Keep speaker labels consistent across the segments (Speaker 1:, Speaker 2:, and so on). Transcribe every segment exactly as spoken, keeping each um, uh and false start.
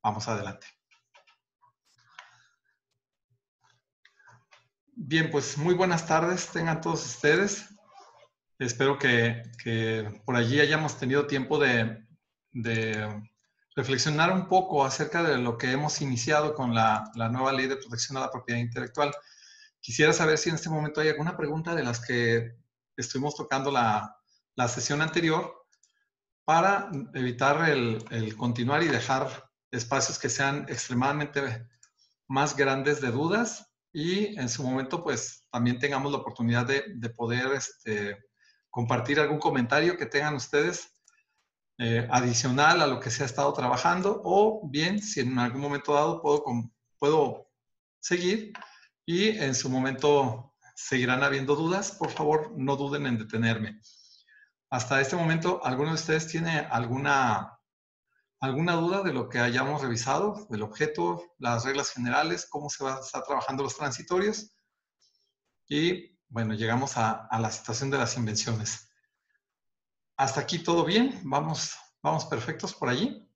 Speaker 1: vamos adelante. Bien, pues muy buenas tardes tengan todos ustedes. Espero que, que por allí hayamos tenido tiempo de, de reflexionar un poco acerca de lo que hemos iniciado con la, la nueva Ley de Protección a la Propiedad Intelectual. Quisiera saber si en este momento hay alguna pregunta de las que estuvimos tocando la, la sesión anterior para evitar el, el continuar y dejar espacios que sean extremadamente más grandes de dudas y en su momento pues también tengamos la oportunidad de, de poder este, compartir algún comentario que tengan ustedes eh, adicional a lo que se ha estado trabajando, o bien si en algún momento dado puedo, puedo seguir y en su momento seguirán habiendo dudas, por favor no duden en detenerme. Hasta este momento, ¿alguno de ustedes tiene alguna, alguna duda de lo que hayamos revisado, del objeto, las reglas generales, cómo se va a estar trabajando los transitorios? Y bueno, llegamos a, a la situación de las invenciones. ¿Hasta aquí todo bien? ¿Vamos, vamos perfectos por allí?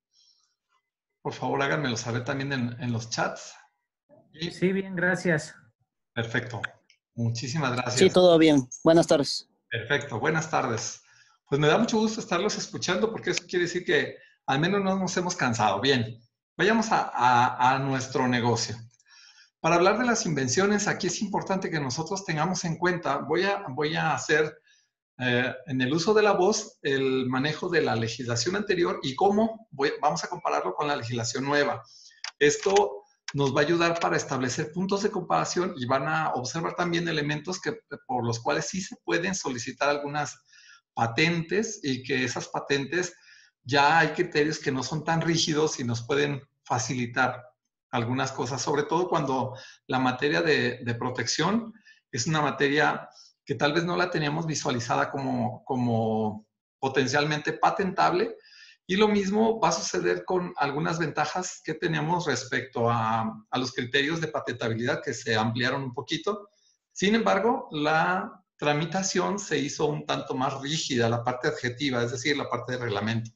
Speaker 1: Por favor, háganmelo saber también en, en los chats.
Speaker 2: Y... Sí, bien, gracias.
Speaker 1: Perfecto. Muchísimas gracias.
Speaker 3: Sí, todo bien. Buenas tardes.
Speaker 1: Perfecto. Buenas tardes. Pues me da mucho gusto estarlos escuchando porque eso quiere decir que al menos no nos hemos cansado. Bien, vayamos a, a, a nuestro negocio. Para hablar de las invenciones, aquí es importante que nosotros tengamos en cuenta, voy a, voy a hacer eh, en el uso de la voz el manejo de la legislación anterior y cómo voy, vamos a compararlo con la legislación nueva. Esto nos va a ayudar para establecer puntos de comparación y van a observar también elementos que, por los cuales sí se pueden solicitar algunas patentes y que esas patentes ya hay criterios que no son tan rígidos y nos pueden facilitar algunas cosas, sobre todo cuando la materia de, de protección es una materia que tal vez no la teníamos visualizada como, como potencialmente patentable. Y lo mismo va a suceder con algunas ventajas que tenemos respecto a, a los criterios de patentabilidad que se ampliaron un poquito. Sin embargo, la tramitación se hizo un tanto más rígida, la parte adjetiva, es decir, la parte de reglamento.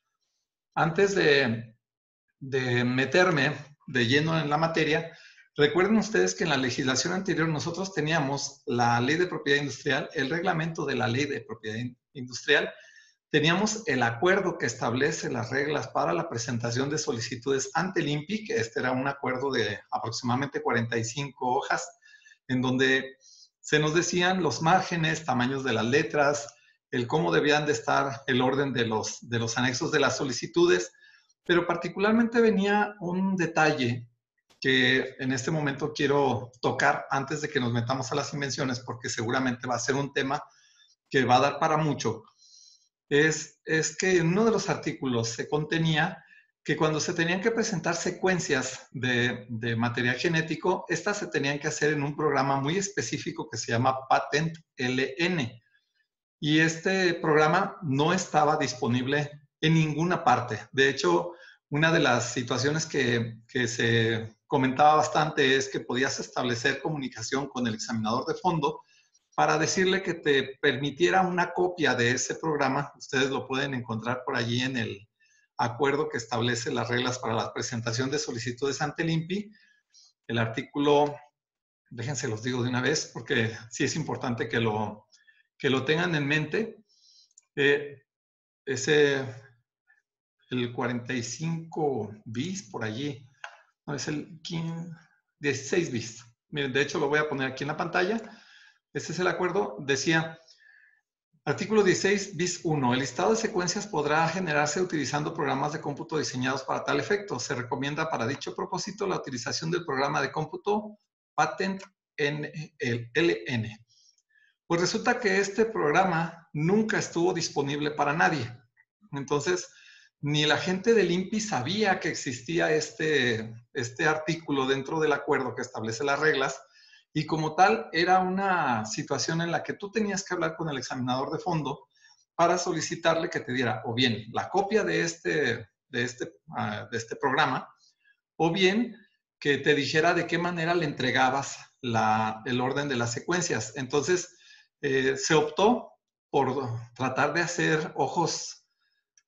Speaker 1: Antes de, de meterme de lleno en la materia, recuerden ustedes que en la legislación anterior nosotros teníamos la Ley de Propiedad Industrial, el reglamento de la Ley de Propiedad Industrial, teníamos el acuerdo que establece las reglas para la presentación de solicitudes ante el I N P I, que este era un acuerdo de aproximadamente cuarenta y cinco hojas, en donde se nos decían los márgenes, tamaños de las letras, el cómo debían de estar el orden de los, de los anexos de las solicitudes, pero particularmente venía un detalle que en este momento quiero tocar antes de que nos metamos a las invenciones, porque seguramente va a ser un tema que va a dar para mucho. Es, es que en uno de los artículos se contenía que cuando se tenían que presentar secuencias de, de material genético, estas se tenían que hacer en un programa muy específico que se llama Patent L N. Y este programa no estaba disponible en ninguna parte. De hecho, una de las situaciones que, que se comentaba bastante es que podías establecer comunicación con el examinador de fondo para decirle que te permitiera una copia de ese programa. Ustedes lo pueden encontrar por allí en el acuerdo que establece las reglas para la presentación de solicitudes ante el I N P I. El artículo, déjense los digo de una vez, porque sí es importante que lo, que lo tengan en mente. Eh, ese, el cuarenta y cinco bis por allí, no, es el quince, dieciséis bis. Miren, de hecho lo voy a poner aquí en la pantalla. Este es el acuerdo. Decía, artículo dieciséis bis uno, el listado de secuencias podrá generarse utilizando programas de cómputo diseñados para tal efecto. Se recomienda para dicho propósito la utilización del programa de cómputo Patent L N. Pues resulta que este programa nunca estuvo disponible para nadie. Entonces, ni la gente del I N P I sabía que existía este, este artículo dentro del acuerdo que establece las reglas, y como tal era una situación en la que tú tenías que hablar con el examinador de fondo para solicitarle que te diera o bien la copia de este, de este, uh, de este programa, o bien que te dijera de qué manera le entregabas la, el orden de las secuencias. Entonces, eh, se optó por tratar de hacer ojos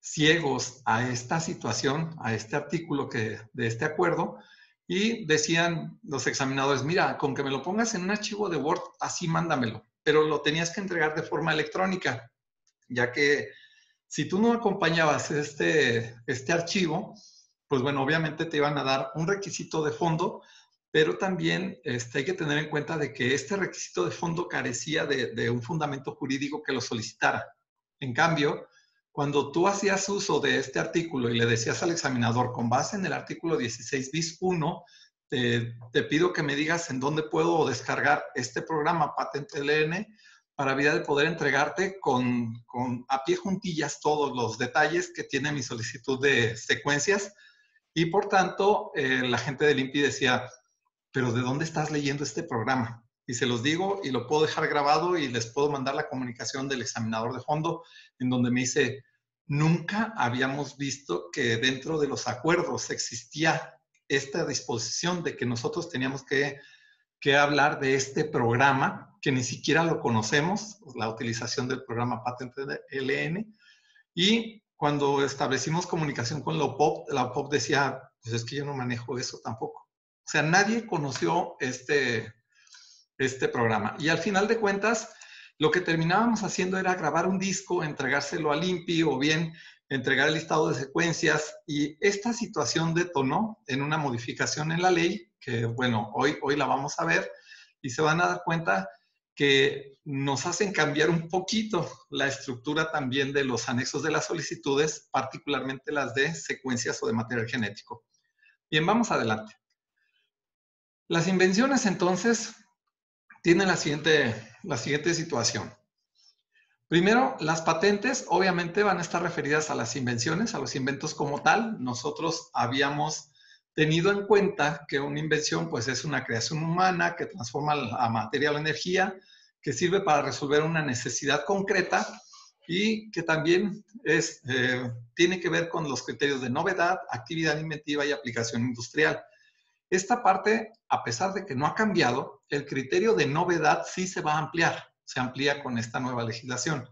Speaker 1: ciegos a esta situación, a este artículo que, de este acuerdo, y decían los examinadores, mira, con que me lo pongas en un archivo de Word, así mándamelo, pero lo tenías que entregar de forma electrónica, ya que si tú no acompañabas este, este archivo, pues bueno, obviamente te iban a dar un requisito de fondo, pero también este, hay que tener en cuenta de que este requisito de fondo carecía de, de un fundamento jurídico que lo solicitara. En cambio, cuando tú hacías uso de este artículo y le decías al examinador, con base en el artículo dieciséis bis uno, te, te pido que me digas en dónde puedo descargar este programa Patente L N para vida de poder entregarte con, con a pie juntillas todos los detalles que tiene mi solicitud de secuencias. Y por tanto, eh, la gente del I N P I decía, pero ¿de dónde estás leyendo este programa? Y se los digo y lo puedo dejar grabado y les puedo mandar la comunicación del examinador de fondo en donde me dice, nunca habíamos visto que dentro de los acuerdos existía esta disposición de que nosotros teníamos que, que hablar de este programa, que ni siquiera lo conocemos, la utilización del programa Patente L N. Y cuando establecimos comunicación con la O P O P, la O P O P decía, pues es que yo no manejo eso tampoco. O sea, nadie conoció este, este programa. Y al final de cuentas, lo que terminábamos haciendo era grabar un disco, entregárselo al I N P I o bien entregar el listado de secuencias. Y esta situación detonó en una modificación en la ley, que bueno, hoy, hoy la vamos a ver, y se van a dar cuenta que nos hacen cambiar un poquito la estructura también de los anexos de las solicitudes, particularmente las de secuencias o de material genético. Bien, vamos adelante. Las invenciones, entonces, tienen la siguiente, la siguiente situación. Primero, las patentes obviamente van a estar referidas a las invenciones, a los inventos como tal. Nosotros habíamos tenido en cuenta que una invención pues, es una creación humana que transforma la materia a la energía, que sirve para resolver una necesidad concreta y que también es, eh, tiene que ver con los criterios de novedad, actividad inventiva y aplicación industrial. Esta parte, a pesar de que no ha cambiado, el criterio de novedad sí se va a ampliar, se amplía con esta nueva legislación.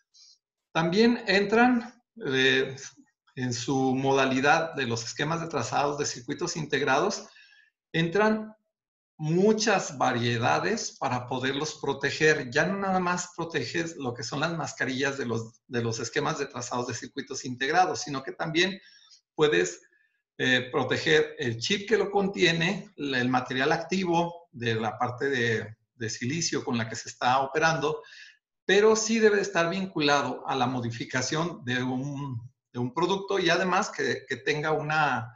Speaker 1: También entran eh, en su modalidad de los esquemas de trazados de circuitos integrados, entran muchas variedades para poderlos proteger. Ya no nada más proteges lo que son las mascarillas de los, de los esquemas de trazados de circuitos integrados, sino que también puedes Eh, proteger el chip que lo contiene, el material activo de la parte de, de silicio con la que se está operando, pero sí debe estar vinculado a la modificación de un, de un producto y además que, que tenga una,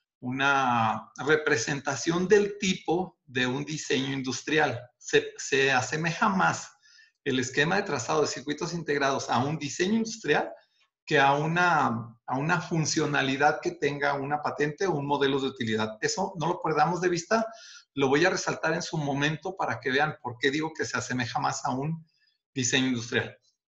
Speaker 1: una representación del tipo de un diseño industrial. Se, se asemeja más el esquema de trazado de circuitos integrados a un diseño industrial que a una, a una funcionalidad que tenga una patente o un modelo de utilidad. Eso no lo perdamos de vista, lo voy a resaltar en su momento para que vean por qué digo que se asemeja más a un diseño industrial.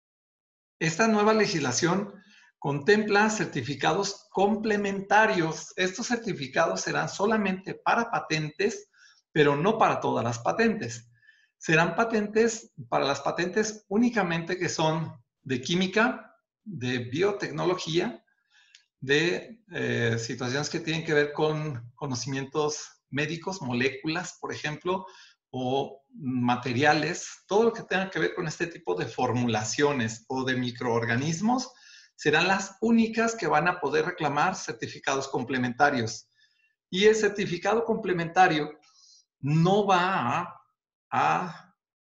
Speaker 1: Esta nueva legislación contempla certificados complementarios. Estos certificados serán solamente para patentes, pero no para todas las patentes. Serán patentes para las patentes únicamente que son de química, de biotecnología, de eh, situaciones que tienen que ver con conocimientos médicos, moléculas, por ejemplo, o materiales, todo lo que tenga que ver con este tipo de formulaciones o de microorganismos, serán las únicas que van a poder reclamar certificados complementarios. Y el certificado complementario no va a, a,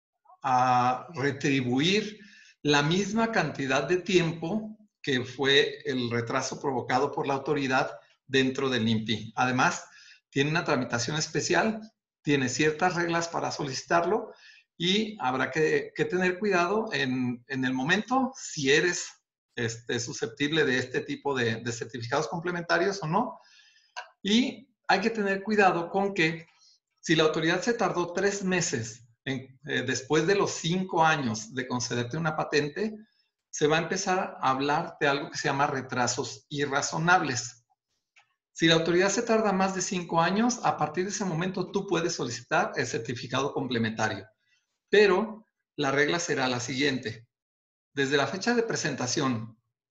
Speaker 1: a retribuir la misma cantidad de tiempo que fue el retraso provocado por la autoridad dentro del I N P I. Además, tiene una tramitación especial, tiene ciertas reglas para solicitarlo y habrá que, que tener cuidado en, en el momento si eres este, susceptible de este tipo de, de certificados complementarios o no. Y hay que tener cuidado con que si la autoridad se tardó tres meses En, eh, después de los cinco años de concederte una patente, se va a empezar a hablar de algo que se llama retrasos irrazonables. Si la autoridad se tarda más de cinco años, a partir de ese momento tú puedes solicitar el certificado complementario. Pero la regla será la siguiente. Desde la fecha de presentación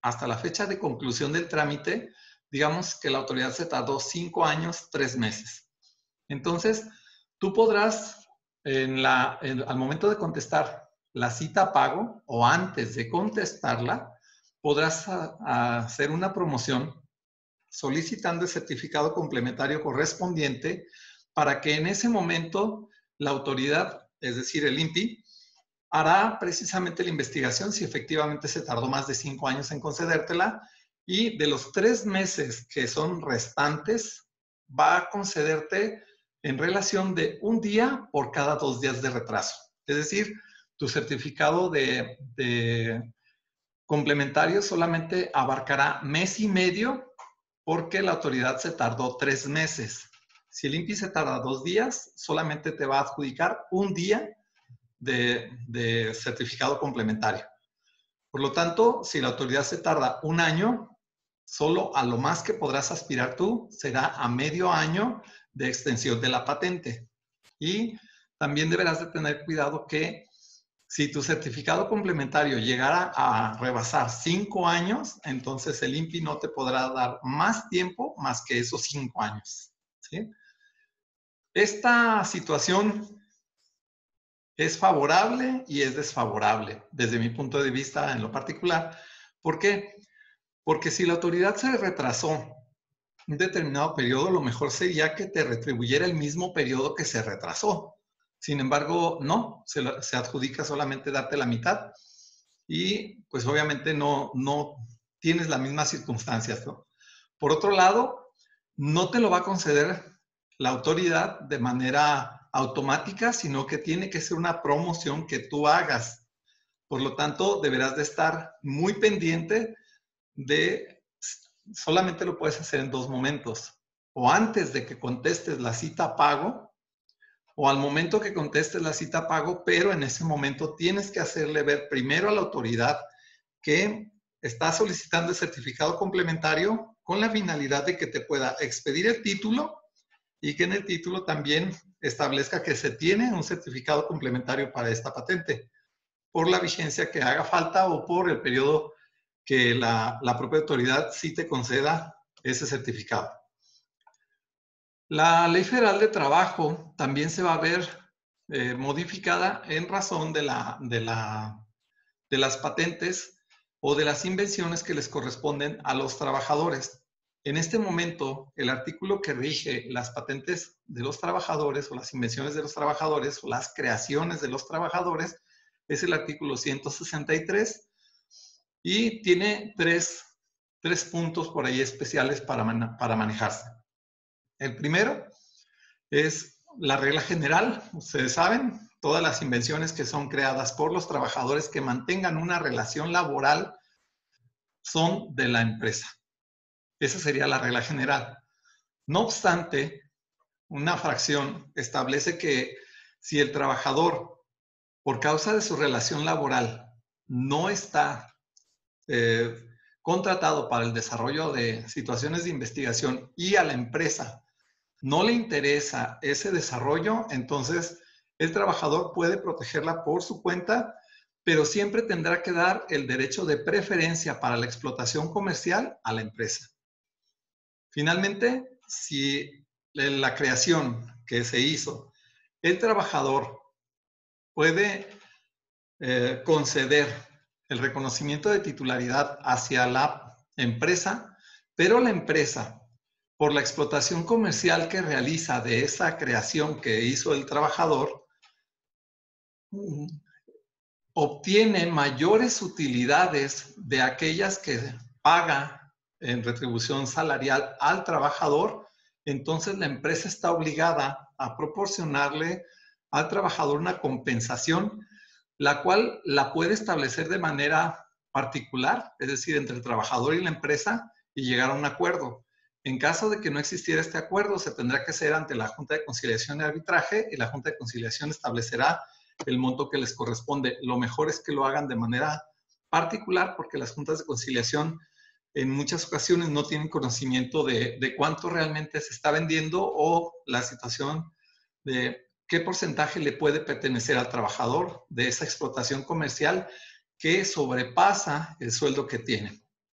Speaker 1: hasta la fecha de conclusión del trámite, digamos que la autoridad se tardó cinco años, tres meses. Entonces, tú podrás, en la, en, al momento de contestar la cita a pago o antes de contestarla, podrás a, a hacer una promoción solicitando el certificado complementario correspondiente para que en ese momento la autoridad, es decir, el I N P I, hará precisamente la investigación si efectivamente se tardó más de cinco años en concedértela y de los tres meses que son restantes, va a concederte en relación de un día por cada dos días de retraso. Es decir, tu certificado de, de complementario solamente abarcará mes y medio porque la autoridad se tardó tres meses. Si el I N P I se tarda dos días, solamente te va a adjudicar un día de, de certificado complementario. Por lo tanto, si la autoridad se tarda un año, solo a lo más que podrás aspirar tú será a medio año de extensión de la patente. Y también deberás de tener cuidado que si tu certificado complementario llegara a rebasar cinco años, entonces el I N P I no te podrá dar más tiempo más que esos cinco años. ¿Sí? Esta situación es favorable y es desfavorable desde mi punto de vista en lo particular. ¿Por qué? Porque si la autoridad se retrasó un determinado periodo, lo mejor sería que te retribuyera el mismo periodo que se retrasó. Sin embargo, no, se, se adjudica solamente darte la mitad y pues obviamente no, no tienes las mismas circunstancias, ¿no? Por otro lado, no te lo va a conceder la autoridad de manera automática, sino que tiene que ser una promoción que tú hagas. Por lo tanto, deberás de estar muy pendiente de, solamente lo puedes hacer en dos momentos, o antes de que contestes la cita a pago, o al momento que contestes la cita a pago, pero en ese momento tienes que hacerle ver primero a la autoridad que está solicitando el certificado complementario con la finalidad de que te pueda expedir el título y que en el título también establezca que se tiene un certificado complementario para esta patente, por la vigencia que haga falta o por el periodo que la, la propia autoridad sí te conceda ese certificado. La Ley Federal de Trabajo también se va a ver eh, modificada en razón de, la, de, la, de las patentes o de las invenciones que les corresponden a los trabajadores. En este momento, el artículo que rige las patentes de los trabajadores o las invenciones de los trabajadores o las creaciones de los trabajadores es el artículo ciento sesenta y tres y tiene tres, tres puntos por ahí especiales para, man, para manejarse. El primero es la regla general. Ustedes saben, todas las invenciones que son creadas por los trabajadores que mantengan una relación laboral son de la empresa. Esa sería la regla general. No obstante, una fracción establece que si el trabajador, por causa de su relación laboral, no está eh, contratado para el desarrollo de situaciones de investigación y a la empresa no le interesa ese desarrollo, entonces el trabajador puede protegerla por su cuenta, pero siempre tendrá que dar el derecho de preferencia para la explotación comercial a la empresa. Finalmente, si la creación que se hizo, el trabajador puede eh, conceder el reconocimiento de titularidad hacia la empresa, pero la empresa, por la explotación comercial que realiza de esa creación que hizo el trabajador, obtiene mayores utilidades de aquellas que paga en retribución salarial al trabajador, entonces la empresa está obligada a proporcionarle al trabajador una compensación, la cual la puede establecer de manera particular, es decir, entre el trabajador y la empresa, y llegar a un acuerdo. En caso de que no existiera este acuerdo, se tendrá que hacer ante la Junta de Conciliación y Arbitraje, y la Junta de Conciliación establecerá el monto que les corresponde. Lo mejor es que lo hagan de manera particular, porque las juntas de conciliación en muchas ocasiones no tienen conocimiento de, de cuánto realmente se está vendiendo o la situación de qué porcentaje le puede pertenecer al trabajador de esa explotación comercial que sobrepasa el sueldo que tiene.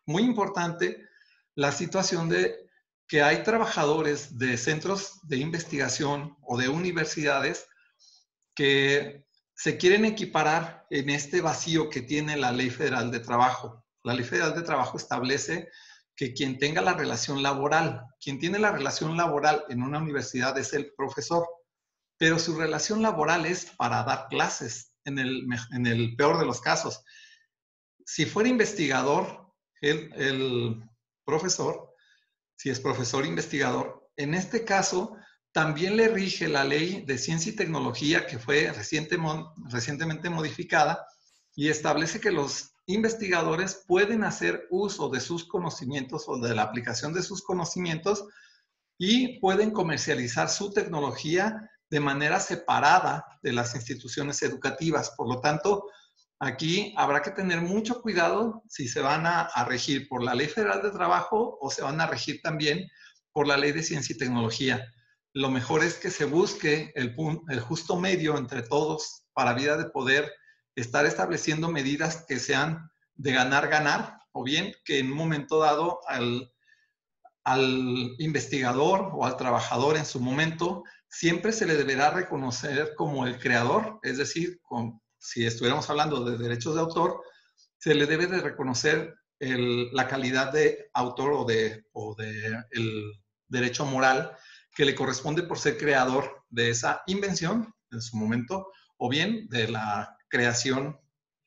Speaker 1: muy importante la situación de que hay trabajadores de centros de investigación o de universidades que se quieren equiparar en este vacío que tiene la Ley Federal de Trabajo. La Ley Federal de Trabajo establece que quien tenga la relación laboral, quien tiene la relación laboral en una universidad es el profesor, pero su relación laboral es para dar clases, en el, en el peor de los casos. Si fuera investigador, el, el profesor, si es profesor investigador, en este caso también le rige la ley de ciencia y tecnología que fue reciente, recientemente modificada y establece que los investigadores pueden hacer uso de sus conocimientos o de la aplicación de sus conocimientos y pueden comercializar su tecnología de manera separada de las instituciones educativas. Por lo tanto, aquí habrá que tener mucho cuidado si se van a, a regir por la Ley Federal de Trabajo o se van a regir también por la Ley de Ciencia y Tecnología. Lo mejor es que se busque el, el justo medio entre todos para vida de poder estar estableciendo medidas que sean de ganar-ganar, o bien que en un momento dado al, al investigador o al trabajador en su momento siempre se le deberá reconocer como el creador, es decir, con, si estuviéramos hablando de derechos de autor, se le debe de reconocer el, la calidad de autor o de, o de el derecho moral que le corresponde por ser creador de esa invención en su momento, o bien de la creación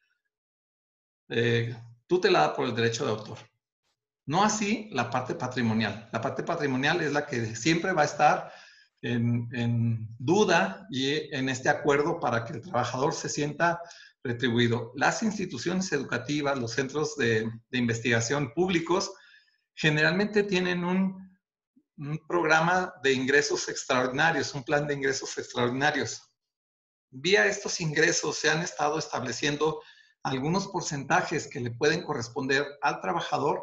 Speaker 1: eh, tutelada por el derecho de autor. No así la parte patrimonial. La parte patrimonial es la que siempre va a estar en, en duda y en este acuerdo para que el trabajador se sienta retribuido. Las instituciones educativas, los centros de, de investigación públicos, generalmente tienen un, un programa de ingresos extraordinarios, un plan de ingresos extraordinarios. Vía estos ingresos se han estado estableciendo algunos porcentajes que le pueden corresponder al trabajador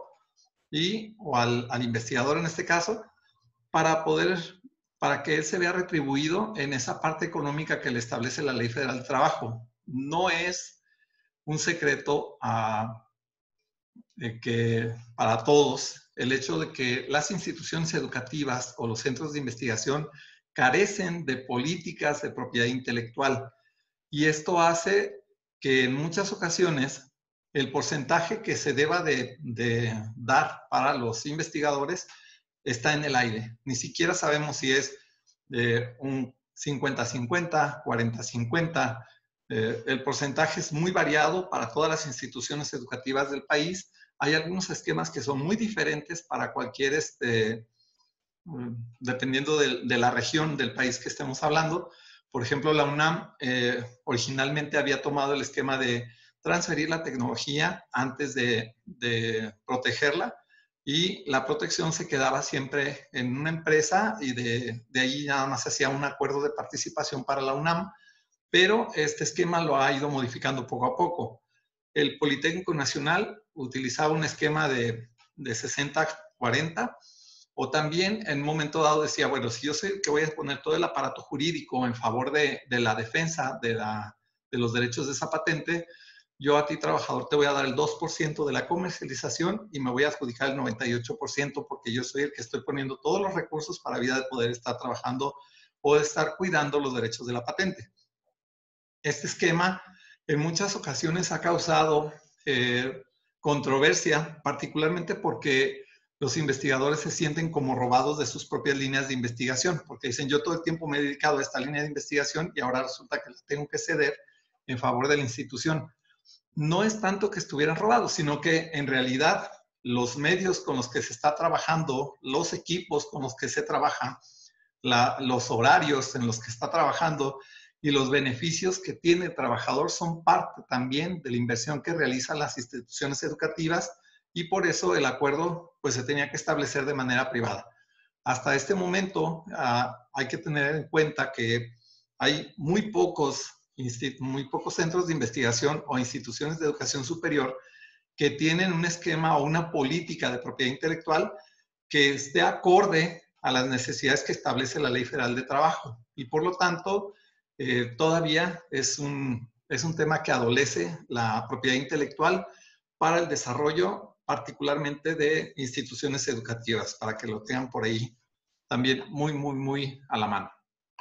Speaker 1: y, o al, al investigador en este caso, para poder, para que él se vea retribuido en esa parte económica que le establece la Ley Federal de Trabajo. No es un secreto a, de que para todos el hecho de que las instituciones educativas o los centros de investigación carecen de políticas de propiedad intelectual. Y esto hace que en muchas ocasiones el porcentaje que se deba de, de dar para los investigadores está en el aire. Ni siquiera sabemos si es eh, un cincuenta cincuenta, cuarenta cincuenta. Eh, el porcentaje es muy variado para todas las instituciones educativas del país. Hay algunos esquemas que son muy diferentes para cualquier, este, dependiendo de, de la región del país que estemos hablando. Por ejemplo, la UNAM eh, originalmente había tomado el esquema de transferir la tecnología antes de, de protegerla y la protección se quedaba siempre en una empresa y de, de ahí nada más se hacía un acuerdo de participación para la UNAM, pero este esquema lo ha ido modificando poco a poco. El Politécnico Nacional utilizaba un esquema de, de sesenta cuarenta, o también en un momento dado decía, bueno, si yo sé que voy a poner todo el aparato jurídico en favor de, de la defensa de, la, de los derechos de esa patente, yo a ti, trabajador, te voy a dar el dos por ciento de la comercialización y me voy a adjudicar el noventa y ocho por ciento porque yo soy el que estoy poniendo todos los recursos para vida de poder estar trabajando o de estar cuidando los derechos de la patente. Este esquema en muchas ocasiones ha causado eh, controversia, particularmente porque los investigadores se sienten como robados de sus propias líneas de investigación, porque dicen, yo todo el tiempo me he dedicado a esta línea de investigación y ahora resulta que la tengo que ceder en favor de la institución. No es tanto que estuvieran robados, sino que en realidad los medios con los que se está trabajando, los equipos con los que se trabaja, la, los horarios en los que está trabajando y los beneficios que tiene el trabajador son parte también de la inversión que realizan las instituciones educativas y por eso el acuerdo pues se tenía que establecer de manera privada. Hasta este momento uh, hay que tener en cuenta que hay muy pocos, muy pocos centros de investigación o instituciones de educación superior que tienen un esquema o una política de propiedad intelectual que esté acorde a las necesidades que establece la Ley Federal de Trabajo. Y por lo tanto, eh, todavía es un, es un tema que adolece la propiedad intelectual para el desarrollo particularmente de instituciones educativas, para que lo tengan por ahí también muy, muy, muy a la mano.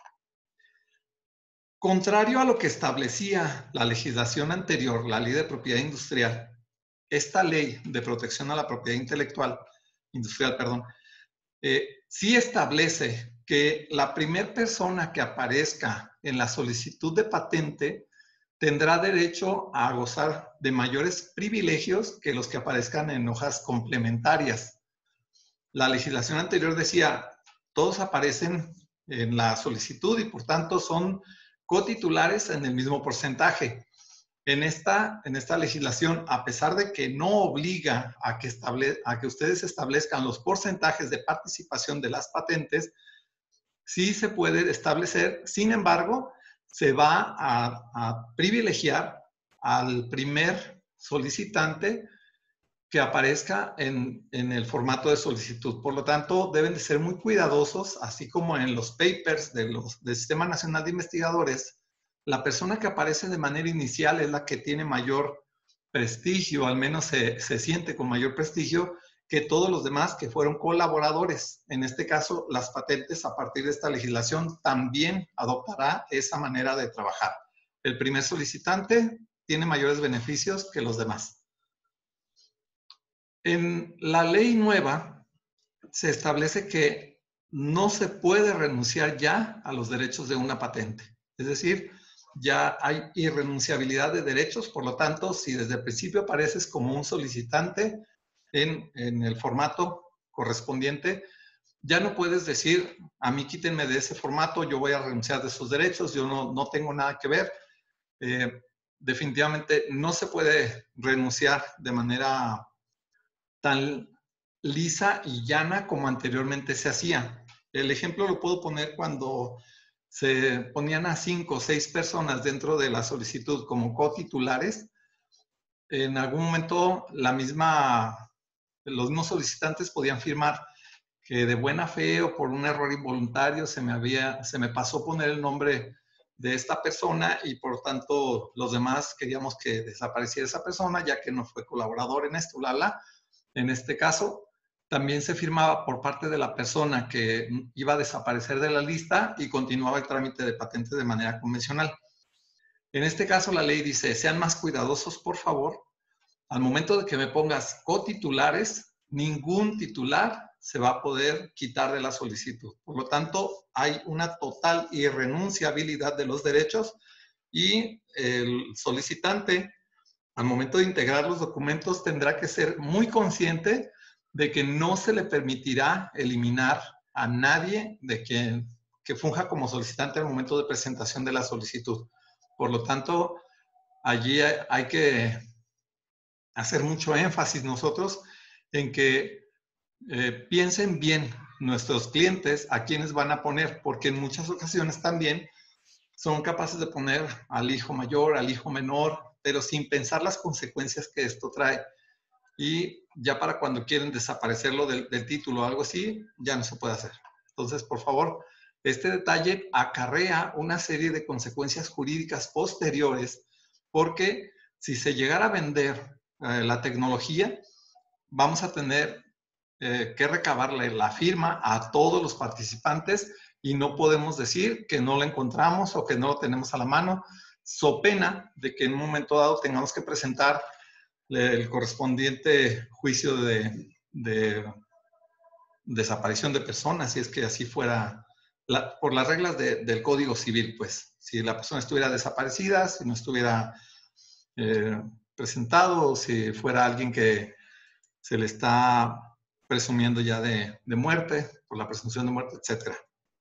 Speaker 1: Contrario a lo que establecía la legislación anterior, la Ley de Propiedad Industrial, esta Ley de Protección a la Propiedad Intelectual, Industrial, perdón, eh, sí establece que la primera persona que aparezca en la solicitud de patente tendrá derecho a gozar de mayores privilegios que los que aparezcan en hojas complementarias. La legislación anterior decía, todos aparecen en la solicitud y por tanto son cotitulares en el mismo porcentaje. En esta, en esta legislación, a pesar de que no obliga a que, estable, a que ustedes establezcan los porcentajes de participación de las patentes, sí se puede establecer. Sin embargo, se va a, a privilegiar al primer solicitante que aparezca en, en el formato de solicitud. Por lo tanto, deben de ser muy cuidadosos, así como en los papers de los, del Sistema Nacional de Investigadores, la persona que aparece de manera inicial es la que tiene mayor prestigio, al menos se, se siente con mayor prestigio que todos los demás que fueron colaboradores. En este caso, las patentes a partir de esta legislación también adoptará esa manera de trabajar. El primer solicitante tiene mayores beneficios que los demás. En la ley nueva se establece que no se puede renunciar ya a los derechos de una patente. Es decir, ya hay irrenunciabilidad de derechos, por lo tanto, si desde el principio apareces como un solicitante en, en el formato correspondiente, ya no puedes decir, a mí quítenme de ese formato, yo voy a renunciar de esos derechos, yo no, no tengo nada que ver. Eh, definitivamente no se puede renunciar de manera tan lisa y llana como anteriormente se hacía. El ejemplo lo puedo poner cuando se ponían a cinco o seis personas dentro de la solicitud como cotitulares. En algún momento la misma, los mismos solicitantes podían firmar que de buena fe o por un error involuntario se me, había, se me pasó poner el nombre de esta persona y por tanto los demás queríamos que desapareciera esa persona ya que no fue colaborador en esto, bla, bla. En este caso, también se firmaba por parte de la persona que iba a desaparecer de la lista y continuaba el trámite de patente de manera convencional. En este caso, la ley dice, sean más cuidadosos, por favor. Al momento de que me pongas cotitulares, ningún titular se va a poder quitar de la solicitud. Por lo tanto, hay una total irrenunciabilidad de los derechos y el solicitante, al momento de integrar los documentos, tendrá que ser muy consciente de que no se le permitirá eliminar a nadie de quien que funja como solicitante al momento de presentación de la solicitud. Por lo tanto, allí hay, hay que hacer mucho énfasis nosotros en que eh, piensen bien nuestros clientes a quienes van a poner, porque en muchas ocasiones también son capaces de poner al hijo mayor, al hijo menor, pero sin pensar las consecuencias que esto trae. Y ya para cuando quieren desaparecerlo del, del título o algo así, ya no se puede hacer. Entonces, por favor, este detalle acarrea una serie de consecuencias jurídicas posteriores, porque si se llegara a vender eh, la tecnología, vamos a tener eh, que recabarle la firma a todos los participantes y no podemos decir que no la encontramos o que no lo tenemos a la mano, so pena de que en un momento dado tengamos que presentar el correspondiente juicio de, de desaparición de personas, si es que así fuera, la, por las reglas de, del Código Civil, pues, si la persona estuviera desaparecida, si no estuviera eh, presentado, o si fuera alguien que se le está presumiendo ya de, de muerte, por la presunción de muerte, etcétera.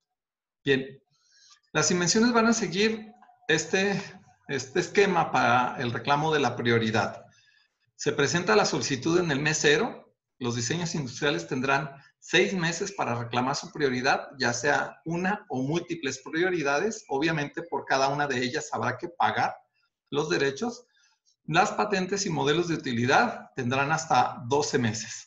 Speaker 1: Bien, las invenciones van a seguir este, este esquema para el reclamo de la prioridad. Se presenta la solicitud en el mes cero. Los diseños industriales tendrán seis meses para reclamar su prioridad, ya sea una o múltiples prioridades. Obviamente, por cada una de ellas habrá que pagar los derechos. Las patentes y modelos de utilidad tendrán hasta doce meses.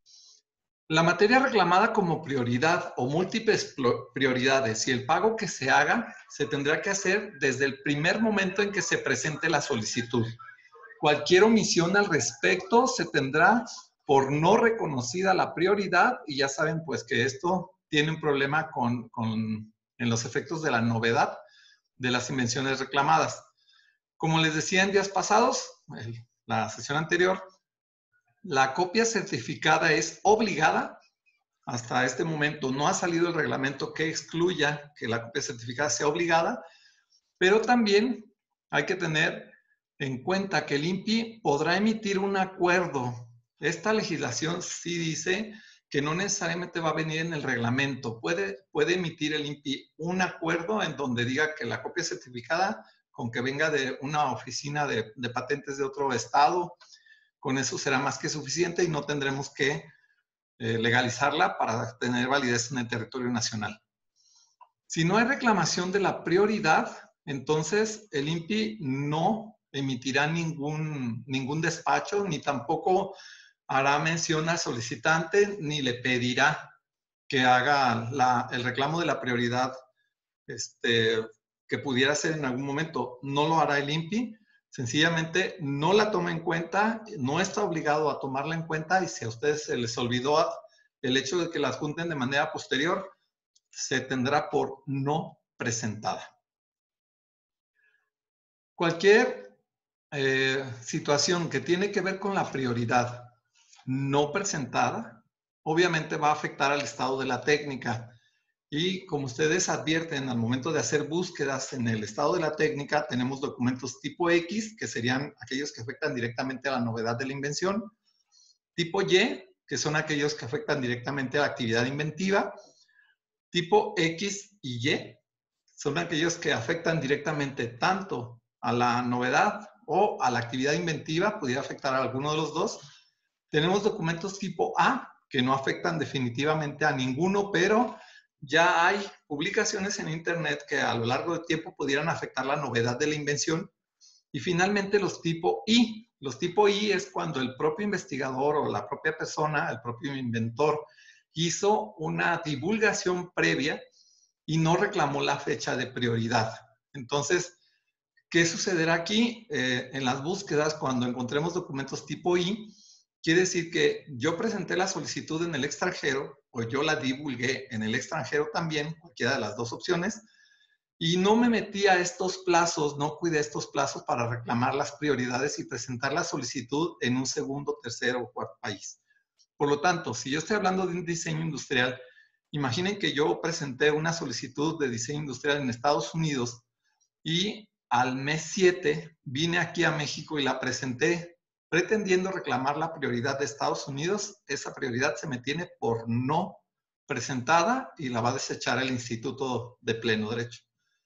Speaker 1: La materia reclamada como prioridad o múltiples prioridades y el pago que se haga se tendrá que hacer desde el primer momento en que se presente la solicitud. Cualquier omisión al respecto se tendrá por no reconocida la prioridad, y ya saben pues que esto tiene un problema con, con en los efectos de la novedad de las invenciones reclamadas. Como les decía en días pasados, el, la sesión anterior, la copia certificada es obligada. Hasta este momento no ha salido el reglamento que excluya que la copia certificada sea obligada, pero también hay que tener en cuenta que el I N P I podrá emitir un acuerdo. Esta legislación sí dice que no necesariamente va a venir en el reglamento. Puede, puede emitir el I N P I un acuerdo en donde diga que la copia certificada, con que venga de una oficina de, de patentes de otro estado, con eso será más que suficiente y no tendremos que eh, legalizarla para tener validez en el territorio nacional. Si no hay reclamación de la prioridad, entonces el I N P I no emitirá ningún, ningún despacho, ni tampoco hará mención al solicitante, ni le pedirá que haga la, el reclamo de la prioridad este, que pudiera ser en algún momento. No lo hará el I N P I, sencillamente no la toma en cuenta, no está obligado a tomarla en cuenta, y si a ustedes se les olvidó el hecho de que la adjunten de manera posterior, se tendrá por no presentada. Cualquier eh, situación que tiene que ver con la prioridad no presentada, obviamente va a afectar al estado de la técnica. Y como ustedes advierten, al momento de hacer búsquedas en el estado de la técnica, tenemos documentos tipo X, que serían aquellos que afectan directamente a la novedad de la invención, tipo Y, que son aquellos que afectan directamente a la actividad inventiva, tipo X y Y son aquellos que afectan directamente tanto a la novedad o a la actividad inventiva, pudiera afectar a alguno de los dos. Tenemos documentos tipo A, que no afectan definitivamente a ninguno, pero ya hay publicaciones en Internet que a lo largo del tiempo pudieran afectar la novedad de la invención. Y finalmente los tipo I. Los tipo I es cuando el propio investigador o la propia persona, el propio inventor, hizo una divulgación previa y no reclamó la fecha de prioridad. Entonces, ¿qué sucederá aquí? Eh, en las búsquedas, cuando encontremos documentos tipo I, quiere decir que yo presenté la solicitud en el extranjero o yo la divulgué en el extranjero también, cualquiera de las dos opciones, y no me metí a estos plazos, no cuidé estos plazos para reclamar las prioridades y presentar la solicitud en un segundo, tercero o cuarto país. Por lo tanto, si yo estoy hablando de un diseño industrial, imaginen que yo presenté una solicitud de diseño industrial en Estados Unidos y al mes siete vine aquí a México y la presenté pretendiendo reclamar la prioridad de Estados Unidos. Esa prioridad se me tiene por no presentada y la va a desechar el instituto de pleno derecho.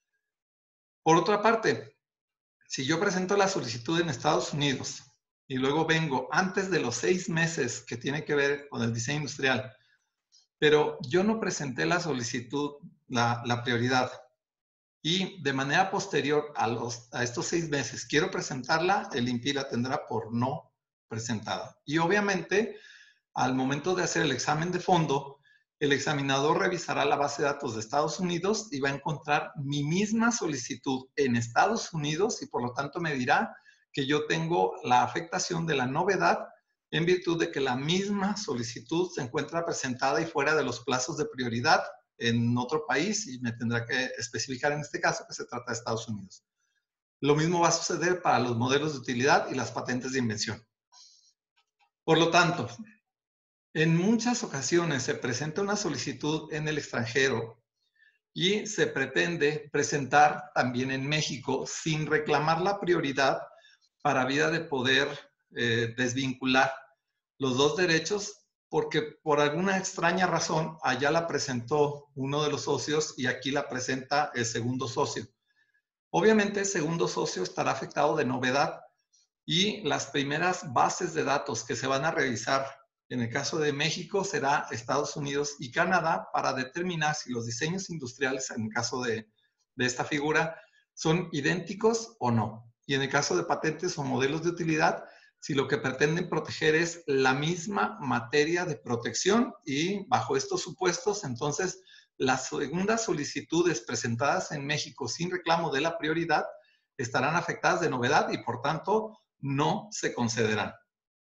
Speaker 1: Por otra parte, si yo presento la solicitud en Estados Unidos y luego vengo antes de los seis meses que tiene que ver con el diseño industrial, pero yo no presenté la solicitud, la, la prioridad, y de manera posterior a, los, a estos seis meses quiero presentarla, el I N P I la tendrá por no presentada. Y obviamente, al momento de hacer el examen de fondo, el examinador revisará la base de datos de Estados Unidos y va a encontrar mi misma solicitud en Estados Unidos y por lo tanto me dirá que yo tengo la afectación de la novedad en virtud de que la misma solicitud se encuentra presentada y fuera de los plazos de prioridad en otro país y me tendrá que especificar en este caso que se trata de Estados Unidos. Lo mismo va a suceder para los modelos de utilidad y las patentes de invención. Por lo tanto, en muchas ocasiones se presenta una solicitud en el extranjero y se pretende presentar también en México sin reclamar la prioridad para vía de poder eh, desvincular los dos derechos, porque por alguna extraña razón allá la presentó uno de los socios y aquí la presenta el segundo socio. Obviamente el segundo socio estará afectado de novedad y las primeras bases de datos que se van a revisar en el caso de México será Estados Unidos y Canadá para determinar si los diseños industriales en el caso de, de esta figura son idénticos o no. Y en el caso de patentes o modelos de utilidad, si lo que pretenden proteger es la misma materia de protección y bajo estos supuestos, entonces las segundas solicitudes presentadas en México sin reclamo de la prioridad estarán afectadas de novedad y por tanto no se concederán.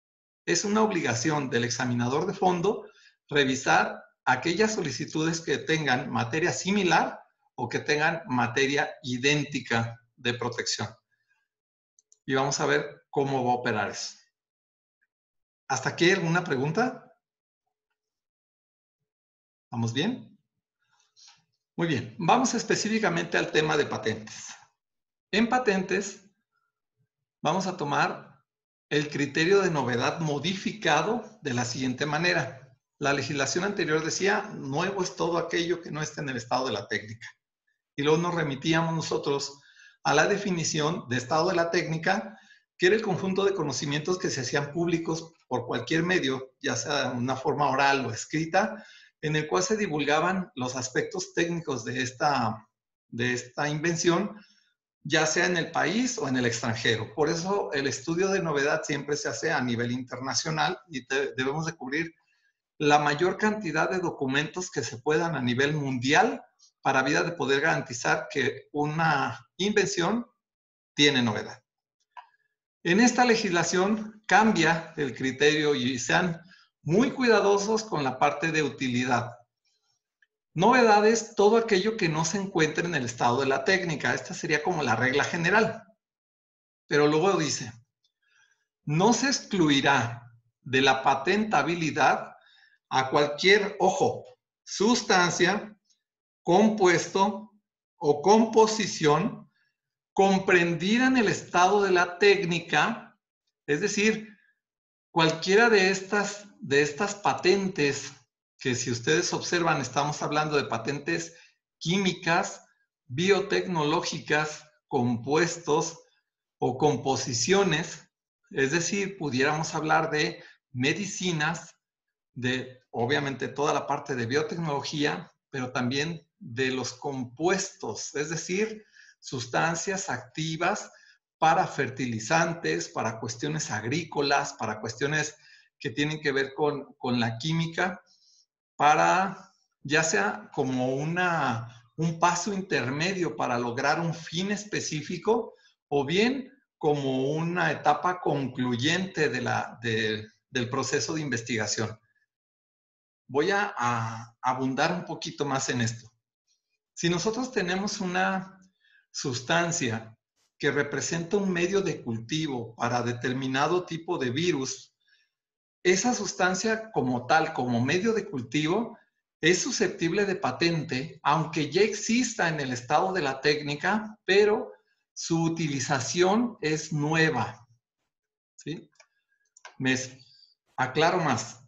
Speaker 1: es una obligación del examinador de fondo revisar aquellas solicitudes que tengan materia similar o que tengan materia idéntica de protección. Y vamos a ver cómo va a operar eso. ¿Hasta aquí alguna pregunta? ¿Vamos bien? Muy bien. Vamos específicamente al tema de patentes. En patentes vamos a tomar el criterio de novedad modificado de la siguiente manera. La legislación anterior decía, nuevo es todo aquello que no esté en el estado de la técnica. Y luego nos remitíamos nosotros a la definición de estado de la técnica, que era el conjunto de conocimientos que se hacían públicos por cualquier medio, ya sea de una forma oral o escrita, en el cual se divulgaban los aspectos técnicos de esta, de esta invención, ya sea en el país o en el extranjero. Por eso el estudio de novedad siempre se hace a nivel internacional y te, debemos de cubrir la mayor cantidad de documentos que se puedan a nivel mundial para vida de poder garantizar que una invención tiene novedad. En esta legislación cambia el criterio y sean muy cuidadosos con la parte de utilidad. Novedad es todo aquello que no se encuentre en el estado de la técnica. Esta sería como la regla general. Pero luego dice, no se excluirá de la patentabilidad a cualquier, ojo, sustancia, compuesto o composición comprendida en el estado de la técnica, es decir, cualquiera de estas, de estas patentes, que si ustedes observan, estamos hablando de patentes químicas, biotecnológicas, compuestos o composiciones, es decir, pudiéramos hablar de medicinas, de obviamente toda la parte de biotecnología, pero también de los compuestos, es decir, sustancias activas para fertilizantes, para cuestiones agrícolas, para cuestiones que tienen que ver con, con la química, para ya sea como una, un paso intermedio para lograr un fin específico o bien como una etapa concluyente de la, de, del proceso de investigación. Voy a, a abundar un poquito más en esto. Si nosotros tenemos una sustancia que representa un medio de cultivo para determinado tipo de virus, esa sustancia como tal, como medio de cultivo, es susceptible de patente, aunque ya exista en el estado de la técnica, pero su utilización es nueva. ¿Sí? Me aclaro más.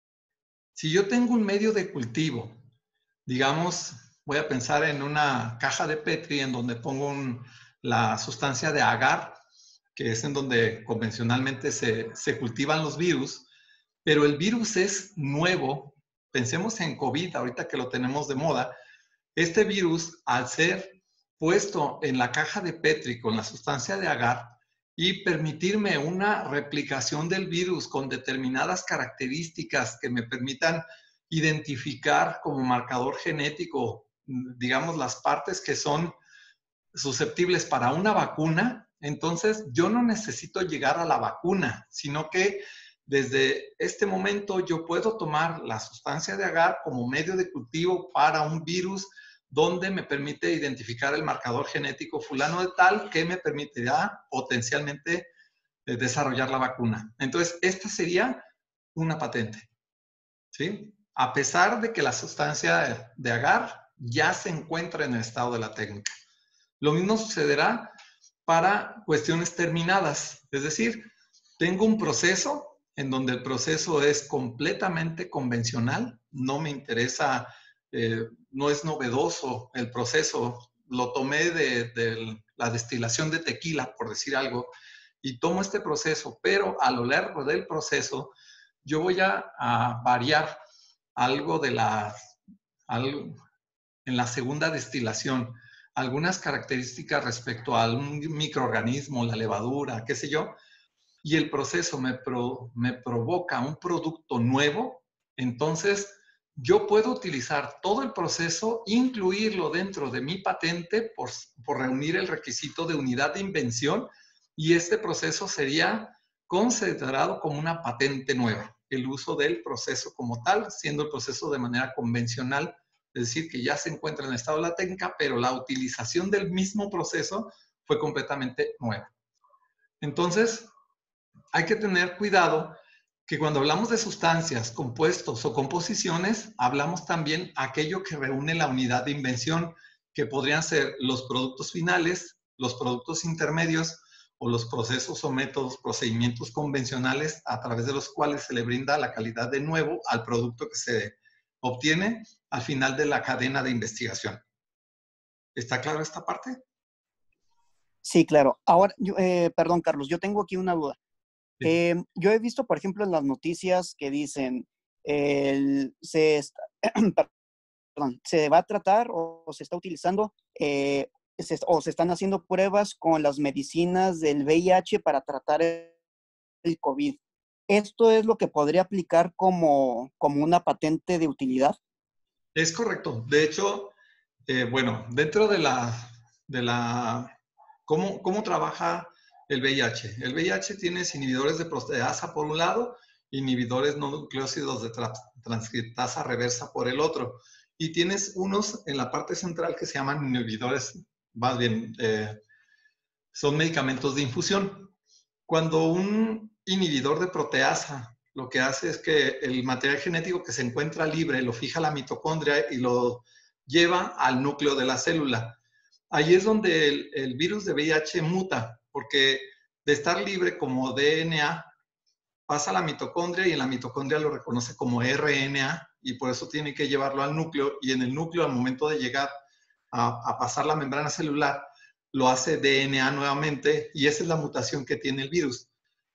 Speaker 1: Si yo tengo un medio de cultivo, digamos, voy a pensar en una caja de Petri en donde pongo un, la sustancia de agar, que es en donde convencionalmente se, se cultivan los virus, pero el virus es nuevo. Pensemos en COVID, ahorita que lo tenemos de moda. Este virus, al ser puesto en la caja de Petri con la sustancia de agar y permitirme una replicación del virus con determinadas características que me permitan identificar como marcador genético, digamos, las partes que son susceptibles para una vacuna, entonces yo no necesito llegar a la vacuna, sino que desde este momento yo puedo tomar la sustancia de agar como medio de cultivo para un virus donde me permite identificar el marcador genético fulano de tal que me permitirá potencialmente desarrollar la vacuna. Entonces, esta sería una patente, ¿sí? A pesar de que la sustancia de agar ya se encuentra en el estado de la técnica. Lo mismo sucederá para cuestiones terminadas, es decir, tengo un proceso en donde el proceso es completamente convencional, no me interesa, eh, no es novedoso el proceso, lo tomé de, de la destilación de tequila, por decir algo, y tomo este proceso, pero a lo largo del proceso yo voy a, a variar algo de la, algo, en la segunda destilación, algunas características respecto a un microorganismo, la levadura, qué sé yo, y el proceso me, pro, me provoca un producto nuevo, entonces yo puedo utilizar todo el proceso, incluirlo dentro de mi patente por, por reunir el requisito de unidad de invención, y este proceso sería considerado como una patente nueva, el uso del proceso como tal, siendo el proceso de manera convencional, es decir, que ya se encuentra en estado de la técnica, pero la utilización del mismo proceso fue completamente nueva. Entonces, hay que tener cuidado que cuando hablamos de sustancias, compuestos o composiciones, hablamos también aquello que reúne la unidad de invención, que podrían ser los productos finales, los productos intermedios o los procesos o métodos, procedimientos convencionales a través de los cuales se le brinda la calidad de nuevo al producto que se obtiene al final de la cadena de investigación. ¿Está claro esta parte?
Speaker 3: Sí, claro. Ahora, yo, eh, perdón, Carlos, yo tengo aquí una duda.
Speaker 1: Sí.
Speaker 3: Eh, yo he visto, por ejemplo, en las noticias que dicen, el, se, está, perdón, se va a tratar o, o se está utilizando eh, se, o se están haciendo pruebas con las medicinas del V I H para tratar el, el COVID. ¿Esto es lo que podría aplicar como, como una patente de utilidad?
Speaker 1: Es correcto. De hecho, eh, bueno, dentro de la, de la ¿cómo, ¿cómo trabaja el V I H? El V I H tiene inhibidores de proteasa por un lado, inhibidores no nucleócidos de tra transcriptasa reversa por el otro. Y tienes unos en la parte central que se llaman inhibidores, más bien, eh, son medicamentos de infusión. Cuando un inhibidor de proteasa lo que hace es que el material genético que se encuentra libre lo fija la mitocondria y lo lleva al núcleo de la célula. Ahí es donde el, el virus de V I H muta, porque de estar libre como D N A, pasa a la mitocondria y en la mitocondria lo reconoce como R N A y por eso tiene que llevarlo al núcleo y en el núcleo al momento de llegar a, a pasar la membrana celular lo hace D N A nuevamente y esa es la mutación que tiene el virus.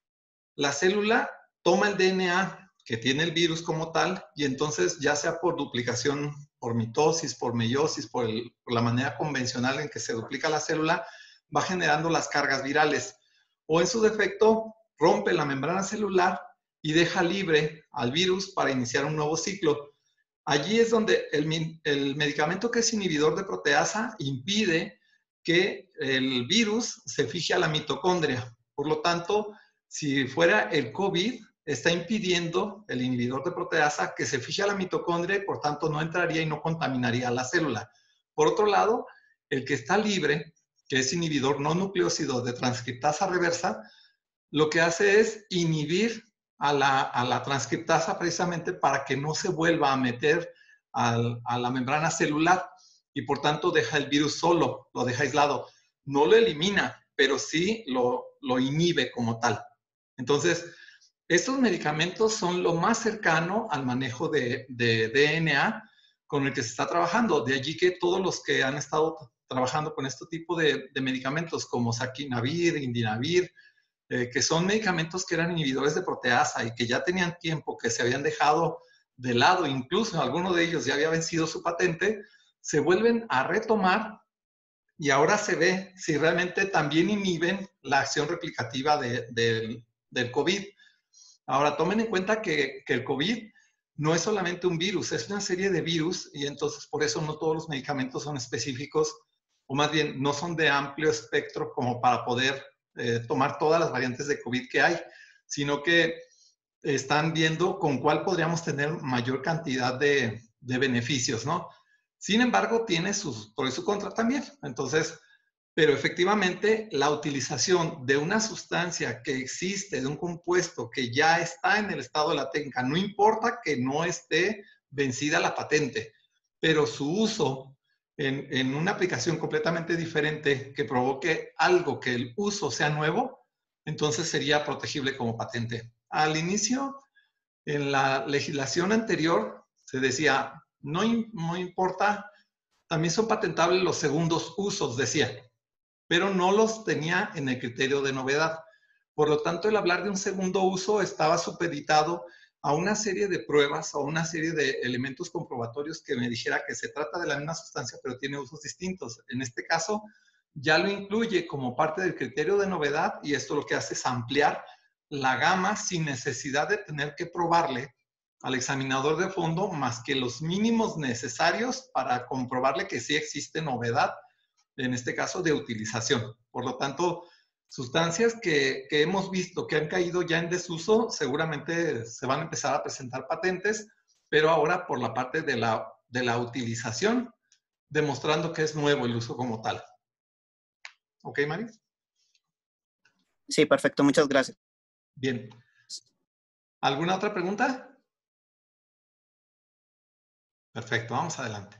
Speaker 1: La célula toma el D N A que tiene el virus como tal y entonces ya sea por duplicación, por mitosis, por meiosis, por, el, por la manera convencional en que se duplica la célula, va generando las cargas virales. O en su defecto, rompe la membrana celular y deja libre al virus para iniciar un nuevo ciclo. Allí es donde el, el medicamento que es inhibidor de proteasa impide que el virus se fije a la mitocondria. Por lo tanto, si fuera el COVID, está impidiendo el inhibidor de proteasa que se fije a la mitocondria y por tanto no entraría y no contaminaría a la célula. Por otro lado, el que está libre, que es inhibidor no nucleócido de transcriptasa reversa, lo que hace es inhibir a la, a la transcriptasa precisamente para que no se vuelva a meter al, a la membrana celular y por tanto deja el virus solo, lo deja aislado. No lo elimina, pero sí lo, lo inhibe como tal. Entonces, estos medicamentos son lo más cercano al manejo de, de D N A con el que se está trabajando. De allí que todos los que han estado trabajando con este tipo de, de medicamentos como saquinavir, indinavir, eh, que son medicamentos que eran inhibidores de proteasa y que ya tenían tiempo, que se habían dejado de lado, incluso alguno de ellos ya había vencido su patente, se vuelven a retomar y ahora se ve si realmente también inhiben la acción replicativa de, de, del COVID. Ahora, tomen en cuenta que, que el COVID no es solamente un virus, es una serie de virus y entonces por eso no todos los medicamentos son específicos o más bien no son de amplio espectro como para poder eh, tomar todas las variantes de COVID que hay, sino que están viendo con cuál podríamos tener mayor cantidad de, de beneficios, ¿no? Sin embargo, tiene sus por y su contra también. Entonces, pero efectivamente la utilización de una sustancia que existe, de un compuesto que ya está en el estado de la técnica, no importa que no esté vencida la patente, pero su uso en, en una aplicación completamente diferente que provoque algo que el uso sea nuevo, entonces sería protegible como patente. Al inicio, en la legislación anterior, se decía, no, no importa, también son patentables los segundos usos, decía, pero no los tenía en el criterio de novedad. Por lo tanto, el hablar de un segundo uso estaba supeditado a una serie de pruebas o una serie de elementos comprobatorios que me dijera que se trata de la misma sustancia, pero tiene usos distintos. En este caso, ya lo incluye como parte del criterio de novedad y esto lo que hace es ampliar la gama sin necesidad de tener que probarle al examinador de fondo más que los mínimos necesarios para comprobarle que sí existe novedad, en este caso de utilización. Por lo tanto, Sustancias que, que hemos visto que han caído ya en desuso, seguramente se van a empezar a presentar patentes, pero ahora por la parte de la, de la utilización, demostrando que es nuevo el uso como tal. ¿Ok, Mari?
Speaker 3: Sí, perfecto. Muchas gracias.
Speaker 1: Bien. ¿Alguna otra pregunta? Perfecto, vamos adelante.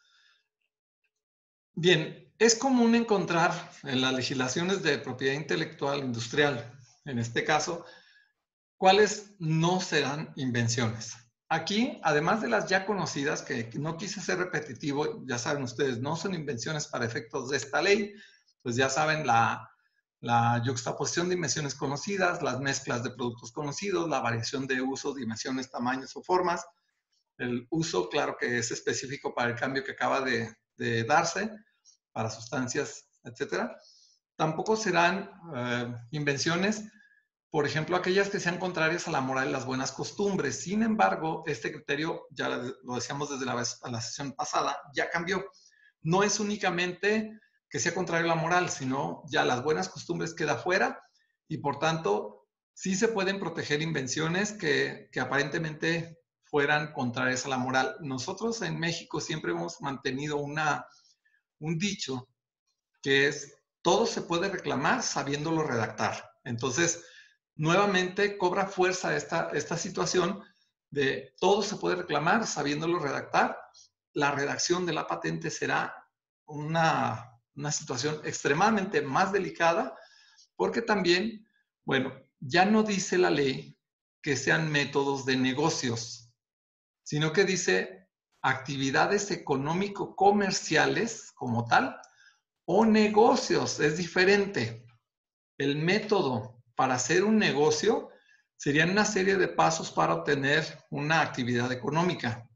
Speaker 1: Bien, es común encontrar en las legislaciones de propiedad intelectual industrial, en este caso, cuáles no serán invenciones. Aquí, además de las ya conocidas, que no quise ser repetitivo, ya saben ustedes, no son invenciones para efectos de esta ley, pues ya saben la, la yuxtaposición de invenciones conocidas, las mezclas de productos conocidos, la variación de usos, dimensiones, tamaños o formas. El uso, claro que es específico para el cambio que acaba de, de darse, para sustancias, etcétera. Tampoco serán eh, invenciones, por ejemplo, aquellas que sean contrarias a la moral y las buenas costumbres. Sin embargo, este criterio, ya lo decíamos desde la, vez, la sesión pasada, ya cambió. No es únicamente que sea contrario a la moral, sino ya las buenas costumbres queda fuera y por tanto sí se pueden proteger invenciones que, que aparentemente fueran contrarias a la moral. Nosotros en México siempre hemos mantenido una, un dicho que es todo se puede reclamar sabiéndolo redactar. Entonces, nuevamente cobra fuerza esta, esta situación de todo se puede reclamar sabiéndolo redactar. La redacción de la patente será una, una situación extremadamente más delicada porque también, bueno, ya no dice la ley que sean métodos de negocios, sino que dice actividades económico-comerciales como tal o negocios. Es diferente. El método para hacer un negocio serían una serie de pasos para obtener una actividad económica.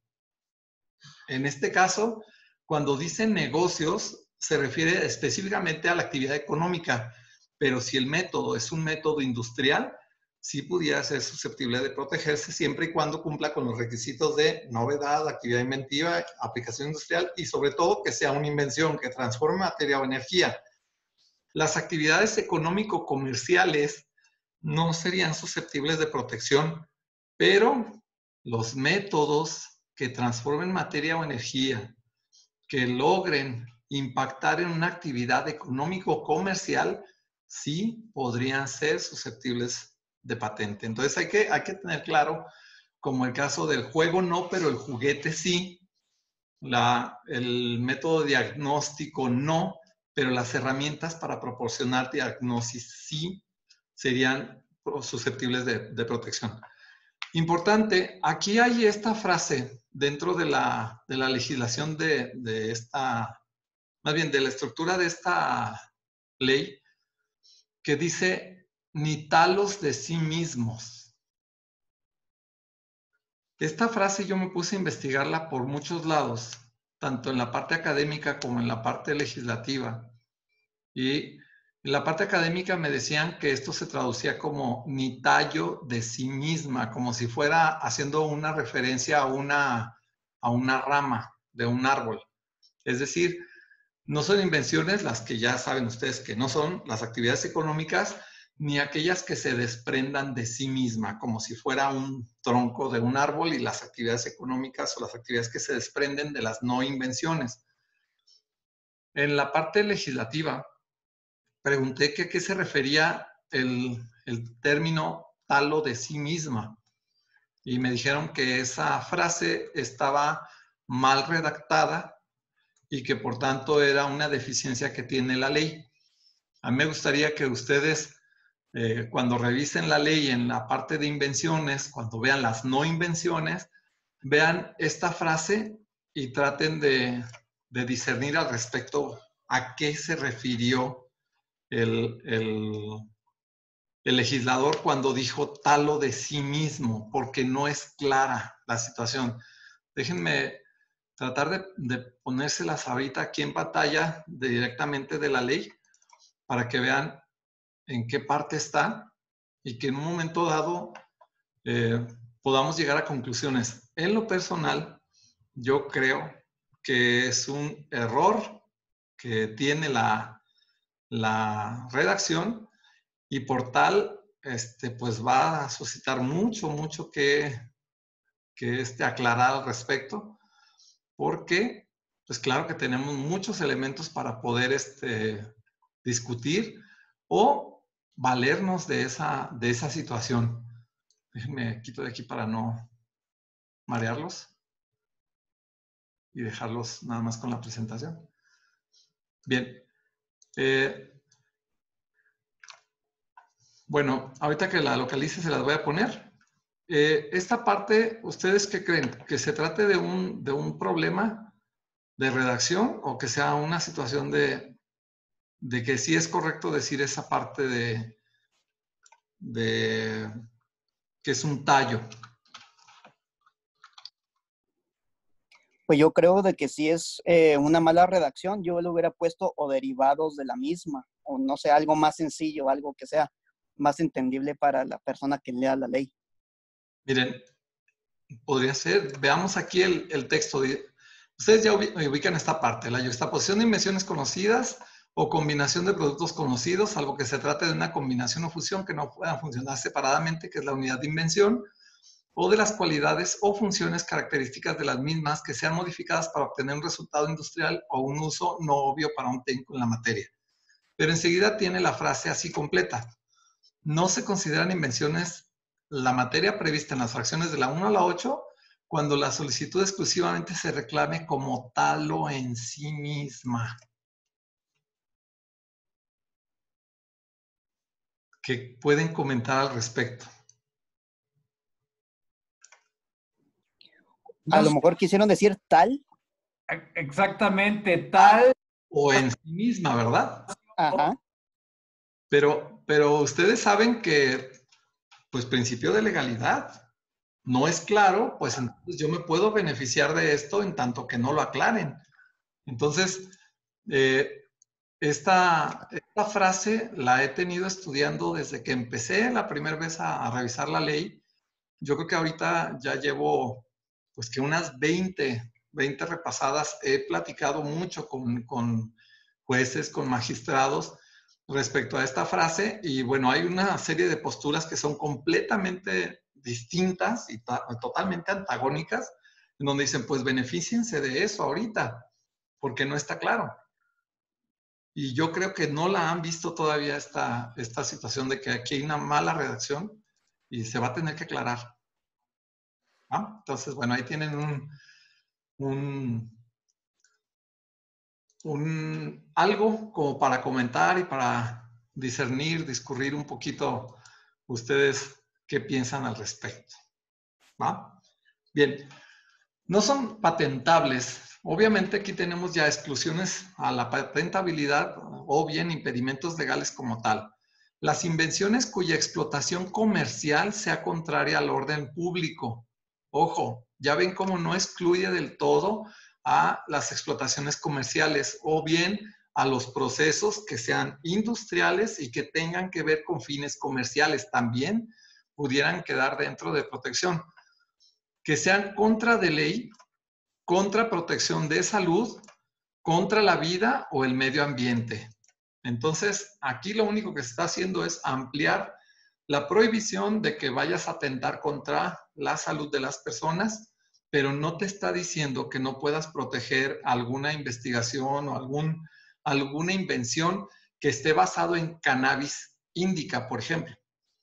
Speaker 1: En este caso, cuando dicen negocios, se refiere específicamente a la actividad económica, pero si el método es un método industrial, sí pudiera ser susceptible de protegerse siempre y cuando cumpla con los requisitos de novedad, actividad inventiva, aplicación industrial y sobre todo que sea una invención que transforme materia o energía. Las actividades económico-comerciales no serían susceptibles de protección, pero los métodos que transformen materia o energía, que logren impactar en una actividad económico-comercial, sí podrían ser susceptibles de patente. Entonces hay que, hay que tener claro, como el caso del juego no, pero el juguete sí, la, el método diagnóstico no, pero las herramientas para proporcionar diagnosis sí serían susceptibles de, de protección. Importante, aquí hay esta frase dentro de la, de la legislación de, de esta, más bien de la estructura de esta ley, que dice, ni talos de sí mismos. Esta frase yo me puse a investigarla por muchos lados, tanto en la parte académica como en la parte legislativa. Y en la parte académica me decían que esto se traducía como ni tallo de sí misma, como si fuera haciendo una referencia a una, a una rama de un árbol. Es decir, no son invenciones las que ya saben ustedes que no son las actividades económicas, ni aquellas que se desprendan de sí misma, como si fuera un tronco de un árbol y las actividades económicas o las actividades que se desprenden de las no invenciones. En la parte legislativa, pregunté que a qué se refería el, el término talo de sí misma. Y me dijeron que esa frase estaba mal redactada y que por tanto era una deficiencia que tiene la ley. A mí me gustaría que ustedes, eh, cuando revisen la ley en la parte de invenciones, cuando vean las no invenciones, vean esta frase y traten de, de discernir al respecto a qué se refirió El, el, el legislador cuando dijo talo de sí mismo, porque no es clara la situación. Déjenme tratar de, de ponérselas ahorita aquí en pantalla de, directamente de la ley para que vean en qué parte está y que en un momento dado eh, podamos llegar a conclusiones. En lo personal, yo creo que es un error que tiene la, la redacción, y por tal, este, pues va a suscitar mucho, mucho que, que este, aclarar al respecto, porque, pues claro que tenemos muchos elementos para poder este, discutir o valernos de esa, de esa situación. Déjenme quito de aquí para no marearlos y dejarlos nada más con la presentación. Bien. Eh, bueno, ahorita que la localice se las voy a poner. Eh, esta parte, ¿ustedes qué creen? ¿Que se trate de un, de un problema de redacción o que sea una situación de, de que sí es correcto decir esa parte de, de que es un tallo?
Speaker 3: Pues yo creo de que si es eh, una mala redacción, yo le hubiera puesto o derivados de la misma, o no sé, algo más sencillo, algo que sea más entendible para la persona que lea la ley.
Speaker 1: Miren, podría ser, veamos aquí el, el texto. Ustedes ya ubican esta parte, la yuxtaposición de invenciones conocidas o combinación de productos conocidos, salvo que se trate de una combinación o fusión que no puedan funcionar separadamente, que es la unidad de invención, o de las cualidades o funciones características de las mismas que sean modificadas para obtener un resultado industrial o un uso no obvio para un técnico en la materia. Pero enseguida tiene la frase así completa. No se consideran invenciones la materia prevista en las fracciones de la uno a la ocho cuando la solicitud exclusivamente se reclame como tal o en sí misma. ¿Qué pueden comentar al respecto?
Speaker 3: A no lo sé. Mejor quisieron decir tal.
Speaker 2: Exactamente, tal.
Speaker 1: O en sí misma, ¿verdad?
Speaker 3: Ajá.
Speaker 1: Pero, pero ustedes saben que, pues, principio de legalidad no es claro, pues entonces yo me puedo beneficiar de esto en tanto que no lo aclaren. Entonces, eh, esta, esta frase la he tenido estudiando desde que empecé la primera vez a, a revisar la ley. Yo creo que ahorita ya llevo, pues que unas veinte, veinte repasadas. He platicado mucho con, con jueces, con magistrados respecto a esta frase y bueno, hay una serie de posturas que son completamente distintas y totalmente antagónicas, en donde dicen, pues benefíciense de eso ahorita, porque no está claro. Y yo creo que no la han visto todavía esta, esta situación de que aquí hay una mala redacción y se va a tener que aclarar. ¿Ah? Entonces, bueno, ahí tienen un, un, un, algo como para comentar y para discernir, discurrir un poquito ustedes qué piensan al respecto. ¿Va? Bien, no son patentables. Obviamente aquí tenemos ya exclusiones a la patentabilidad o bien impedimentos legales como tal. Las invenciones cuya explotación comercial sea contraria al orden público. Ojo, ya ven cómo no excluye del todo a las explotaciones comerciales o bien a los procesos que sean industriales y que tengan que ver con fines comerciales. También pudieran quedar dentro de protección. Que sean contra de ley, contra protección de salud, contra la vida o el medio ambiente. Entonces, aquí lo único que se está haciendo es ampliar la prohibición de que vayas a atentar contra la salud de las personas, pero no te está diciendo que no puedas proteger alguna investigación o algún, alguna invención que esté basado en cannabis índica, por ejemplo.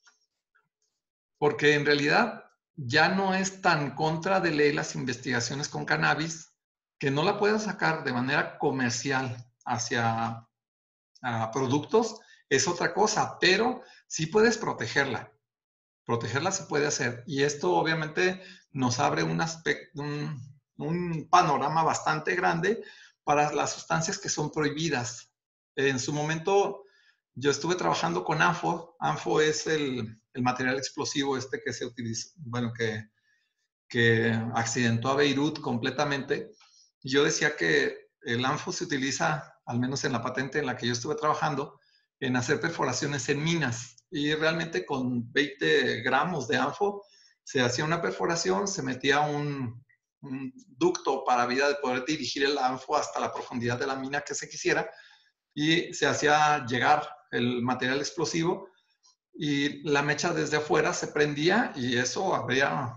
Speaker 1: Porque en realidad ya no es tan contra de ley las investigaciones con cannabis que no la puedas sacar de manera comercial hacia uh, productos, es otra cosa, pero sí puedes protegerla. Protegerla se puede hacer. Y esto obviamente nos abre un aspecto, un, un panorama bastante grande para las sustancias que son prohibidas. En su momento yo estuve trabajando con ANFO. ANFO es el, el material explosivo este que se utiliza, bueno, que, que accidentó a Beirut completamente. Y yo decía que el ANFO se utiliza, al menos en la patente en la que yo estuve trabajando, en hacer perforaciones en minas. Y realmente con veinte gramos de ANFO se hacía una perforación, se metía un, un ducto para vida de poder dirigir el ANFO hasta la profundidad de la mina que se quisiera y se hacía llegar el material explosivo y la mecha desde afuera se prendía y eso habría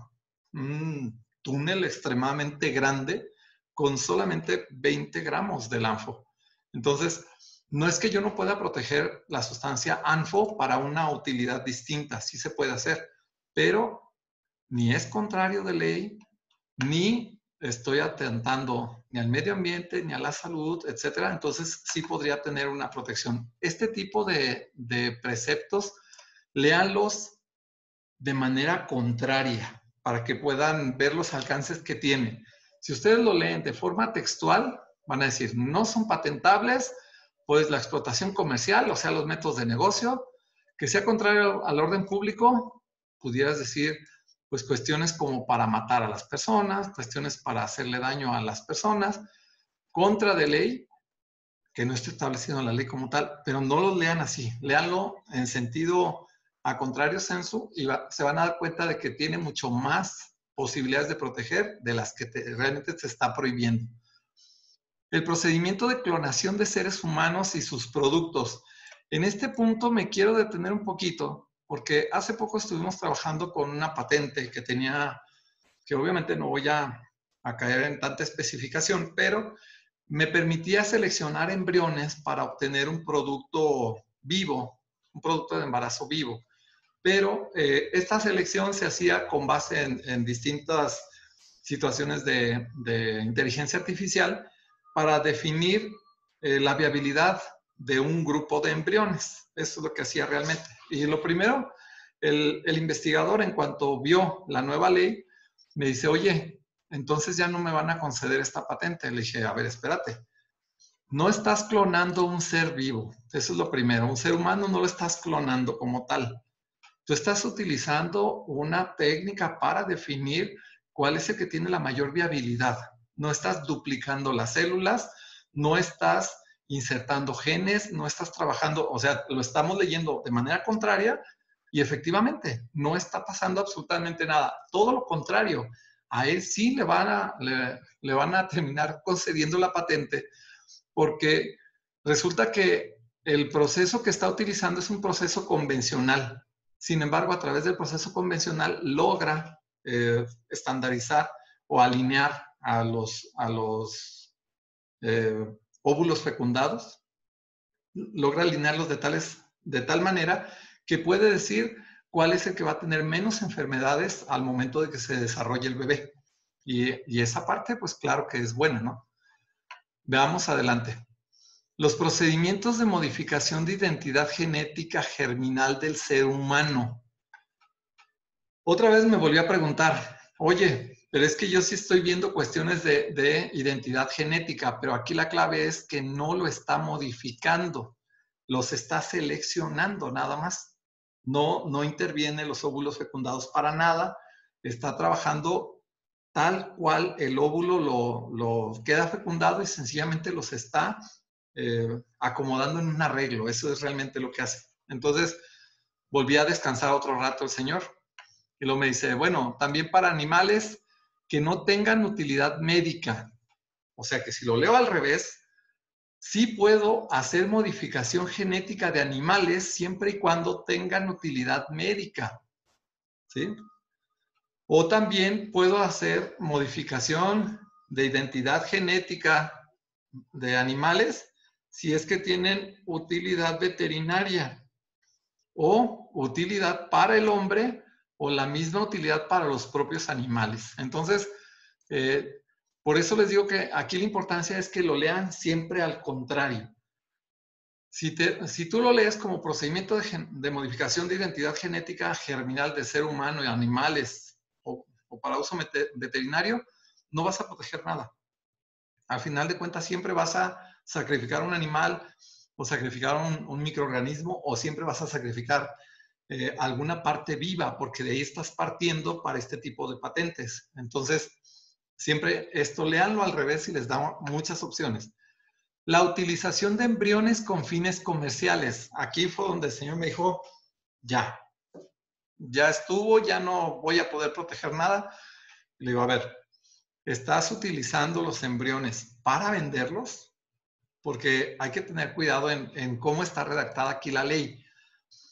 Speaker 1: un túnel extremadamente grande con solamente veinte gramos del ANFO. Entonces, no es que yo no pueda proteger la sustancia ANFO para una utilidad distinta, sí se puede hacer, pero ni es contrario de ley, ni estoy atentando ni al medio ambiente, ni a la salud, etcétera. Entonces, sí podría tener una protección. Este tipo de, de preceptos, léanlos de manera contraria para que puedan ver los alcances que tiene. Si ustedes lo leen de forma textual, van a decir, no son patentables, pues la explotación comercial, o sea, los métodos de negocio, que sea contrario al orden público, pudieras decir, pues cuestiones como para matar a las personas, cuestiones para hacerle daño a las personas, contra de ley, que no esté establecido en la ley como tal, pero no lo lean así, léanlo en sentido a contrario sensu y va, se van a dar cuenta de que tiene mucho más posibilidades de proteger de las que te, realmente se está prohibiendo. El procedimiento de clonación de seres humanos y sus productos. En este punto me quiero detener un poquito, porque hace poco estuvimos trabajando con una patente que tenía, que obviamente no voy a, a caer en tanta especificación, pero me permitía seleccionar embriones para obtener un producto vivo, un producto de embarazo vivo. Pero eh, esta selección se hacía con base en, en distintas situaciones de, de inteligencia artificial para definir eh, la viabilidad de un grupo de embriones. Eso es lo que hacía realmente. Y lo primero, el, el investigador, en cuanto vio la nueva ley, me dice, oye, entonces ya no me van a conceder esta patente. Le dije, a ver, espérate. No estás clonando un ser vivo. Eso es lo primero. Un ser humano no lo estás clonando como tal. Tú estás utilizando una técnica para definir cuál es el que tiene la mayor viabilidad. No estás duplicando las células, no estás insertando genes, no estás trabajando, o sea, lo estamos leyendo de manera contraria y efectivamente no está pasando absolutamente nada. Todo lo contrario, a él sí le van a, le, le van a terminar concediendo la patente porque resulta que el proceso que está utilizando es un proceso convencional. Sin embargo, a través del proceso convencional logra eh, estandarizar o alinear a los, a los eh, óvulos fecundados, logra alinearlos de, tales, de tal manera que puede decir cuál es el que va a tener menos enfermedades al momento de que se desarrolle el bebé. Y, y esa parte, pues claro que es buena, ¿no? Veamos adelante. Los procedimientos de modificación de identidad genética germinal del ser humano. Otra vez me volví a preguntar, oye, pero es que yo sí estoy viendo cuestiones de, de identidad genética, pero aquí la clave es que no lo está modificando, los está seleccionando nada más. No, no interviene los óvulos fecundados para nada, está trabajando tal cual el óvulo lo, lo queda fecundado y sencillamente los está eh, acomodando en un arreglo. Eso es realmente lo que hace. Entonces, volví a descansar otro rato el señor. Y luego me dice, bueno, también para animales que no tengan utilidad médica. O sea que si lo leo al revés, sí puedo hacer modificación genética de animales siempre y cuando tengan utilidad médica. ¿Sí? O también puedo hacer modificación de identidad genética de animales si es que tienen utilidad veterinaria o utilidad para el hombre o la misma utilidad para los propios animales. Entonces, eh, por eso les digo que aquí la importancia es que lo lean siempre al contrario. Si, te, si tú lo lees como procedimiento de, de modificación de identidad genética germinal de ser humano y animales o, o para uso veterinario, no vas a proteger nada. Al final de cuentas, siempre vas a sacrificar un animal o sacrificar un, un microorganismo o siempre vas a sacrificar eh, alguna parte viva, porque de ahí estás partiendo para este tipo de patentes. Entonces, siempre esto, léanlo al revés y les da muchas opciones. La utilización de embriones con fines comerciales. Aquí fue donde el señor me dijo, ya, ya estuvo, ya no voy a poder proteger nada. Le digo, a ver, ¿estás utilizando los embriones para venderlos? Porque hay que tener cuidado en, en cómo está redactada aquí la ley.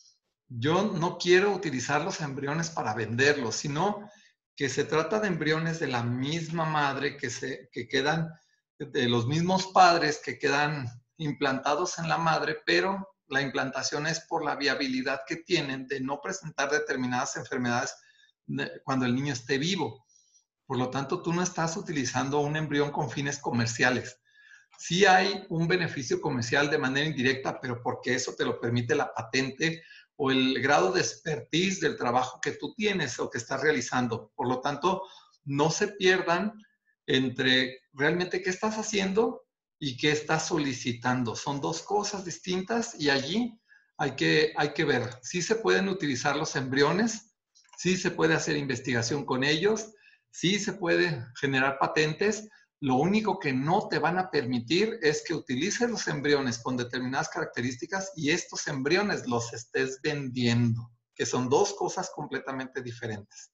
Speaker 1: yo no quiero utilizar los embriones para venderlos, sino que se trata de embriones de la misma madre que, se, que quedan, de los mismos padres que quedan implantados en la madre, pero la implantación es por la viabilidad que tienen de no presentar determinadas enfermedades cuando el niño esté vivo. Por lo tanto, tú no estás utilizando un embrión con fines comerciales. Sí hay un beneficio comercial de manera indirecta, pero porque eso te lo permite la patente o el grado de expertise del trabajo que tú tienes o que estás realizando. Por lo tanto, no se pierdan entre realmente qué estás haciendo y qué estás solicitando. Son dos cosas distintas y allí hay que, hay que ver. Sí se pueden utilizar los embriones, sí se puede hacer investigación con ellos, sí se puede generar patentes. Lo único que no te van a permitir es que utilices los embriones con determinadas características y estos embriones los estés vendiendo, que son dos cosas completamente diferentes.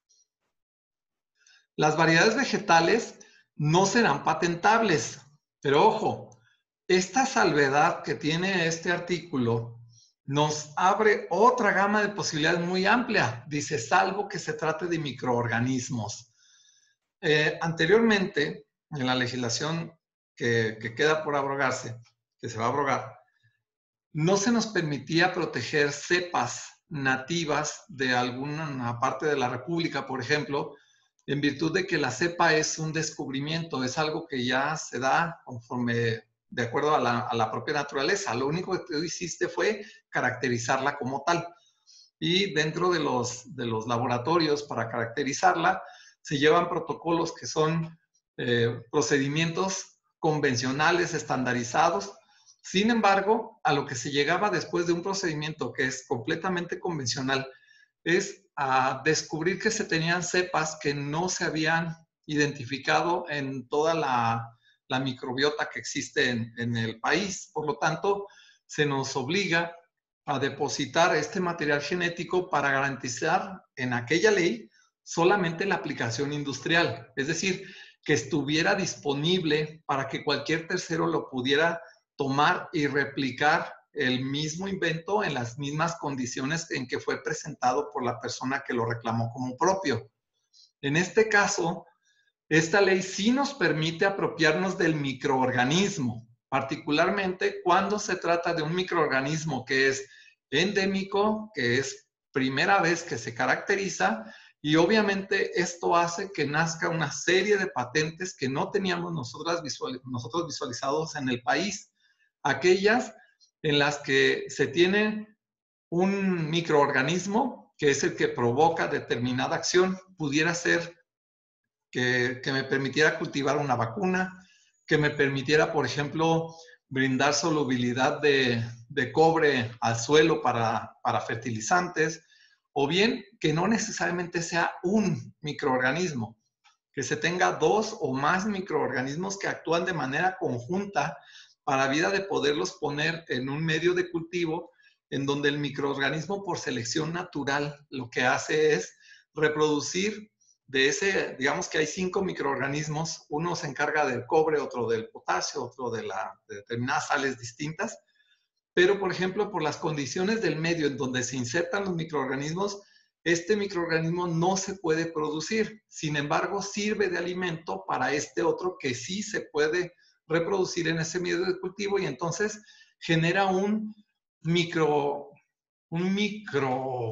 Speaker 1: Las variedades vegetales no serán patentables, pero ojo, esta salvedad que tiene este artículo nos abre otra gama de posibilidades muy amplia. Dice, salvo que se trate de microorganismos. Eh, anteriormente, en la legislación que, que queda por abrogarse, que se va a abrogar, no se nos permitía proteger cepas nativas de alguna parte de la República, por ejemplo, en virtud de que la cepa es un descubrimiento, es algo que ya se da conforme, de acuerdo a la, a la propia naturaleza. Lo único que tú hiciste fue caracterizarla como tal. Y dentro de los, de los laboratorios para caracterizarla, se llevan protocolos que son eh, procedimientos convencionales, estandarizados. Sin embargo, a lo que se llegaba después de un procedimiento que es completamente convencional, es a descubrir que se tenían cepas que no se habían identificado en toda la, la microbiota que existe en, en el país. Por lo tanto, se nos obliga a depositar este material genético para garantizar en aquella ley solamente la aplicación industrial, es decir, que estuviera disponible para que cualquier tercero lo pudiera tomar y replicar el mismo invento en las mismas condiciones en que fue presentado por la persona que lo reclamó como propio. En este caso, esta ley sí nos permite apropiarnos del microorganismo, particularmente cuando se trata de un microorganismo que es endémico, que es primera vez que se caracteriza, y obviamente esto hace que nazca una serie de patentes que no teníamos nosotras visual, nosotros visualizados en el país. Aquellas en las que se tiene un microorganismo que es el que provoca determinada acción, pudiera ser que, que me permitiera cultivar una vacuna, que me permitiera, por ejemplo, brindar solubilidad de, de cobre al suelo para, para fertilizantes, o bien que no necesariamente sea un microorganismo, que se tenga dos o más microorganismos que actúan de manera conjunta para vida de poderlos poner en un medio de cultivo en donde el microorganismo por selección natural lo que hace es reproducir de ese, digamos que hay cinco microorganismos, uno se encarga del cobre, otro del potasio, otro de, la, de determinadas sales distintas, pero por ejemplo por las condiciones del medio en donde se insertan los microorganismos, este microorganismo no se puede producir, sin embargo sirve de alimento para este otro que sí se puede reproducir en ese medio de cultivo y entonces genera un micro, un micro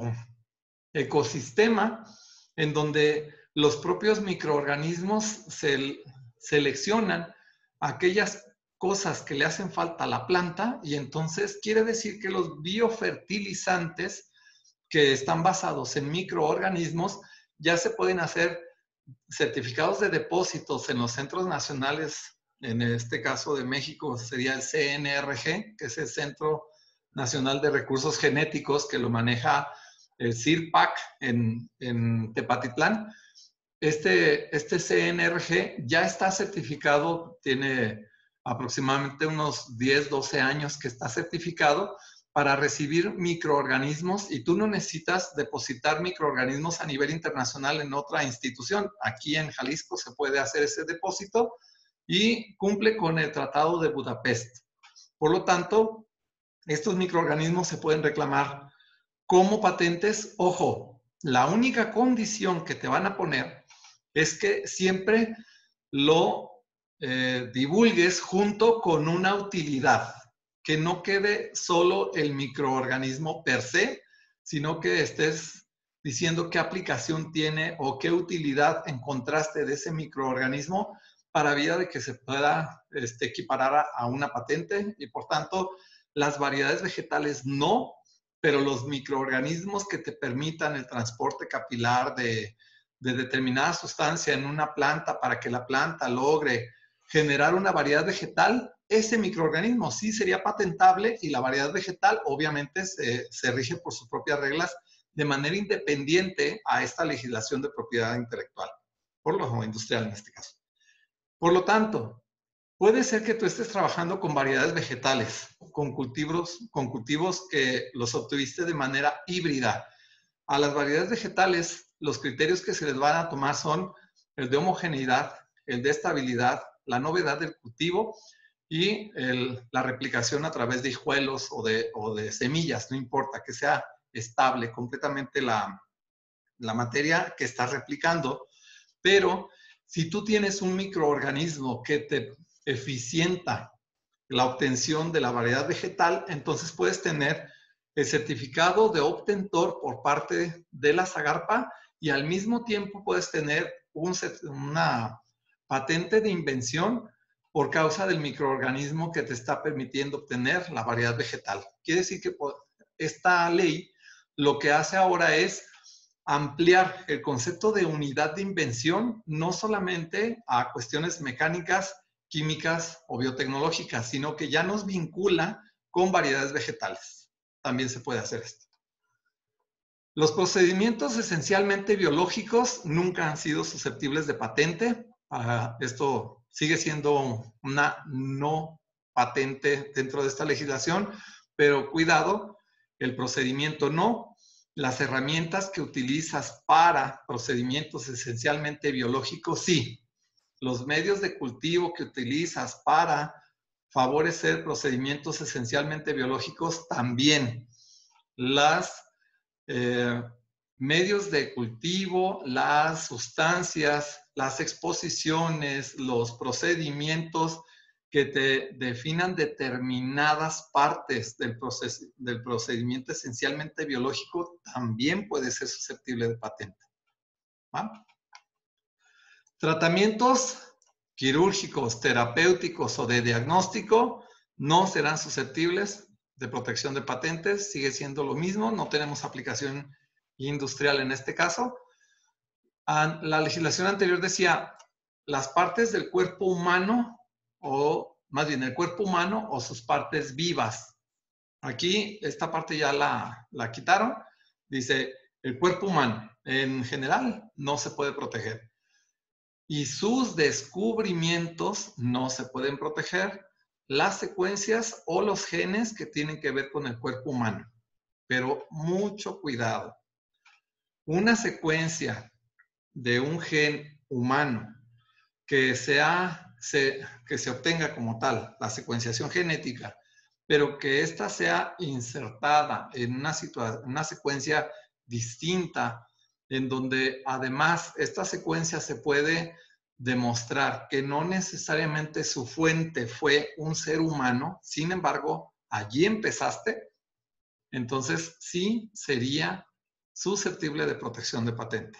Speaker 1: ecosistema en donde los propios microorganismos se seleccionan aquellas cosas que le hacen falta a la planta y entonces quiere decir que los biofertilizantes que están basados en microorganismos ya se pueden hacer certificados de depósitos en los centros nacionales, en este caso de México sería el C N R G, que es el Centro Nacional de Recursos Genéticos, que lo maneja el C I R P A C en, en Tepatitlán. Este, este C N R G ya está certificado, tiene aproximadamente unos diez, doce años que está certificado para recibir microorganismos y tú no necesitas depositar microorganismos a nivel internacional en otra institución. Aquí en Jalisco se puede hacer ese depósito y cumple con el Tratado de Budapest. Por lo tanto, estos microorganismos se pueden reclamar como patentes, ojo, la única condición que te van a poner es que siempre lo eh, divulgues junto con una utilidad, que no quede solo el microorganismo per se, sino que estés diciendo qué aplicación tiene o qué utilidad encontraste de ese microorganismo para vía de que se pueda este, equiparar a, a una patente. Y por tanto, las variedades vegetales no, pero los microorganismos que te permitan el transporte capilar de, de determinada sustancia en una planta para que la planta logre generar una variedad vegetal, ese microorganismo sí sería patentable y la variedad vegetal obviamente se, se rige por sus propias reglas de manera independiente a esta legislación de propiedad intelectual, por lo industrial en este caso. Por lo tanto, puede ser que tú estés trabajando con variedades vegetales, con cultivos, con cultivos que los obtuviste de manera híbrida. A las variedades vegetales, los criterios que se les van a tomar son el de homogeneidad, el de estabilidad, la novedad del cultivo y el, la replicación a través de hijuelos o de, o de semillas, no importa, que sea estable completamente la, la materia que estás replicando. Pero si tú tienes un microorganismo que te eficienta la obtención de la variedad vegetal, entonces puedes tener el certificado de obtentor por parte de la Zagarpa y al mismo tiempo puedes tener un, una patente de invención por causa del microorganismo que te está permitiendo obtener la variedad vegetal. Quiere decir que esta ley lo que hace ahora es ampliar el concepto de unidad de invención no solamente a cuestiones mecánicas, químicas o biotecnológicas, sino que ya nos vincula con variedades vegetales. También se puede hacer esto. Los procedimientos esencialmente biológicos nunca han sido susceptibles de patente. Uh, esto sigue siendo una no patente dentro de esta legislación, pero cuidado, el procedimiento no. Las herramientas que utilizas para procedimientos esencialmente biológicos, sí. Los medios de cultivo que utilizas para favorecer procedimientos esencialmente biológicos, también. Los eh, medios de cultivo, las sustancias, las exposiciones, los procedimientos que te definan determinadas partes del, proces del procedimiento esencialmente biológico también puede ser susceptible de patente. ¿Va? Tratamientos quirúrgicos, terapéuticos o de diagnóstico no serán susceptibles de protección de patentes, sigue siendo lo mismo, no tenemos aplicación industrial en este caso. La legislación anterior decía las partes del cuerpo humano o más bien el cuerpo humano o sus partes vivas. Aquí esta parte ya la, la quitaron. Dice el cuerpo humano en general no se puede proteger. Y sus descubrimientos no se pueden proteger. Las secuencias o los genes que tienen que ver con el cuerpo humano. Pero mucho cuidado. Una secuencia de un gen humano que, sea, se, que se obtenga como tal, la secuenciación genética, pero que ésta sea insertada en una, una secuencia distinta, en donde además esta secuencia se puede demostrar que no necesariamente su fuente fue un ser humano, sin embargo, allí empezaste, entonces sí sería susceptible de protección de patente.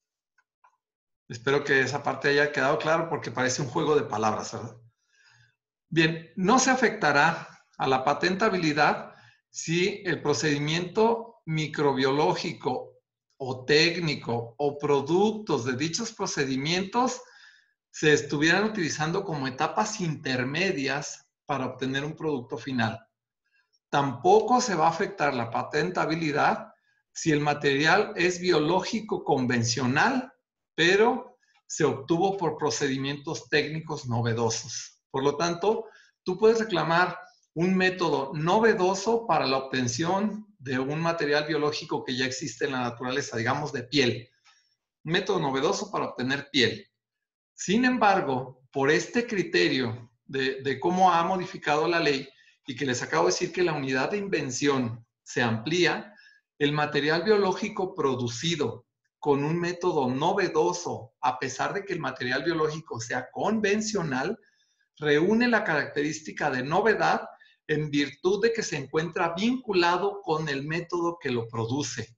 Speaker 1: Espero que esa parte haya quedado claro porque parece un juego de palabras, ¿verdad? Bien, no se afectará a la patentabilidad si el procedimiento microbiológico o técnico o productos de dichos procedimientos se estuvieran utilizando como etapas intermedias para obtener un producto final. Tampoco se va a afectar la patentabilidad si el material es biológico convencional, pero se obtuvo por procedimientos técnicos novedosos. Por lo tanto, tú puedes reclamar un método novedoso para la obtención de un material biológico que ya existe en la naturaleza, digamos de piel. Un método novedoso para obtener piel. Sin embargo, por este criterio de, de cómo ha modificado la ley y que les acabo de decir que la unidad de invención se amplía, el material biológico producido con un método novedoso, a pesar de que el material biológico sea convencional, reúne la característica de novedad en virtud de que se encuentra vinculado con el método que lo produce.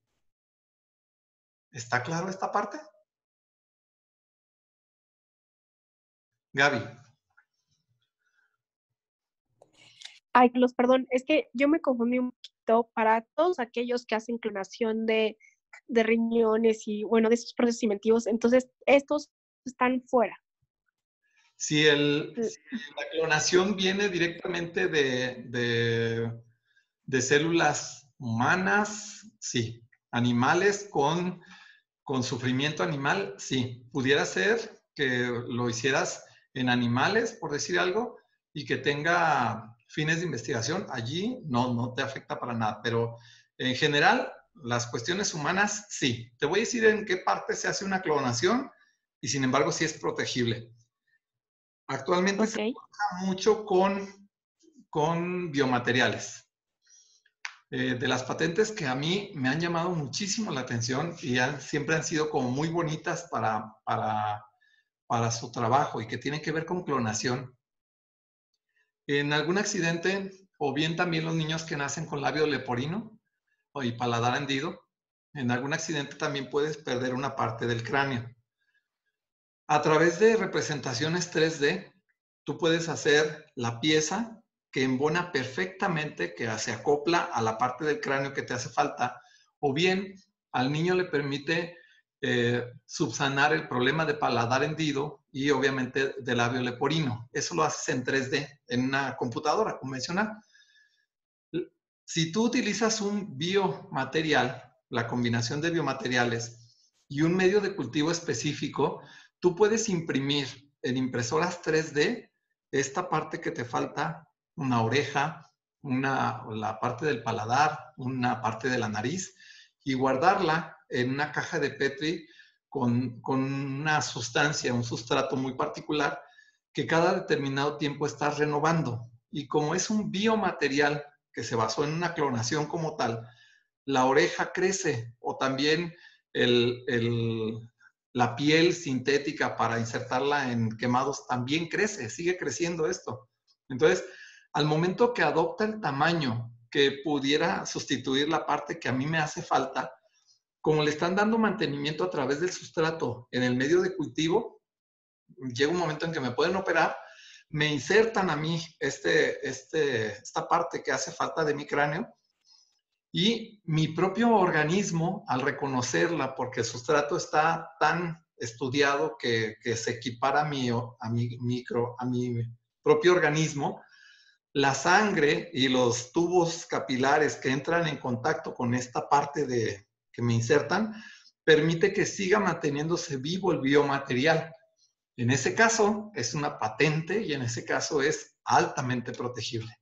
Speaker 1: ¿Está claro esta parte? Gaby.
Speaker 4: Ay, Carlos, perdón, es que yo me confundí un poquito para todos aquellos que hacen clonación de, de riñones y, bueno, de esos procedimientos. Entonces, estos están fuera.
Speaker 1: Si, el, si la clonación viene directamente de, de, de células humanas, sí. Animales con, con sufrimiento animal, sí. Pudiera ser que lo hicieras en animales, por decir algo, y que tenga fines de investigación. Allí no, no te afecta para nada. Pero en general, las cuestiones humanas, sí. Te voy a decir en qué parte se hace una clonación y sin embargo sí es protegible. Actualmente okay. se trabaja mucho con, con biomateriales. Eh, de las patentes que a mí me han llamado muchísimo la atención y han, siempre han sido como muy bonitas para, para, para su trabajo y que tienen que ver con clonación. En algún accidente, o bien también los niños que nacen con labio leporino y paladar hendido, en algún accidente también puedes perder una parte del cráneo. A través de representaciones tres D, tú puedes hacer la pieza que embona perfectamente, que se acopla a la parte del cráneo que te hace falta, o bien al niño le permite eh, subsanar el problema de paladar hendido y obviamente de labio leporino. Eso lo haces en tres D, en una computadora convencional. Si tú utilizas un biomaterial, la combinación de biomateriales y un medio de cultivo específico, tú puedes imprimir en impresoras tres D esta parte que te falta, una oreja, una, la parte del paladar, una parte de la nariz, y guardarla en una caja de Petri con, con una sustancia, un sustrato muy particular que cada determinado tiempo estás renovando. Y como es un biomaterial que se basó en una clonación como tal, la oreja crece, o también el, el, la piel sintética para insertarla en quemados también crece, sigue creciendo esto. Entonces, al momento que adopta el tamaño que pudiera sustituir la parte que a mí me hace falta, como le están dando mantenimiento a través del sustrato en el medio de cultivo, llega un momento en que me pueden operar, me insertan a mí este, este, esta parte que hace falta de mi cráneo, y mi propio organismo, al reconocerla, porque el sustrato está tan estudiado que, que se equipara a mi, a, mi micro, a mi propio organismo, la sangre y los tubos capilares que entran en contacto con esta parte de, que me insertan, permite que siga manteniéndose vivo el biomaterial. En ese caso, es una patente y en ese caso es altamente protegible.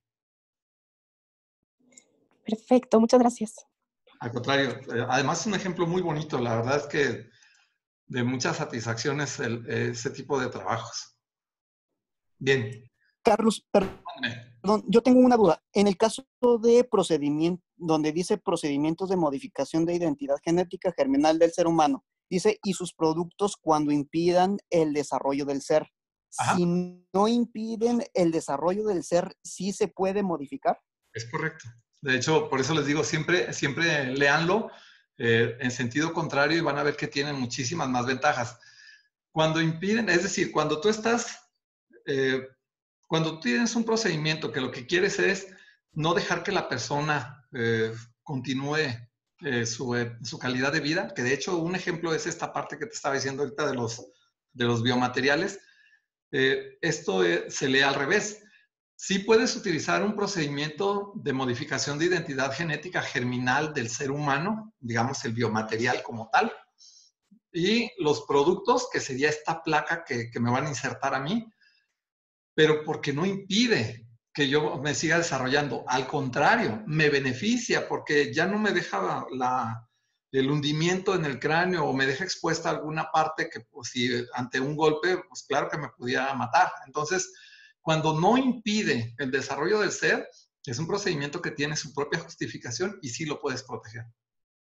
Speaker 4: Perfecto, muchas gracias.
Speaker 1: Al contrario, además es un ejemplo muy bonito, la verdad es que de muchas satisfacciones el, ese tipo de trabajos. Bien.
Speaker 3: Carlos, perdón, yo tengo una duda. En el caso de procedimiento, donde dice procedimientos de modificación de identidad genética germinal del ser humano, dice y sus productos cuando impidan el desarrollo del ser. Ajá. Si no impiden el desarrollo del ser, ¿sí se puede modificar?
Speaker 1: Es correcto. De hecho, por eso les digo, siempre, siempre léanlo eh, en sentido contrario y van a ver que tienen muchísimas más ventajas. Cuando impiden, es decir, cuando tú estás, eh, cuando tú tienes un procedimiento que lo que quieres es no dejar que la persona eh, continúe eh, su, eh, su calidad de vida, que de hecho un ejemplo es esta parte que te estaba diciendo ahorita de los, de los biomateriales, eh, esto eh, se lee al revés. Sí puedes utilizar un procedimiento de modificación de identidad genética germinal del ser humano, digamos el biomaterial como tal, y los productos, que sería esta placa que, que me van a insertar a mí, pero porque no impide que yo me siga desarrollando. Al contrario, me beneficia porque ya no me deja la, el hundimiento en el cráneo o me deja expuesta alguna parte que pues, si ante un golpe, pues claro que me pudiera matar. Entonces, cuando no impide el desarrollo del ser, es un procedimiento que tiene su propia justificación y sí lo puedes proteger.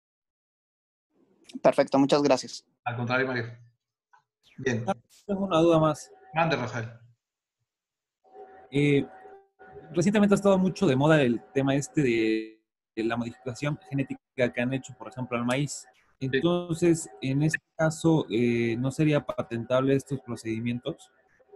Speaker 3: Perfecto, muchas gracias.
Speaker 1: Al contrario, Mario. Bien.
Speaker 5: Tengo una duda más.
Speaker 1: Grande, Rafael.
Speaker 5: Eh, recientemente ha estado mucho de moda el tema este de, de la modificación genética que han hecho, por ejemplo, al maíz. Entonces, en este caso, eh, ¿no sería patentable estos procedimientos?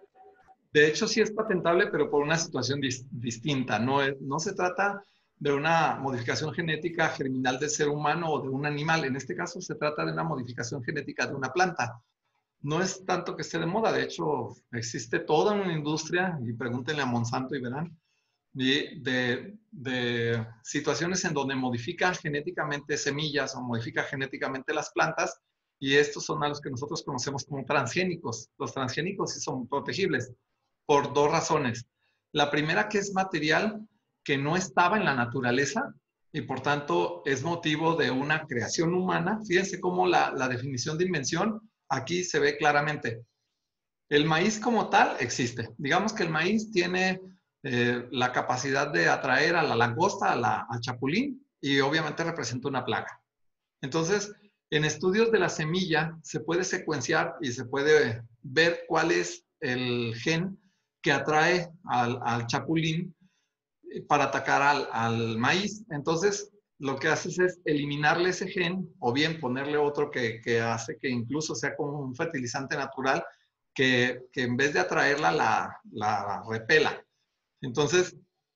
Speaker 1: De hecho, sí es patentable, pero por una situación dis distinta. No, es, no se trata de una modificación genética germinal del ser humano o de un animal. En este caso, se trata de una modificación genética de una planta. No es tanto que esté de moda. De hecho, existe toda una industria, y pregúntenle a Monsanto y verán, de, de, de situaciones en donde modifica genéticamente semillas o modifica genéticamente las plantas, y estos son a los que nosotros conocemos como transgénicos. Los transgénicos sí son protegibles por dos razones. La primera, que es material que no estaba en la naturaleza y por tanto es motivo de una creación humana. Fíjense cómo la, la definición de invención aquí se ve claramente. El maíz como tal existe. Digamos que el maíz tiene eh, la capacidad de atraer a la langosta, a la, al chapulín, y obviamente representa una plaga. Entonces, en estudios de la semilla se puede secuenciar y se puede ver cuál es el gen que atrae al, al chapulín para atacar al, al maíz. Entonces, lo que haces es eliminarle ese gen o bien ponerle otro que, que hace que incluso sea como un fertilizante natural que, que en vez de atraerla, la, la repela. Entonces,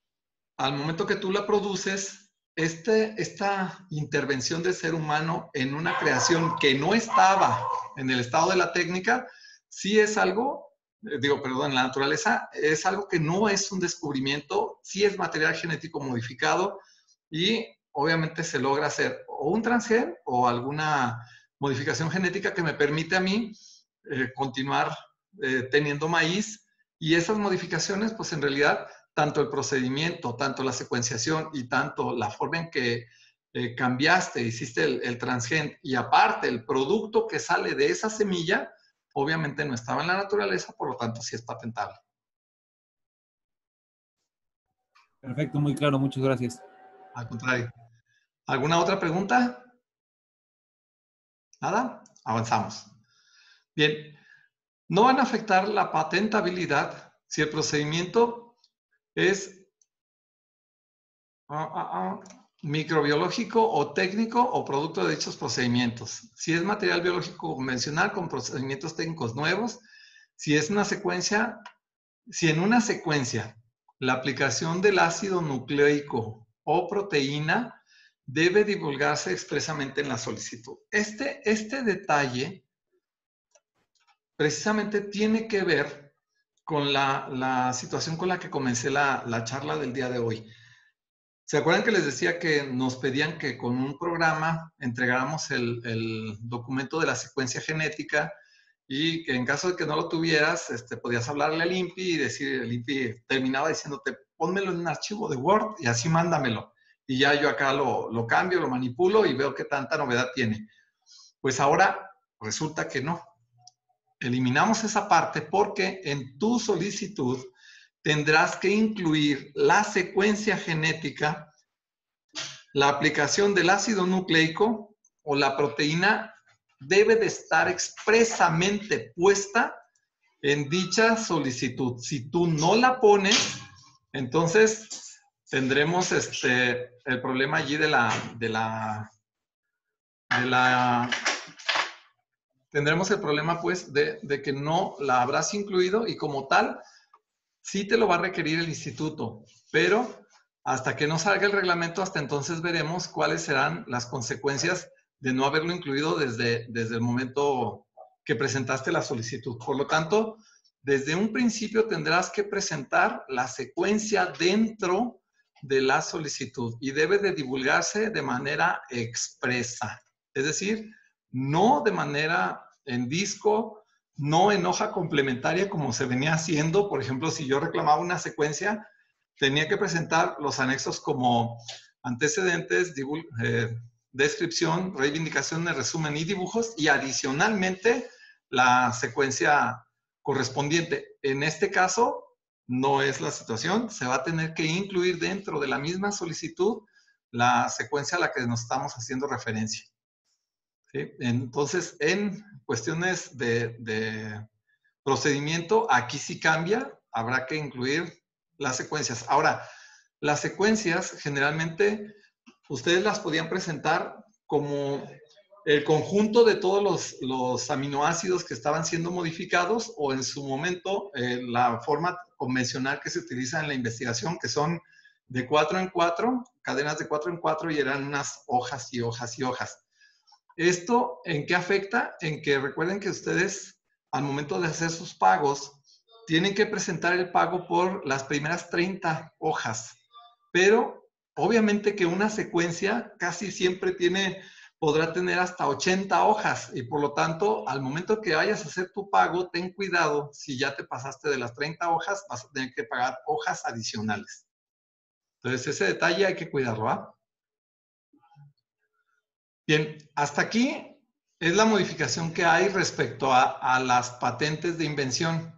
Speaker 1: al momento que tú la produces, este, esta intervención del ser humano en una creación que no estaba en el estado de la técnica, sí es algo, digo, perdón, en la naturaleza, es algo que no es un descubrimiento, sí es material genético modificado y obviamente se logra hacer o un transgen o alguna modificación genética que me permite a mí eh, continuar eh, teniendo maíz, y esas modificaciones, pues en realidad, tanto el procedimiento, tanto la secuenciación y tanto la forma en que eh, cambiaste, hiciste el, el transgen y aparte el producto que sale de esa semilla, obviamente no estaba en la naturaleza, por lo tanto sí es patentable.
Speaker 5: Perfecto, muy claro, muchas gracias.
Speaker 1: Al contrario. ¿Alguna otra pregunta? ¿Nada? Avanzamos. Bien. No van a afectar la patentabilidad si el procedimiento es uh, uh, uh, microbiológico o técnico o producto de dichos procedimientos. Si es material biológico convencional con procedimientos técnicos nuevos, si es una secuencia, si en una secuencia la aplicación del ácido nucleico o proteína debe divulgarse expresamente en la solicitud. Este, este detalle precisamente tiene que ver con la, la situación con la que comencé la, la charla del día de hoy. ¿Se acuerdan que les decía que nos pedían que con un programa entregáramos el, el documento de la secuencia genética y que en caso de que no lo tuvieras, este, podías hablarle al I N P I y decir, el I N P I terminaba diciéndote, pónmelo en un archivo de Word y así mándamelo. Y ya yo acá lo, lo cambio, lo manipulo y veo qué tanta novedad tiene. Pues ahora resulta que no. Eliminamos esa parte porque en tu solicitud tendrás que incluir la secuencia genética, la aplicación del ácido nucleico o la proteína debe de estar expresamente puesta en dicha solicitud. Si tú no la pones, entonces tendremos este, el problema allí de la, de la, de la tendremos el problema, pues, de, de que no la habrás incluido y como tal, sí te lo va a requerir el instituto, pero hasta que no salga el reglamento, hasta entonces veremos cuáles serán las consecuencias de no haberlo incluido desde, desde el momento que presentaste la solicitud. Por lo tanto, desde un principio tendrás que presentar la secuencia dentro de la solicitud y debe de divulgarse de manera expresa, es decir, no de manera en disco, no en hoja complementaria como se venía haciendo. Por ejemplo, si yo reclamaba una secuencia, tenía que presentar los anexos como antecedentes, eh, descripción, reivindicación, resumen y dibujos, y adicionalmente la secuencia correspondiente. En este caso, no es la situación. Se va a tener que incluir dentro de la misma solicitud la secuencia a la que nos estamos haciendo referencia. ¿sí? Entonces, en cuestiones de, de procedimiento, aquí sí cambia, habrá que incluir las secuencias. Ahora, las secuencias generalmente ustedes las podían presentar como el conjunto de todos los, los aminoácidos que estaban siendo modificados o en su momento eh, la forma convencional que se utiliza en la investigación, que son de cuatro en cuatro, cadenas de cuatro en cuatro y eran unas hojas y hojas y hojas. ¿Esto en qué afecta? En que recuerden que ustedes al momento de hacer sus pagos tienen que presentar el pago por las primeras treinta hojas, pero obviamente que una secuencia casi siempre tiene, podrá tener hasta ochenta hojas y por lo tanto, al momento que vayas a hacer tu pago, ten cuidado, si ya te pasaste de las treinta hojas, vas a tener que pagar hojas adicionales. Entonces, ese detalle hay que cuidarlo, ¿ah? Bien, hasta aquí es la modificación que hay respecto a, a las patentes de invención.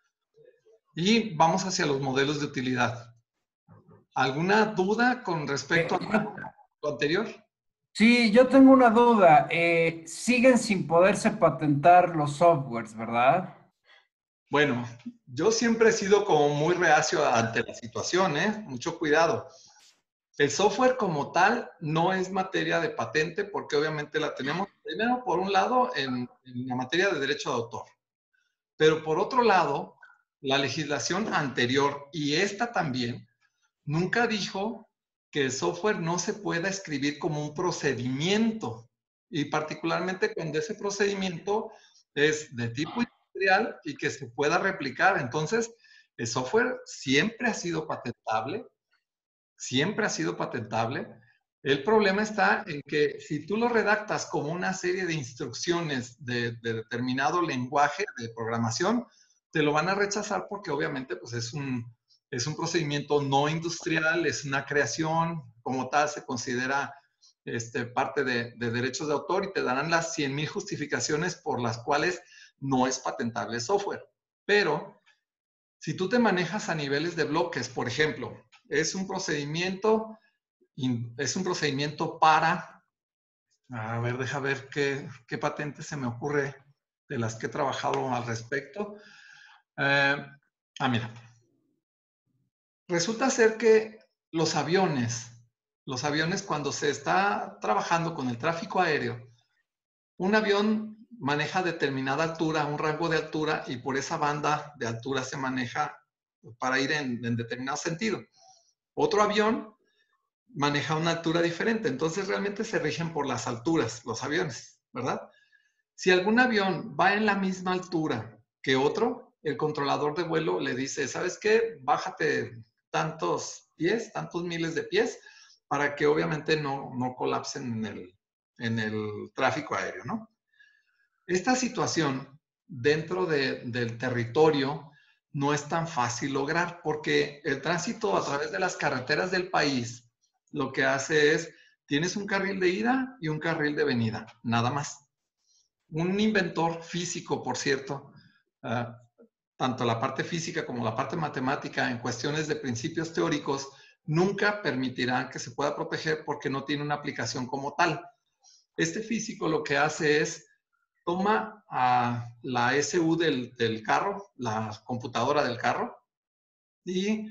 Speaker 1: Y vamos hacia los modelos de utilidad. ¿Alguna duda con respecto
Speaker 2: Eh,
Speaker 1: a lo anterior?
Speaker 2: Sí, yo tengo una duda. Eh, siguen sin poderse patentar los softwares, ¿verdad?
Speaker 1: Bueno, yo siempre he sido como muy reacio ante la situación, ¿eh? Mucho cuidado. El software como tal no es materia de patente porque obviamente la tenemos primero por un lado en, en la materia de derecho de autor, pero por otro lado, la legislación anterior y esta también nunca dijo que el software no se pueda escribir como un procedimiento y particularmente cuando ese procedimiento es de tipo industrial y que se pueda replicar. Entonces, el software siempre ha sido patentable, siempre ha sido patentable. El problema está en que si tú lo redactas como una serie de instrucciones de, de determinado lenguaje de programación, te lo van a rechazar porque obviamente pues es un, es un procedimiento no industrial, es una creación, como tal se considera este, parte de, de derechos de autor y te darán las cien mil justificaciones por las cuales no es patentable el software. Pero si tú te manejas a niveles de bloques, por ejemplo, es un procedimiento, es un procedimiento para, a ver, deja ver qué, qué patente se me ocurre de las que he trabajado al respecto. Eh, ah, mira. Resulta ser que los aviones, los aviones cuando se está trabajando con el tráfico aéreo, un avión maneja determinada altura, un rango de altura, y por esa banda de altura se maneja para ir en, en determinado sentido. Otro avión maneja una altura diferente, entonces realmente se rigen por las alturas, los aviones, ¿verdad? Si algún avión va en la misma altura que otro, el controlador de vuelo le dice, ¿sabes qué? Bájate tantos pies, tantos miles de pies, para que obviamente no, no colapsen en el, en el tráfico aéreo, ¿no? Esta situación dentro de, del territorio no es tan fácil lograr porque el tránsito a través de las carreteras del país lo que hace es, tienes un carril de ida y un carril de venida, nada más. Un inventor físico, por cierto, uh, tanto la parte física como la parte matemática en cuestiones de principios teóricos, nunca permitirán que se pueda proteger porque no tiene una aplicación como tal. Este físico lo que hace es, toma a la S U del, del carro, la computadora del carro, y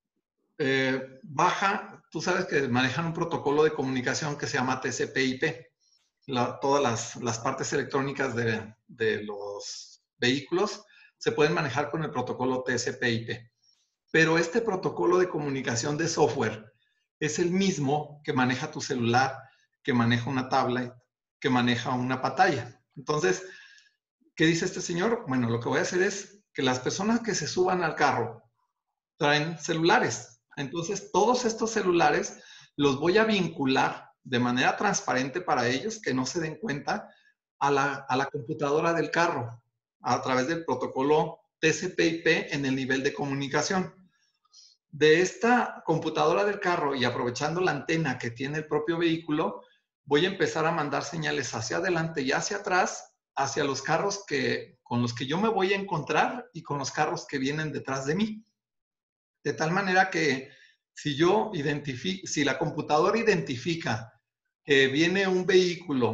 Speaker 1: eh, baja, tú sabes que manejan un protocolo de comunicación que se llama T C P I P. La, todas las, las partes electrónicas de, de los vehículos se pueden manejar con el protocolo T C P I P. Pero este protocolo de comunicación de software es el mismo que maneja tu celular, que maneja una tablet, que maneja una pantalla. Entonces, ¿qué dice este señor? Bueno, lo que voy a hacer es que las personas que se suban al carro traen celulares. Entonces, todos estos celulares los voy a vincular de manera transparente para ellos, que no se den cuenta, a la, a la computadora del carro, a través del protocolo T C P I P en el nivel de comunicación. De esta computadora del carro y aprovechando la antena que tiene el propio vehículo, voy a empezar a mandar señales hacia adelante y hacia atrás, hacia los carros que, con los que yo me voy a encontrar y con los carros que vienen detrás de mí. De tal manera que si yo identifico, si la computadora identifica que viene un vehículo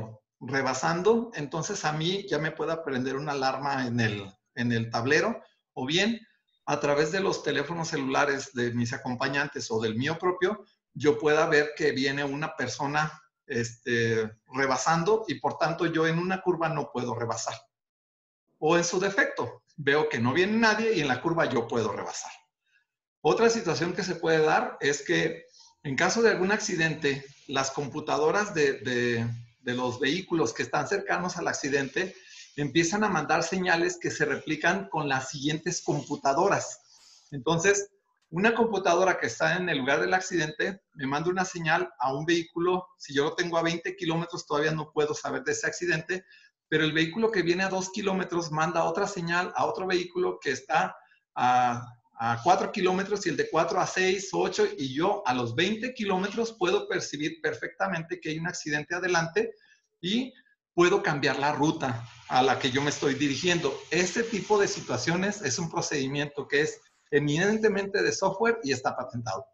Speaker 1: rebasando, entonces a mí ya me puede prender una alarma en el, en el tablero, o bien a través de los teléfonos celulares de mis acompañantes o del mío propio, yo pueda ver que viene una persona este, rebasando y por tanto yo en una curva no puedo rebasar. O en su defecto, veo que no viene nadie y en la curva yo puedo rebasar. Otra situación que se puede dar es que en caso de algún accidente, las computadoras de, de, de los vehículos que están cercanos al accidente empiezan a mandar señales que se replican con las siguientes computadoras. Entonces, una computadora que está en el lugar del accidente me manda una señal a un vehículo. Si yo lo tengo a veinte kilómetros, todavía no puedo saber de ese accidente, pero el vehículo que viene a dos kilómetros manda otra señal a otro vehículo que está a, a cuatro kilómetros y el de cuatro a seis, ocho, y yo a los veinte kilómetros puedo percibir perfectamente que hay un accidente adelante y puedo cambiar la ruta a la que yo me estoy dirigiendo. Este tipo de situaciones es un procedimiento que es eminentemente de software y está patentado.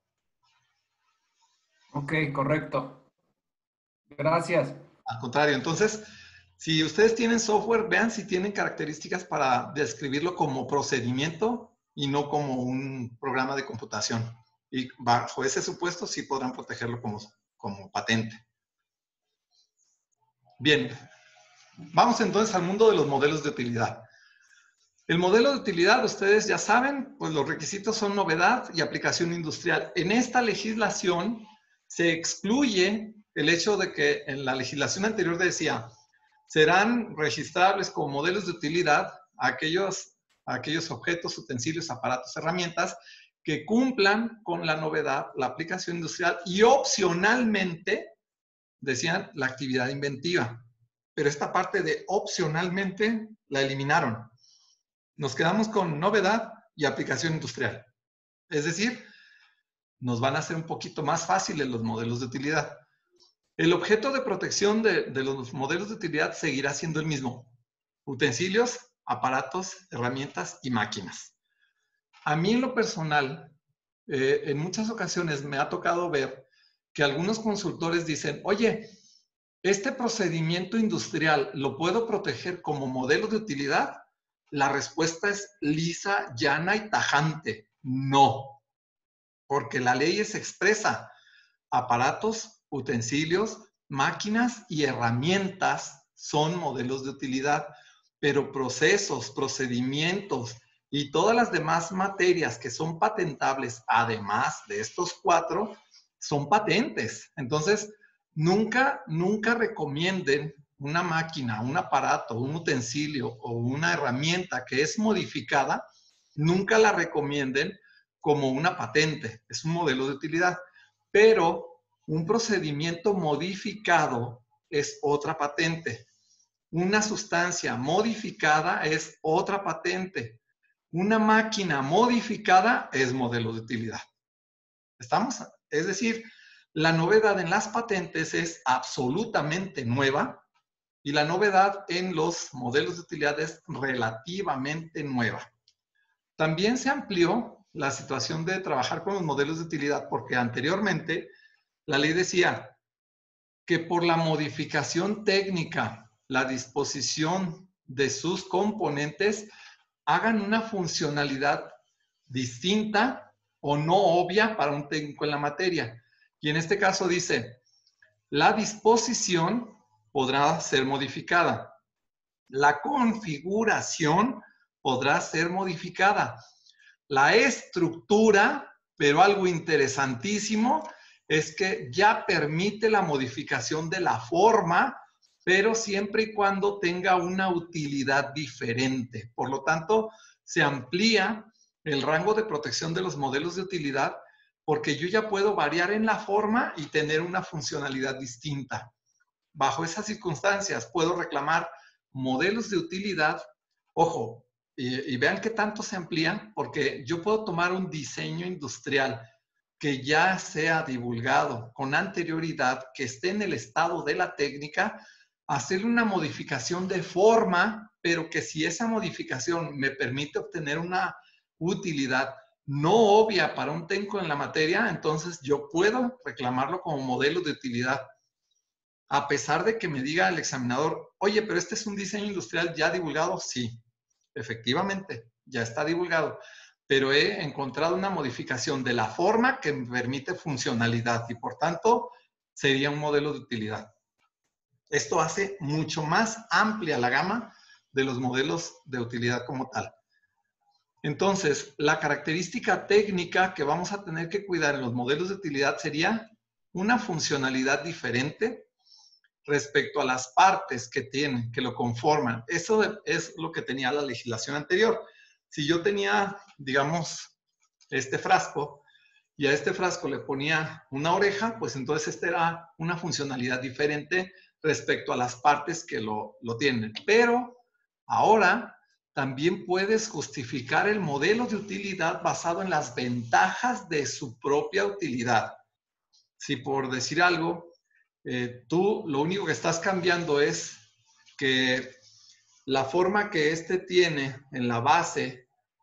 Speaker 2: Ok, correcto. Gracias.
Speaker 1: Al contrario, entonces, si ustedes tienen software, vean si tienen características para describirlo como procedimiento y no como un programa de computación. Y bajo ese supuesto sí podrán protegerlo como, como patente. Bien, vamos entonces al mundo de los modelos de utilidad. El modelo de utilidad, ustedes ya saben, pues los requisitos son novedad y aplicación industrial. En esta legislación se excluye el hecho de que en la legislación anterior decía, serán registrables como modelos de utilidad aquellos, aquellos objetos, utensilios, aparatos, herramientas que cumplan con la novedad, la aplicación industrial y opcionalmente, decían, la actividad inventiva. Pero esta parte de opcionalmente la eliminaron. Nos quedamos con novedad y aplicación industrial. Es decir, nos van a hacer un poquito más fáciles los modelos de utilidad. El objeto de protección de, de los modelos de utilidad seguirá siendo el mismo. Utensilios, aparatos, herramientas y máquinas. A mí en lo personal, eh, en muchas ocasiones me ha tocado ver que algunos consultores dicen, oye, ¿este procedimiento industrial lo puedo proteger como modelo de utilidad? La respuesta es lisa, llana y tajante. No, porque la ley es expresa. Aparatos, utensilios, máquinas y herramientas son modelos de utilidad, pero procesos, procedimientos y todas las demás materias que son patentables, además de estos cuatro, son patentes. Entonces, nunca, nunca recomienden una máquina, un aparato, un utensilio o una herramienta que es modificada, nunca la recomienden como una patente. Es un modelo de utilidad. Pero un procedimiento modificado es otra patente. Una sustancia modificada es otra patente. Una máquina modificada es modelo de utilidad. ¿Estamos? Es decir, la novedad en las patentes es absolutamente nueva y la novedad en los modelos de utilidad es relativamente nueva. También se amplió la situación de trabajar con los modelos de utilidad porque anteriormente la ley decía que por la modificación técnica, la disposición de sus componentes hagan una funcionalidad distinta o no obvia para un técnico en la materia. Y en este caso dice, la disposición podrá ser modificada. La configuración podrá ser modificada. La estructura, pero algo interesantísimo, es que ya permite la modificación de la forma, pero siempre y cuando tenga una utilidad diferente. Por lo tanto, se amplía el rango de protección de los modelos de utilidad porque yo ya puedo variar en la forma y tener una funcionalidad distinta. Bajo esas circunstancias puedo reclamar modelos de utilidad. Ojo, y, y vean qué tanto se amplían, porque yo puedo tomar un diseño industrial que ya sea divulgado con anterioridad, que esté en el estado de la técnica, hacerle una modificación de forma, pero que si esa modificación me permite obtener una utilidad no obvia para un técnico en la materia, entonces yo puedo reclamarlo como modelo de utilidad. a pesar de que me diga el examinador, oye, pero este es un diseño industrial ya divulgado, sí, efectivamente, ya está divulgado, pero he encontrado una modificación de la forma que me permite funcionalidad y por tanto sería un modelo de utilidad. Esto hace mucho más amplia la gama de los modelos de utilidad como tal. Entonces, la característica técnica que vamos a tener que cuidar en los modelos de utilidad sería una funcionalidad diferente respecto a las partes que tienen, que lo conforman. Eso es lo que tenía la legislación anterior. Si yo tenía, digamos, este frasco y a este frasco le ponía una oreja, pues entonces esta era una funcionalidad diferente respecto a las partes que lo, lo tienen. Pero ahora también puedes justificar el modelo de utilidad basado en las ventajas de su propia utilidad. Si por decir algo, eh, tú lo único que estás cambiando es que la forma que este tiene en la base,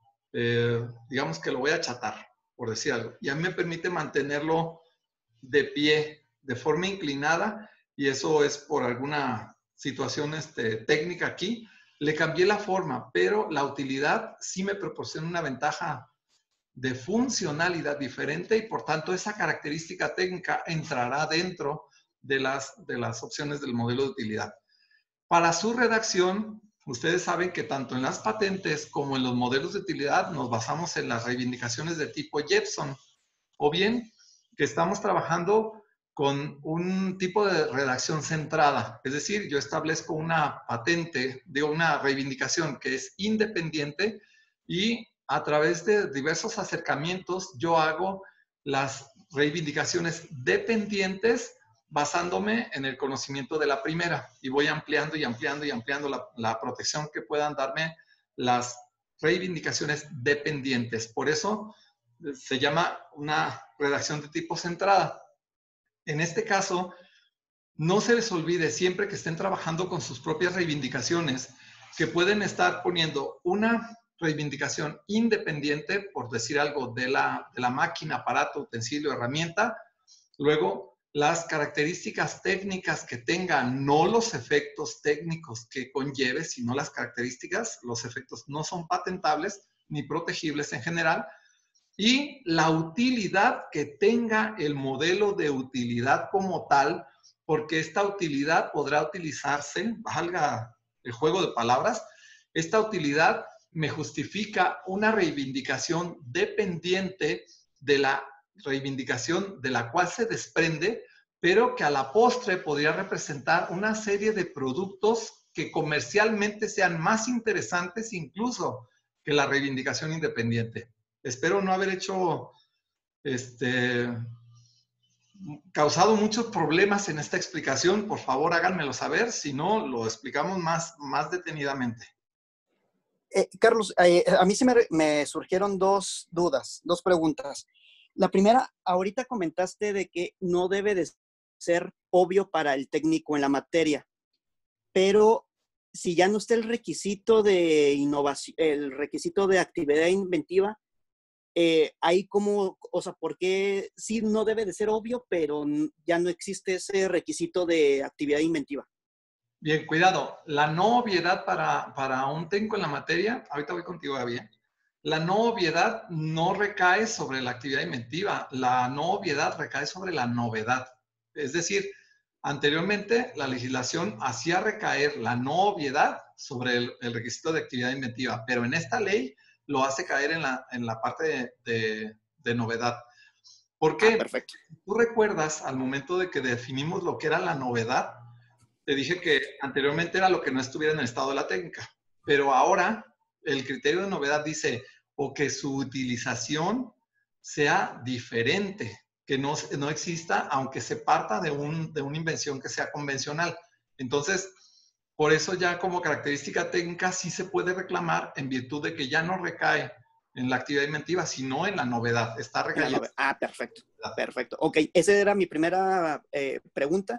Speaker 1: eh, digamos que lo voy a achatar, por decir algo, y a mí me permite mantenerlo de pie, de forma inclinada, y eso es por alguna situación este, técnica aquí. Le cambié la forma, pero la utilidad sí me proporciona una ventaja de funcionalidad diferente y por tanto esa característica técnica entrará dentro de las, de las opciones del modelo de utilidad. Para su redacción, ustedes saben que tanto en las patentes como en los modelos de utilidad nos basamos en las reivindicaciones de tipo Jepson, o bien que estamos trabajando con un tipo de redacción centrada. Es decir, yo establezco una patente, digo, una reivindicación que es independiente y a través de diversos acercamientos yo hago las reivindicaciones dependientes basándome en el conocimiento de la primera y voy ampliando y ampliando y ampliando la, la protección que puedan darme las reivindicaciones dependientes. Por eso se llama una redacción de tipo centrada. En este caso, no se les olvide siempre que estén trabajando con sus propias reivindicaciones que pueden estar poniendo una reivindicación independiente, por decir algo, de la, de la máquina, aparato, utensilio, herramienta. Luego, las características técnicas que tengan, no los efectos técnicos que conlleve, sino las características, los efectos no son patentables ni protegibles en general. Y la utilidad que tenga el modelo de utilidad como tal, porque esta utilidad podrá utilizarse, valga el juego de palabras, esta utilidad me justifica una reivindicación dependiente de la reivindicación de la cual se desprende, pero que a la postre podría representar una serie de productos que comercialmente sean más interesantes incluso que la reivindicación independiente. Espero no haber hecho, este, causado muchos problemas en esta explicación. Por favor, háganmelo saber, si no, lo explicamos más, más detenidamente.
Speaker 3: Eh, Carlos, eh, a mí se me, me surgieron dos dudas, dos preguntas. La primera, ahorita comentaste de que no debe de ser obvio para el técnico en la materia, pero si ya no está el requisito de innovación, el requisito de actividad inventiva, eh, ahí como, o sea, ¿por qué sí no debe de ser obvio, pero ya no existe ese requisito de actividad inventiva?
Speaker 1: Bien, cuidado. La no obviedad para, para un técnico en la materia, ahorita voy contigo, Gaby. La no obviedad no recae sobre la actividad inventiva. La no obviedad recae sobre la novedad. Es decir, anteriormente la legislación hacía recaer la no obviedad sobre el, el requisito de actividad inventiva, pero en esta ley lo hace caer en la, en la parte de, de, de novedad. ¿Por qué?
Speaker 3: Ah, perfecto.
Speaker 1: Tú recuerdas al momento de que definimos lo que era la novedad, te dije que anteriormente era lo que no estuviera en el estado de la técnica, pero ahora el criterio de novedad dice o que su utilización sea diferente, que no, no exista, aunque se parta de, un, de una invención que sea convencional. Entonces, por eso ya como característica técnica sí se puede reclamar en virtud de que ya no recae en la actividad inventiva, sino en la novedad. Está recayendo.
Speaker 3: Ah, perfecto. Perfecto. Ok, esa era mi primera eh, pregunta.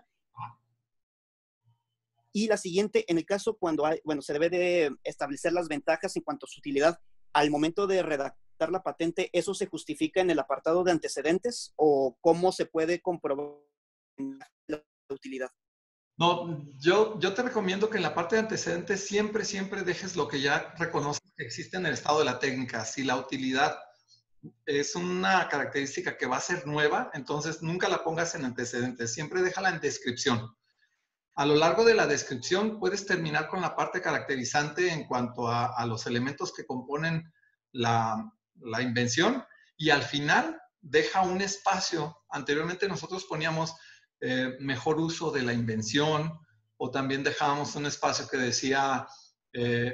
Speaker 3: Y la siguiente, en el caso cuando hay, bueno, se debe de establecer las ventajas en cuanto a su utilidad, al momento de redactar la patente, ¿eso se justifica en el apartado de antecedentes o cómo se puede comprobar la utilidad?
Speaker 1: No, yo, yo te recomiendo que en la parte de antecedentes siempre, siempre dejes lo que ya reconoces que existe en el estado de la técnica. Si la utilidad es una característica que va a ser nueva, entonces nunca la pongas en antecedentes, siempre déjala en descripción. A lo largo de la descripción puedes terminar con la parte caracterizante en cuanto a, a los elementos que componen la, la invención y al final deja un espacio. Anteriormente nosotros poníamos eh, mejor uso de la invención o también dejábamos un espacio que decía eh,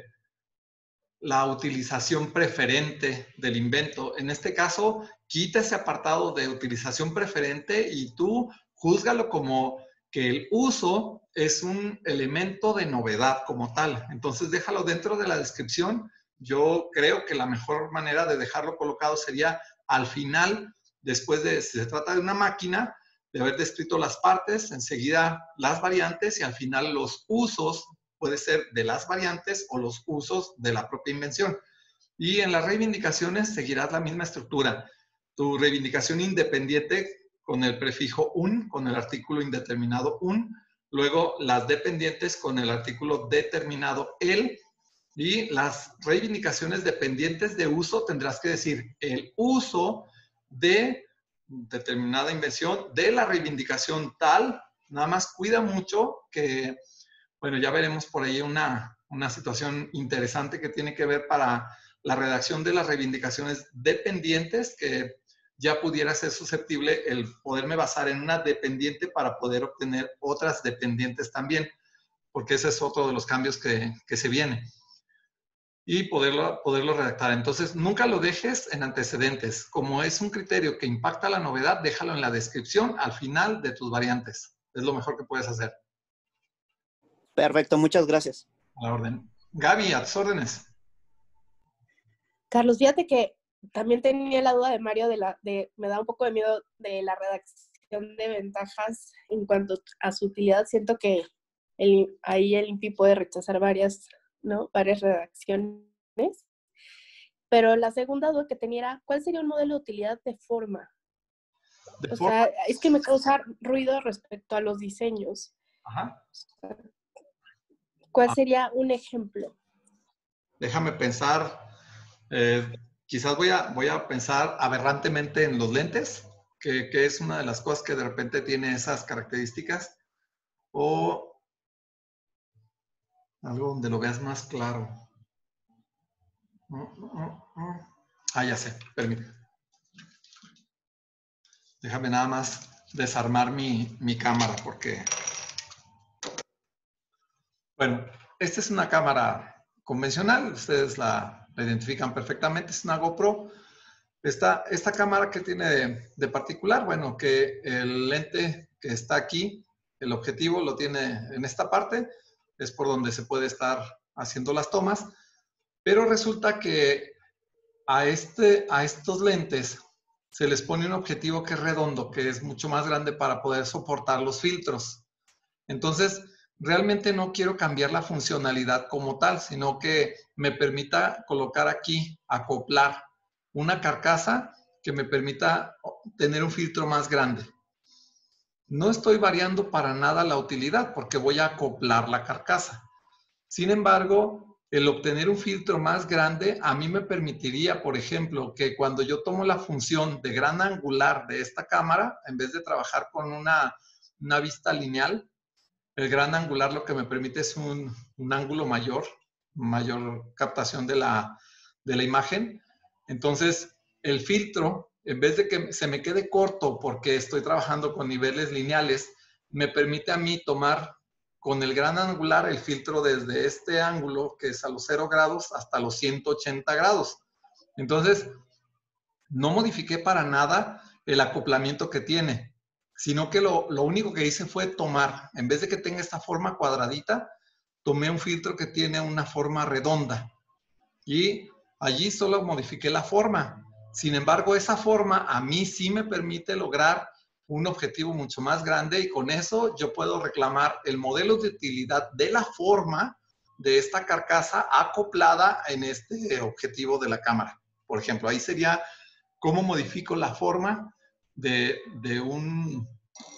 Speaker 1: la utilización preferente del invento. En este caso, quita ese apartado de utilización preferente y tú júzgalo como que el uso es un elemento de novedad como tal. Entonces, déjalo dentro de la descripción. Yo creo que la mejor manera de dejarlo colocado sería al final, después de, si se trata de una máquina, de haber descrito las partes, enseguida las variantes y al final los usos, puede ser de las variantes o los usos de la propia invención. Y en las reivindicaciones seguirás la misma estructura. Tu reivindicación independiente con el prefijo un, con el artículo indeterminado un, luego las dependientes con el artículo determinado el, y las reivindicaciones dependientes de uso tendrás que decir el uso de determinada invención de la reivindicación tal. Nada más cuida mucho que, bueno, ya veremos por ahí una, una situación interesante que tiene que ver para la redacción de las reivindicaciones dependientes, que ya pudiera ser susceptible el poderme basar en una dependiente para poder obtener otras dependientes también, porque ese es otro de los cambios que, que se viene. Y poderlo, poderlo redactar. Entonces, nunca lo dejes en antecedentes. Como es un criterio que impacta la novedad, déjalo en la descripción al final de tus variantes. Es lo mejor que puedes hacer.
Speaker 3: Perfecto, muchas gracias.
Speaker 1: A la orden. Gaby, a tus órdenes.
Speaker 4: Carlos, fíjate que también tenía la duda de Mario, de la, de, me da un poco de miedo de la redacción de ventajas en cuanto a su utilidad. Siento que el, ahí el I N P I puede rechazar varias, ¿no? Varias redacciones. Pero la segunda duda que tenía era, ¿cuál sería un modelo de utilidad de forma?
Speaker 1: De
Speaker 4: o
Speaker 1: forma.
Speaker 4: sea, es que me causa ruido respecto a los diseños.
Speaker 1: Ajá.
Speaker 4: ¿Cuál sería un ejemplo?
Speaker 1: Déjame pensar. Eh, quizás voy a, voy a pensar aberrantemente en los lentes, que, que es una de las cosas que de repente tiene esas características. O algo donde lo veas más claro. Ah, ya sé, permíteme. Déjame nada más desarmar mi, mi cámara porque... Bueno, esta es una cámara convencional, ustedes la, la identifican perfectamente, es una GoPro. Esta, esta cámara que tiene de, de particular, bueno, que el lente que está aquí, el objetivo lo tiene en esta parte, es por donde se puede estar haciendo las tomas, pero resulta que a, este, a estos lentes se les pone un objetivo que es redondo, que es mucho más grande para poder soportar los filtros. Entonces, realmente no quiero cambiar la funcionalidad como tal, sino que me permita colocar aquí, acoplar una carcasa que me permita tener un filtro más grande. No estoy variando para nada la utilidad porque voy a acoplar la carcasa. Sin embargo, el obtener un filtro más grande a mí me permitiría, por ejemplo, que cuando yo tomo la función de gran angular de esta cámara, en vez de trabajar con una, una vista lineal, el gran angular lo que me permite es un, un ángulo mayor, mayor captación de la, de la imagen. Entonces, el filtro, en vez de que se me quede corto porque estoy trabajando con niveles lineales, me permite a mí tomar con el gran angular el filtro desde este ángulo, que es a los cero grados, hasta los ciento ochenta grados. Entonces, no modifiqué para nada el acoplamiento que tiene, sino que lo, lo único que hice fue tomar, en vez de que tenga esta forma cuadradita, tomé un filtro que tiene una forma redonda y allí solo modifiqué la forma. Sin embargo, esa forma a mí sí me permite lograr un objetivo mucho más grande y con eso yo puedo reclamar el modelo de utilidad de la forma de esta carcasa acoplada en este objetivo de la cámara. Por ejemplo, ahí sería cómo modifico la forma de, de un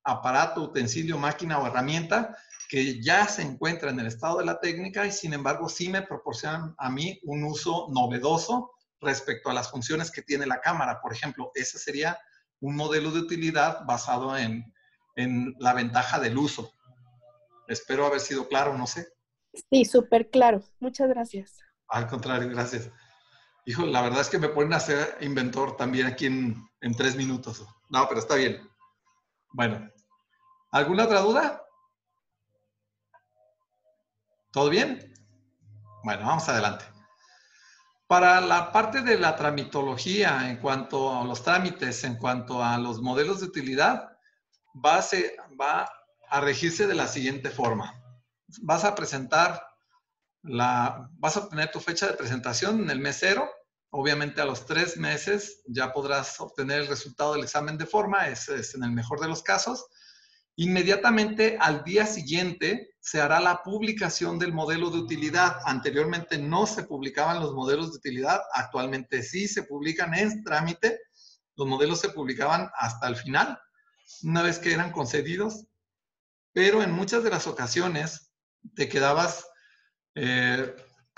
Speaker 1: aparato, utensilio, máquina o herramienta que ya se encuentra en el estado de la técnica y sin embargo sí me proporcionan a mí un uso novedoso respecto a las funciones que tiene la cámara. Por ejemplo, ese sería un modelo de utilidad basado en, en la ventaja del uso. Espero haber sido claro, no sé.
Speaker 4: Sí, súper claro. Muchas gracias.
Speaker 1: Al contrario, gracias. Hijo, la verdad es que me ponen a ser inventor también aquí en, en tres minutos. No, pero está bien. Bueno, ¿alguna otra duda? ¿Todo bien? Bueno, vamos adelante. Para la parte de la tramitología, en cuanto a los trámites, en cuanto a los modelos de utilidad, va a, ser, va a regirse de la siguiente forma. Vas a presentar, la, vas a obtener tu fecha de presentación en el mes cero. Obviamente a los tres meses ya podrás obtener el resultado del examen de forma, ese es en el mejor de los casos. Inmediatamente al día siguiente se hará la publicación del modelo de utilidad. Anteriormente no se publicaban los modelos de utilidad, actualmente sí se publican en trámite. Los modelos se publicaban hasta el final, una vez que eran concedidos, pero en muchas de las ocasiones te quedabas, eh,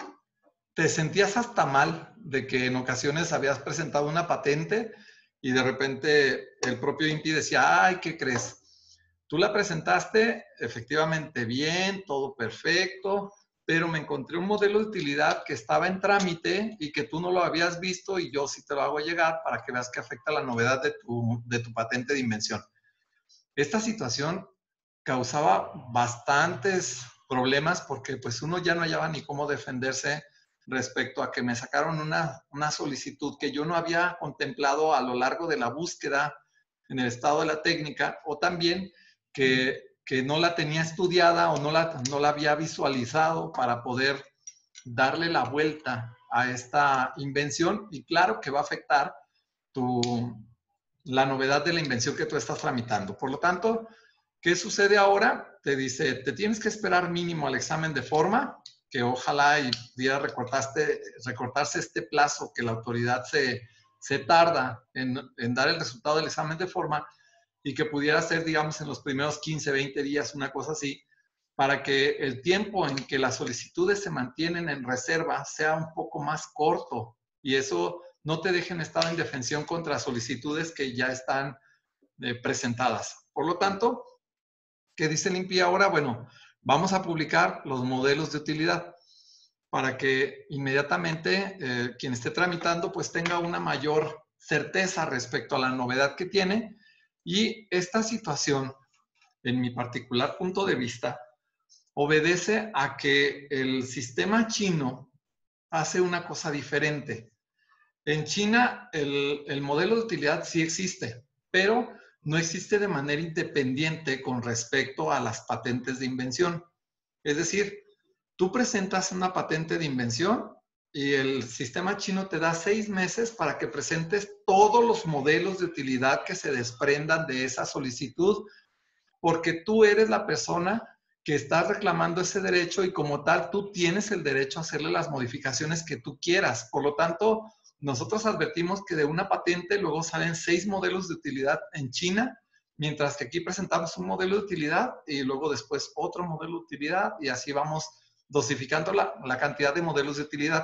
Speaker 1: te sentías hasta mal de que en ocasiones habías presentado una patente y de repente el propio I N P I decía, ay, ¿qué crees? Tú la presentaste efectivamente bien, todo perfecto, pero me encontré un modelo de utilidad que estaba en trámite y que tú no lo habías visto y yo sí te lo hago llegar para que veas que afecta la novedad de tu, de tu patente de invención. Esta situación causaba bastantes problemas porque pues uno ya no hallaba ni cómo defenderse respecto a que me sacaron una, una solicitud que yo no había contemplado a lo largo de la búsqueda en el estado de la técnica, o también que, que no la tenía estudiada o no la, no la había visualizado para poder darle la vuelta a esta invención, y claro que va a afectar tu, la novedad de la invención que tú estás tramitando. Por lo tanto, ¿qué sucede ahora? Te dice, te tienes que esperar mínimo al examen de forma, que ojalá y pudiera recortarse, recortarse este plazo que la autoridad se, se tarda en, en dar el resultado del examen de forma, y que pudiera ser, digamos, en los primeros quince, veinte días, una cosa así, para que el tiempo en que las solicitudes se mantienen en reserva sea un poco más corto y eso no te deje en estado de indefensión contra solicitudes que ya están eh, presentadas. Por lo tanto, ¿qué dice el I N P I ahora? Bueno, vamos a publicar los modelos de utilidad para que inmediatamente eh, quien esté tramitando pues tenga una mayor certeza respecto a la novedad que tiene. Y esta situación, en mi particular punto de vista, obedece a que el sistema chino hace una cosa diferente. En China, el, el modelo de utilidad sí existe, pero no existe de manera independiente con respecto a las patentes de invención. Es decir, tú presentas una patente de invención y el sistema chino te da seis meses para que presentes todos los modelos de utilidad que se desprendan de esa solicitud, porque tú eres la persona que está reclamando ese derecho y como tal tú tienes el derecho a hacerle las modificaciones que tú quieras. Por lo tanto, nosotros advertimos que de una patente luego salen seis modelos de utilidad en China, mientras que aquí presentamos un modelo de utilidad y luego después otro modelo de utilidad y así vamos dosificando la, la cantidad de modelos de utilidad.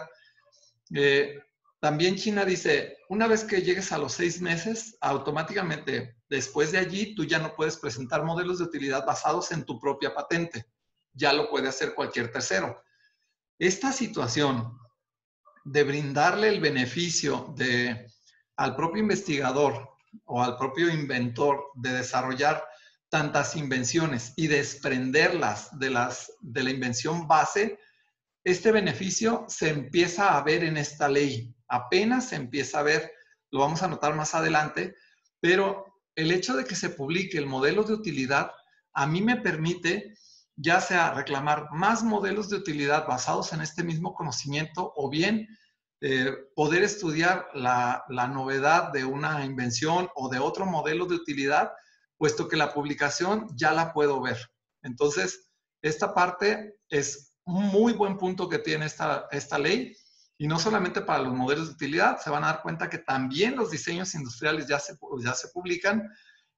Speaker 1: Eh, también China dice, una vez que llegues a los seis meses, automáticamente después de allí tú ya no puedes presentar modelos de utilidad basados en tu propia patente. Ya lo puede hacer cualquier tercero. Esta situación de brindarle el beneficio de, al propio investigador o al propio inventor de desarrollar tantas invenciones y desprenderlas de, las, de la invención base, este beneficio se empieza a ver en esta ley. Apenas se empieza a ver, lo vamos a notar más adelante, pero el hecho de que se publique el modelo de utilidad a mí me permite ya sea reclamar más modelos de utilidad basados en este mismo conocimiento o bien eh, poder estudiar la, la novedad de una invención o de otro modelo de utilidad, puesto que la publicación ya la puedo ver. Entonces, esta parte es un muy buen punto que tiene esta, esta ley, y no solamente para los modelos de utilidad, se van a dar cuenta que también los diseños industriales ya se, ya se publican,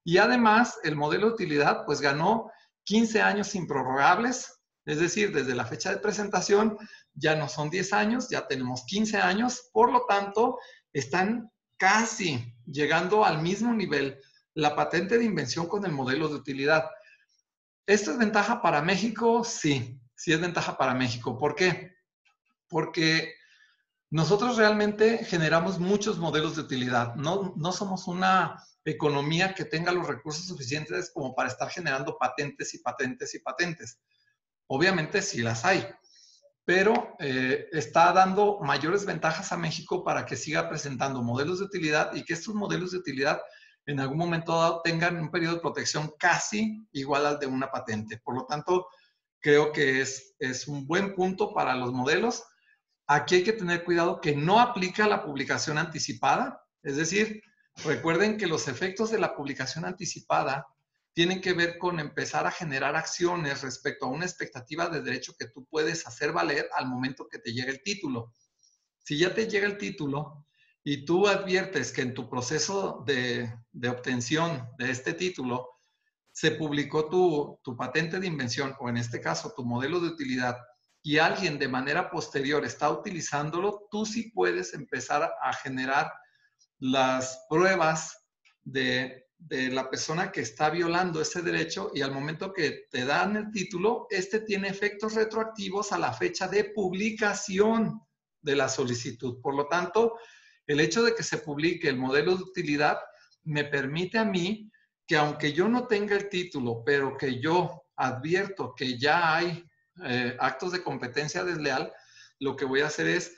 Speaker 1: Y además, el modelo de utilidad pues ganó quince años improrrogables, es decir, desde la fecha de presentación ya no son diez años, ya tenemos quince años, por lo tanto, están casi llegando al mismo nivel la patente de invención con el modelo de utilidad. ¿Esto es ventaja para México? Sí, sí es ventaja para México. ¿Por qué? Porque nosotros realmente generamos muchos modelos de utilidad. No, no somos una economía que tenga los recursos suficientes como para estar generando patentes y patentes y patentes. Obviamente sí las hay, pero eh, está dando mayores ventajas a México para que siga presentando modelos de utilidad y que estos modelos de utilidad en algún momento dado tengan un periodo de protección casi igual al de una patente. Por lo tanto, creo que es, es un buen punto para los modelos. Aquí hay que tener cuidado que no aplica la publicación anticipada. Es decir, recuerden que los efectos de la publicación anticipada tienen que ver con empezar a generar acciones respecto a una expectativa de derecho que tú puedes hacer valer al momento que te llegue el título. Si ya te llega el título y tú adviertes que en tu proceso de, de obtención de este título se publicó tu, tu patente de invención, o en este caso tu modelo de utilidad, y alguien de manera posterior está utilizándolo, tú sí puedes empezar a generar las pruebas de, de la persona que está violando ese derecho, y al momento que te dan el título, este tiene efectos retroactivos a la fecha de publicación de la solicitud. Por lo tanto, el hecho de que se publique el modelo de utilidad me permite a mí que, aunque yo no tenga el título, pero que yo advierto que ya hay eh, actos de competencia desleal, lo que voy a hacer es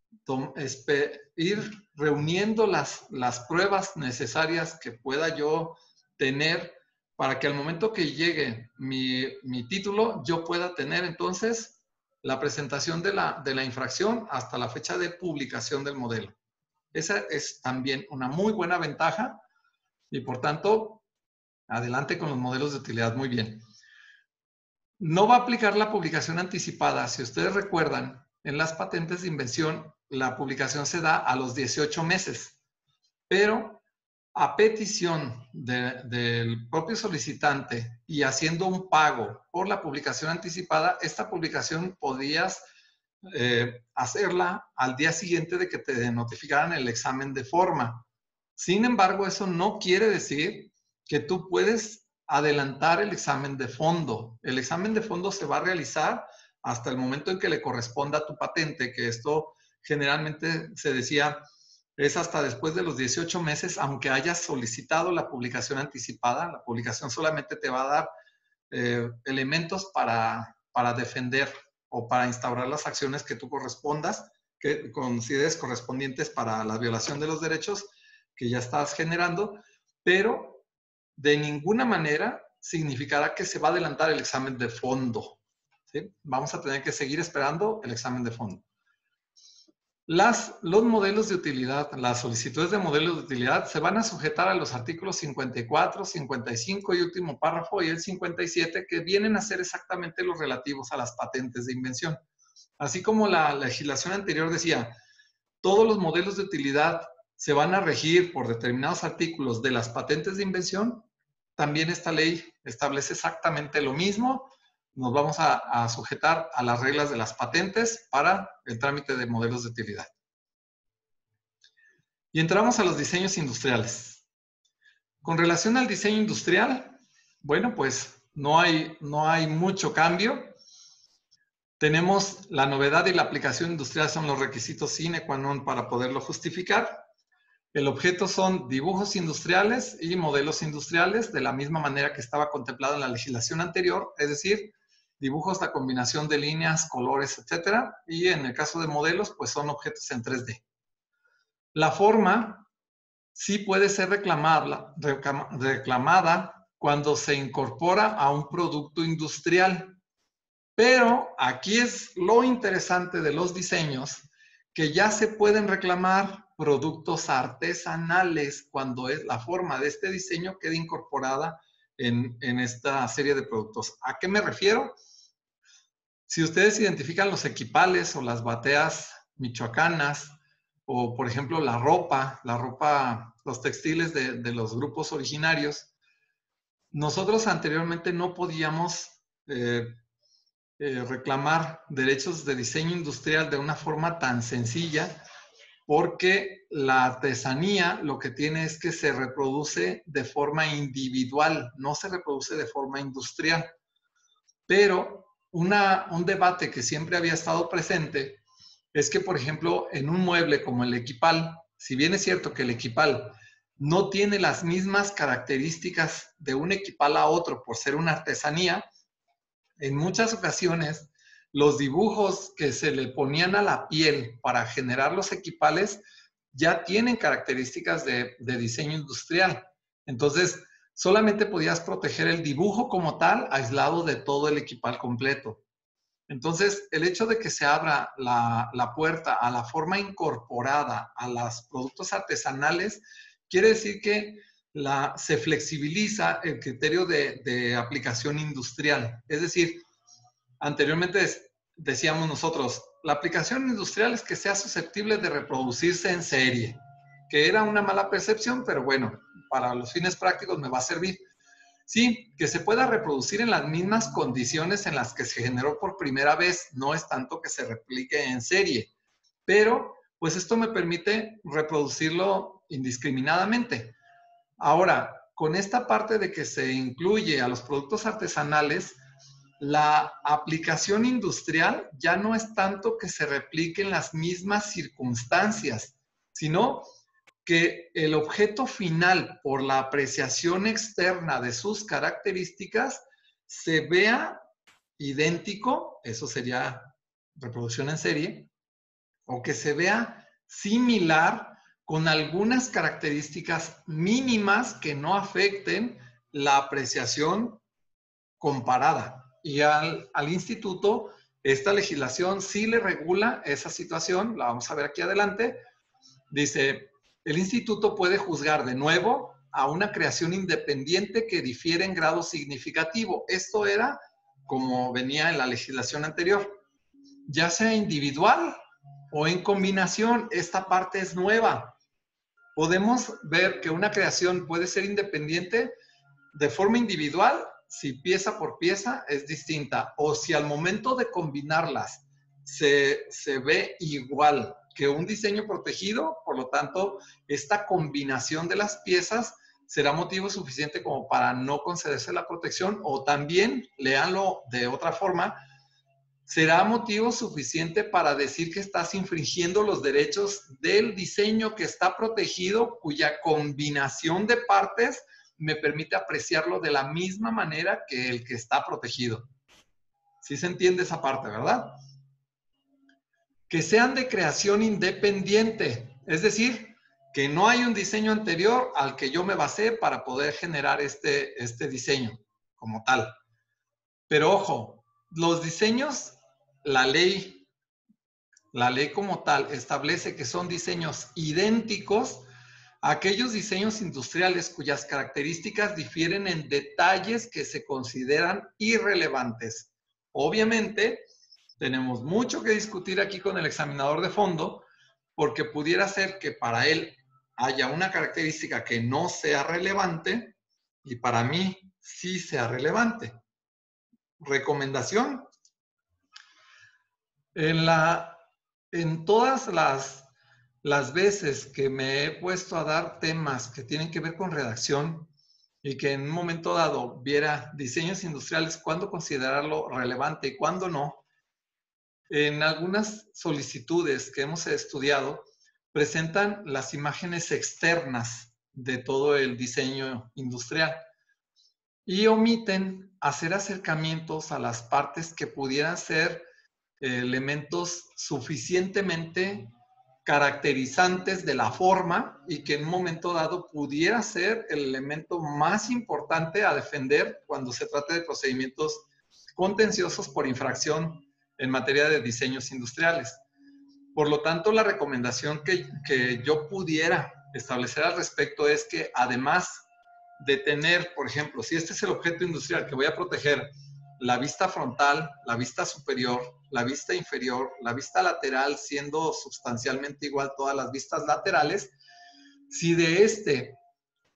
Speaker 1: ir reuniendo las, las pruebas necesarias que pueda yo tener para que al momento que llegue mi, mi título, yo pueda tener entonces la presentación de la, de la infracción hasta la fecha de publicación del modelo. Esa es también una muy buena ventaja y, por tanto, adelante con los modelos de utilidad. Muy bien. No va a aplicar la publicación anticipada. Si ustedes recuerdan, en las patentes de invención, la publicación se da a los dieciocho meses, pero a petición de, del propio solicitante y haciendo un pago por la publicación anticipada, esta publicación podías eh, hacerla al día siguiente de que te notificaran el examen de forma. Sin embargo, eso no quiere decir que tú puedes adelantar el examen de fondo. El examen de fondo se va a realizar hasta el momento en que le corresponda a tu patente, que esto generalmente se decía es hasta después de los dieciocho meses, aunque hayas solicitado la publicación anticipada. La publicación solamente te va a dar eh, elementos para, para defender o para instaurar las acciones que tú correspondas, que consideres correspondientes para la violación de los derechos que ya estás generando, pero de ninguna manera significará que se va a adelantar el examen de fondo, ¿sí? Vamos a tener que seguir esperando el examen de fondo. Las, los modelos de utilidad, las solicitudes de modelos de utilidad se van a sujetar a los artículos cincuenta y cuatro, cincuenta y cinco y último párrafo y el cincuenta y siete, que vienen a ser exactamente los relativos a las patentes de invención. Así como la legislación anterior decía, todos los modelos de utilidad se van a regir por determinados artículos de las patentes de invención, también esta ley establece exactamente lo mismo. Nos vamos a, a sujetar a las reglas de las patentes para el trámite de modelos de utilidad. Y entramos a los diseños industriales. Con relación al diseño industrial, bueno, pues no hay, no hay mucho cambio. Tenemos la novedad y la aplicación industrial son los requisitos sine qua non para poderlo justificar. El objeto son dibujos industriales y modelos industriales, de la misma manera que estaba contemplado en la legislación anterior, es decir, dibujos, la combinación de líneas, colores, etcétera, y en el caso de modelos, pues son objetos en tres D. La forma sí puede ser reclamada, reclamada cuando se incorpora a un producto industrial, pero aquí es lo interesante de los diseños, que ya se pueden reclamar productos artesanales cuando es la forma de este diseño queda incorporada en, en esta serie de productos. ¿A qué me refiero? Si ustedes identifican los equipales o las bateas michoacanas, o por ejemplo la ropa, la ropa, los textiles de, de los grupos originarios, nosotros anteriormente no podíamos eh, eh, reclamar derechos de diseño industrial de una forma tan sencilla, porque la artesanía lo que tiene es que se reproduce de forma individual, no se reproduce de forma industrial. Pero una, un debate que siempre había estado presente es que, por ejemplo, en un mueble como el equipal, si bien es cierto que el equipal no tiene las mismas características de un equipal a otro por ser una artesanía, en muchas ocasiones los dibujos que se le ponían a la piel para generar los equipales ya tienen características de, de diseño industrial. Entonces, solamente podías proteger el dibujo como tal, aislado de todo el equipal completo. Entonces, el hecho de que se abra la, la puerta a la forma incorporada a los productos artesanales, quiere decir que la, se flexibiliza el criterio de, de aplicación industrial. Es decir, anteriormente decíamos nosotros, la aplicación industrial es que sea susceptible de reproducirse en serie, que era una mala percepción, pero bueno, para los fines prácticos me va a servir. Sí, que se pueda reproducir en las mismas condiciones en las que se generó por primera vez, no es tanto que se replique en serie, pero pues esto me permite reproducirlo indiscriminadamente. Ahora, con esta parte de que se incluye a los productos artesanales, la aplicación industrial ya no es tanto que se repliquen las mismas circunstancias, sino que el objeto final, por la apreciación externa de sus características, se vea idéntico, eso sería reproducción en serie, o que se vea similar con algunas características mínimas que no afecten la apreciación comparada. Y al, al instituto, esta legislación sí le regula esa situación, la vamos a ver aquí adelante. Dice, el instituto puede juzgar de nuevo a una creación independiente que difiere en grado significativo. Esto era como venía en la legislación anterior. Ya sea individual o en combinación, esta parte es nueva. Podemos ver que una creación puede ser independiente de forma individual, si pieza por pieza es distinta, o si al momento de combinarlas se, se ve igual que un diseño protegido, por lo tanto, esta combinación de las piezas será motivo suficiente como para no concederse la protección, o también, léanlo de otra forma, será motivo suficiente para decir que estás infringiendo los derechos del diseño que está protegido, cuya combinación de partes me permite apreciarlo de la misma manera que el que está protegido. ¿Sí se entiende esa parte, verdad? Que sean de creación independiente, es decir, que no hay un diseño anterior al que yo me basé para poder generar este, este diseño como tal. Pero ojo, los diseños, la ley, la ley como tal establece que son diseños idénticos a aquellos diseños industriales cuyas características difieren en detalles que se consideran irrelevantes. Obviamente, tenemos mucho que discutir aquí con el examinador de fondo, porque pudiera ser que para él haya una característica que no sea relevante y para mí sí sea relevante. Recomendación. En, la, en todas las, las veces que me he puesto a dar temas que tienen que ver con redacción y que en un momento dado viera diseños industriales, cuándo considerarlo relevante y cuándo no, en algunas solicitudes que hemos estudiado, presentan las imágenes externas de todo el diseño industrial y omiten hacer acercamientos a las partes que pudieran ser eh, elementos suficientemente caracterizantes de la forma y que en un momento dado pudiera ser el elemento más importante a defender cuando se trate de procedimientos contenciosos por infracción en materia de diseños industriales. Por lo tanto, la recomendación que, que yo pudiera establecer al respecto es que además de tener, por ejemplo, si este es el objeto industrial que voy a proteger, la vista frontal, la vista superior, la vista inferior, la vista lateral, siendo sustancialmente igual todas las vistas laterales, si de este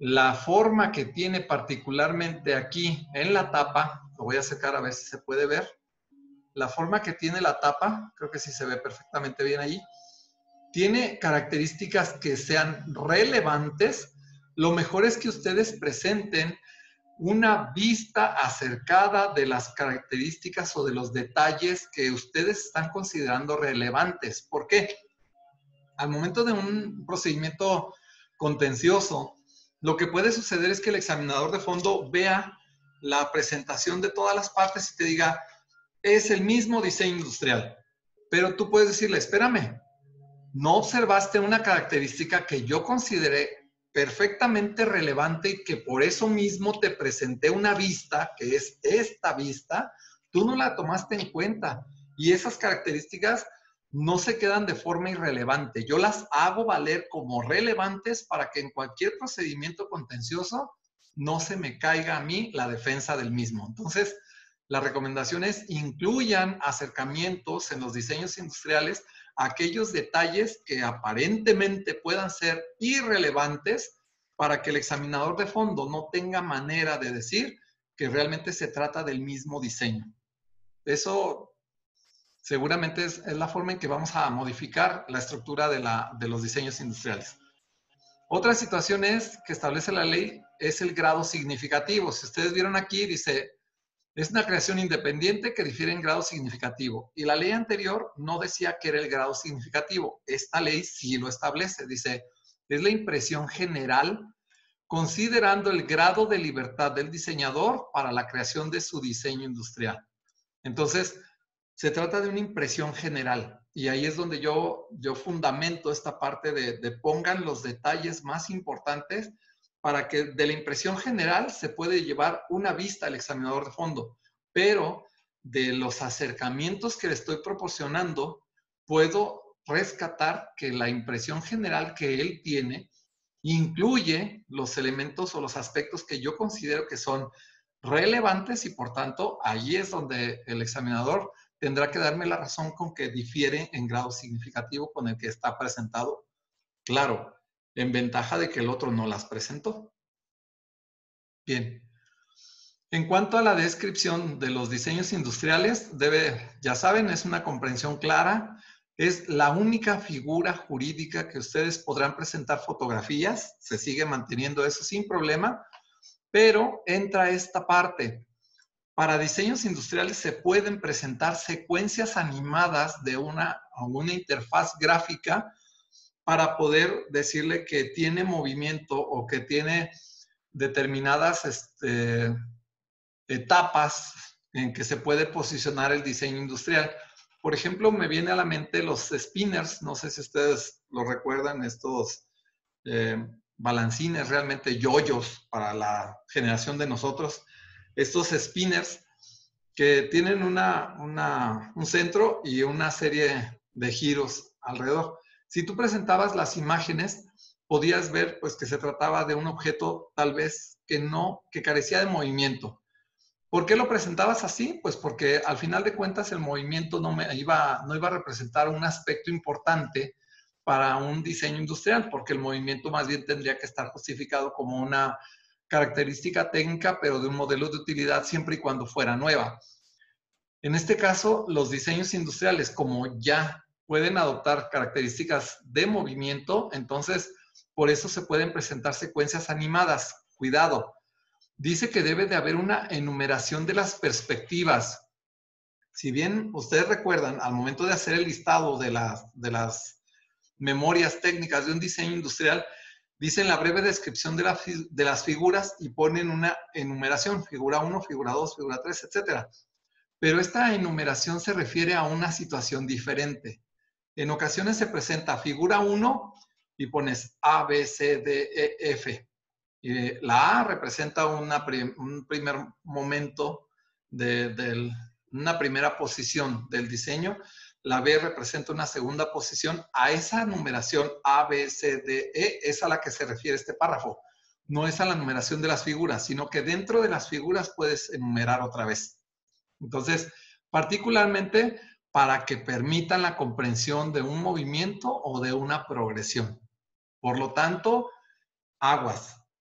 Speaker 1: la forma que tiene particularmente aquí en la tapa, lo voy a acercar a ver si se puede ver, la forma que tiene la tapa, creo que sí se ve perfectamente bien ahí, tiene características que sean relevantes. Lo mejor es que ustedes presenten una vista acercada de las características o de los detalles que ustedes están considerando relevantes. ¿Por qué? Al momento de un procedimiento contencioso, lo que puede suceder es que el examinador de fondo vea la presentación de todas las partes y te diga, es el mismo diseño industrial. Pero tú puedes decirle, espérame, no observaste una característica que yo consideré perfectamente relevante y que por eso mismo te presenté una vista, que es esta vista, tú no la tomaste en cuenta. Y esas características no se quedan de forma irrelevante. Yo las hago valer como relevantes para que en cualquier procedimiento contencioso no se me caiga a mí la defensa del mismo. Entonces, la recomendación es incluyan acercamientos en los diseños industriales a aquellos detalles que aparentemente puedan ser irrelevantes para que el examinador de fondo no tenga manera de decir que realmente se trata del mismo diseño. Eso seguramente es, es la forma en que vamos a modificar la estructura de, la, de los diseños industriales. Otra situación es que establece la ley es el grado significativo. Si ustedes vieron aquí, dice, es una creación independiente que difiere en grado significativo. Y la ley anterior no decía que era el grado significativo. Esta ley sí lo establece. Dice, es la impresión general considerando el grado de libertad del diseñador para la creación de su diseño industrial. Entonces, se trata de una impresión general y ahí es donde yo, yo fundamento esta parte de, de pongan los detalles más importantes para que de la impresión general se puede llevar una vista al examinador de fondo, pero de los acercamientos que le estoy proporcionando, puedo rescatar que la impresión general que él tiene incluye los elementos o los aspectos que yo considero que son relevantes y por tanto ahí es donde el examinador tendrá que darme la razón con que difiere en grado significativo con el que está presentado. Claro, en ventaja de que el otro no las presentó. Bien. En cuanto a la descripción de los diseños industriales, debe, ya saben, es una comprensión clara. Es la única figura jurídica que ustedes podrán presentar fotografías. Se sigue manteniendo eso sin problema. Pero entra esta parte. Para diseños industriales se pueden presentar secuencias animadas de una, una interfaz gráfica para poder decirle que tiene movimiento o que tiene determinadas este, etapas en que se puede posicionar el diseño industrial. Por ejemplo, me viene a la mente los spinners, no sé si ustedes lo recuerdan, estos eh, balancines, realmente yoyos para la generación de nosotros, estos spinners que tienen una, una, un centro y una serie de giros alrededor. Si tú presentabas las imágenes, podías ver pues, que se trataba de un objeto tal vez que no, que carecía de movimiento. ¿Por qué lo presentabas así? Pues porque al final de cuentas el movimiento no, me iba, no iba a representar un aspecto importante para un diseño industrial, porque el movimiento más bien tendría que estar justificado como una característica técnica, pero de un modelo de utilidad siempre y cuando fuera nueva. En este caso, los diseños industriales, como ya pueden adoptar características de movimiento, entonces por eso se pueden presentar secuencias animadas. Cuidado, dice que debe de haber una enumeración de las perspectivas. Si bien ustedes recuerdan, al momento de hacer el listado de las, de las memorias técnicas de un diseño industrial, dicen la breve descripción de, la, de las figuras y ponen una enumeración, figura uno, figura dos, figura tres, etcétera. Pero esta enumeración se refiere a una situación diferente. En ocasiones se presenta figura uno y pones A, B, C, D, E, F. Y la A representa una prim, un primer momento, de, de una primera posición del diseño. La B representa una segunda posición. A esa numeración A, B, C, D, E es a la que se refiere este párrafo. No es a la numeración de las figuras, sino que dentro de las figuras puedes enumerar otra vez. Entonces, particularmente para que permitan la comprensión de un movimiento o de una progresión. Por lo tanto, aguas.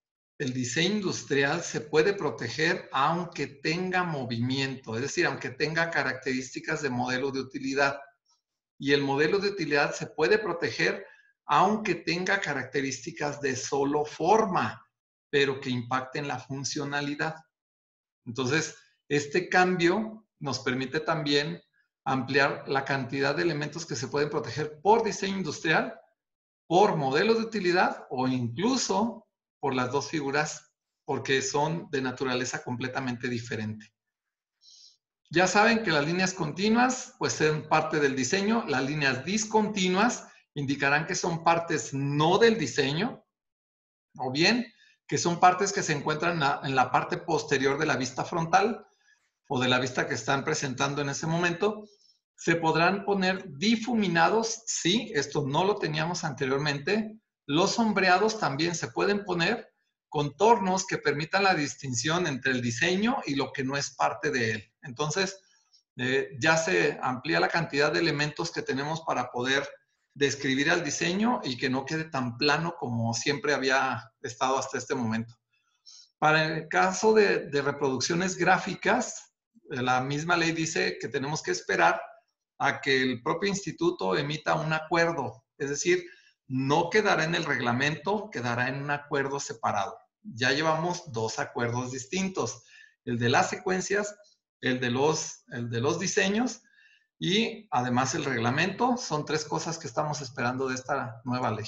Speaker 1: el diseño industrial se puede proteger aunque tenga movimiento, es decir, aunque tenga características de modelo de utilidad. Y el modelo de utilidad se puede proteger aunque tenga características de solo forma, pero que impacten la funcionalidad. Entonces, este cambio nos permite también ampliar la cantidad de elementos que se pueden proteger por diseño industrial, por modelo de utilidad o incluso por las dos figuras, porque son de naturaleza completamente diferente. Ya saben que las líneas continuas pues son parte del diseño, las líneas discontinuas indicarán que son partes no del diseño, o bien que son partes que se encuentran en la, en la parte posterior de la vista frontal o de la vista que están presentando en ese momento. Se podrán poner difuminados, sí, esto no lo teníamos anteriormente. Los sombreados también se pueden poner, contornos que permitan la distinción entre el diseño y lo que no es parte de él. Entonces, eh, ya se amplía la cantidad de elementos que tenemos para poder describir el diseño y que no quede tan plano como siempre había estado hasta este momento. Para el caso de, de reproducciones gráficas, la misma ley dice que tenemos que esperar a que el propio instituto emita un acuerdo, es decir, no quedará en el reglamento, quedará en un acuerdo separado. Ya llevamos dos acuerdos distintos, el de las secuencias, el de los, el de los diseños y además el reglamento. Son tres cosas que estamos esperando de esta nueva ley.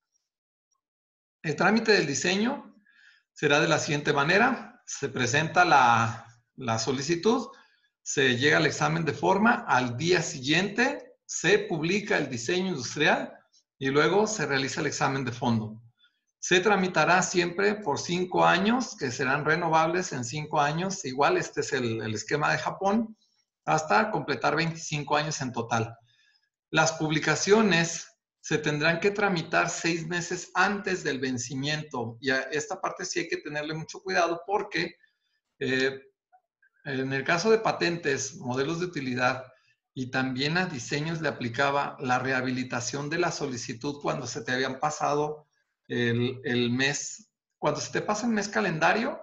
Speaker 1: El trámite del diseño será de la siguiente manera. Se presenta la, la solicitud, se llega al examen de forma, al día siguiente se publica el diseño industrial y luego se realiza el examen de fondo. Se tramitará siempre por cinco años, que serán renovables en cinco años. Igual este es el, el esquema de Japón, hasta completar veinticinco años en total. Las publicaciones se tendrán que tramitar seis meses antes del vencimiento. Y a esta parte sí hay que tenerle mucho cuidado porque eh, en el caso de patentes, modelos de utilidad y también a diseños le aplicaba la rehabilitación de la solicitud cuando se te habían pasado el, el mes. Cuando se te pasa el mes calendario,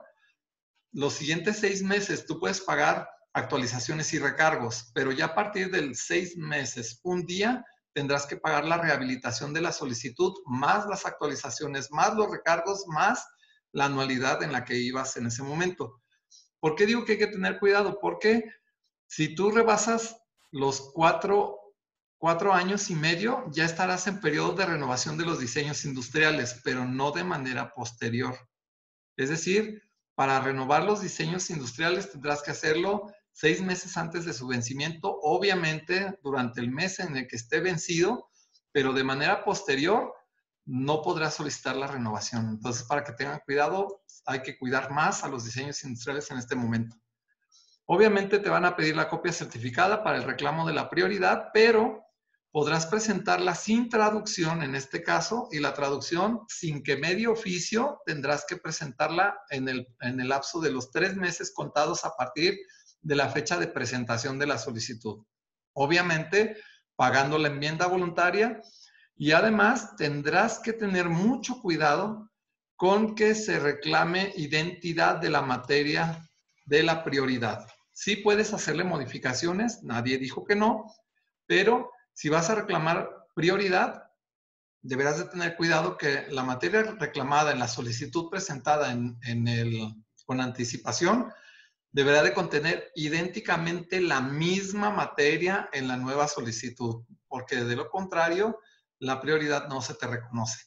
Speaker 1: los siguientes seis meses tú puedes pagar actualizaciones y recargos, pero ya a partir del seis meses, un día, tendrás que pagar la rehabilitación de la solicitud, más las actualizaciones, más los recargos, más la anualidad en la que ibas en ese momento. ¿Por qué digo que hay que tener cuidado? Porque si tú rebasas los cuatro, cuatro años y medio, ya estarás en periodo de renovación de los diseños industriales, pero no de manera posterior. Es decir, para renovar los diseños industriales tendrás que hacerlo seis meses antes de su vencimiento, obviamente durante el mes en el que esté vencido, pero de manera posterior no podrás solicitar la renovación. Entonces, para que tengan cuidado, hay que cuidar más a los diseños industriales en este momento. Obviamente te van a pedir la copia certificada para el reclamo de la prioridad, pero podrás presentarla sin traducción en este caso, y la traducción sin que medie oficio tendrás que presentarla en el, en el lapso de los tres meses contados a partir de la fecha de presentación de la solicitud. Obviamente, pagando la enmienda voluntaria, y además tendrás que tener mucho cuidado con que se reclame identidad de la materia de la prioridad. Sí puedes hacerle modificaciones, nadie dijo que no, pero si vas a reclamar prioridad, deberás de tener cuidado que la materia reclamada en la solicitud presentada en, en el, con anticipación deberá de contener idénticamente la misma materia en la nueva solicitud, porque de lo contrario, la prioridad no se te reconoce.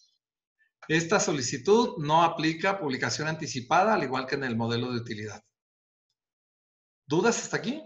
Speaker 1: Esta solicitud no aplica publicación anticipada, al igual que en el modelo de utilidad. ¿Dudas hasta aquí?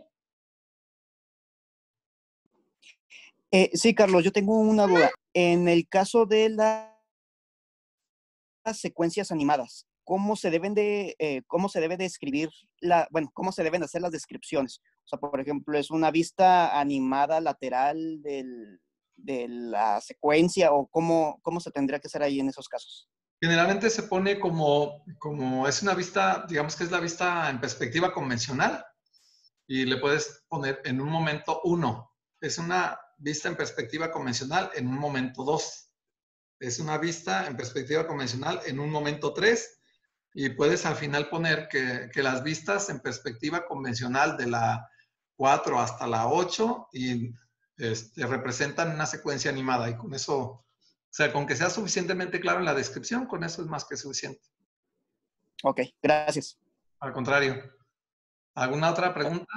Speaker 3: Eh, sí, Carlos, yo tengo una duda. En el caso de la- las secuencias animadas, ¿cómo se deben de, eh, cómo se debe de escribir la, bueno, cómo se deben hacer las descripciones? O sea, por ejemplo, ¿es una vista animada lateral del, de la secuencia o cómo, cómo se tendría que hacer ahí en esos casos?
Speaker 1: Generalmente se pone como, como es una vista, digamos que es la vista en perspectiva convencional, y le puedes poner en un momento uno. Es una vista en perspectiva convencional en un momento dos. Es una vista en perspectiva convencional en un momento tres. y puedes al final poner que, que las vistas en perspectiva convencional de la cuatro hasta la ocho y este, representan una secuencia animada y con eso, o sea, con que sea suficientemente claro en la descripción, con eso es más que suficiente.
Speaker 3: Ok, gracias.
Speaker 1: Al contrario. ¿Alguna otra pregunta?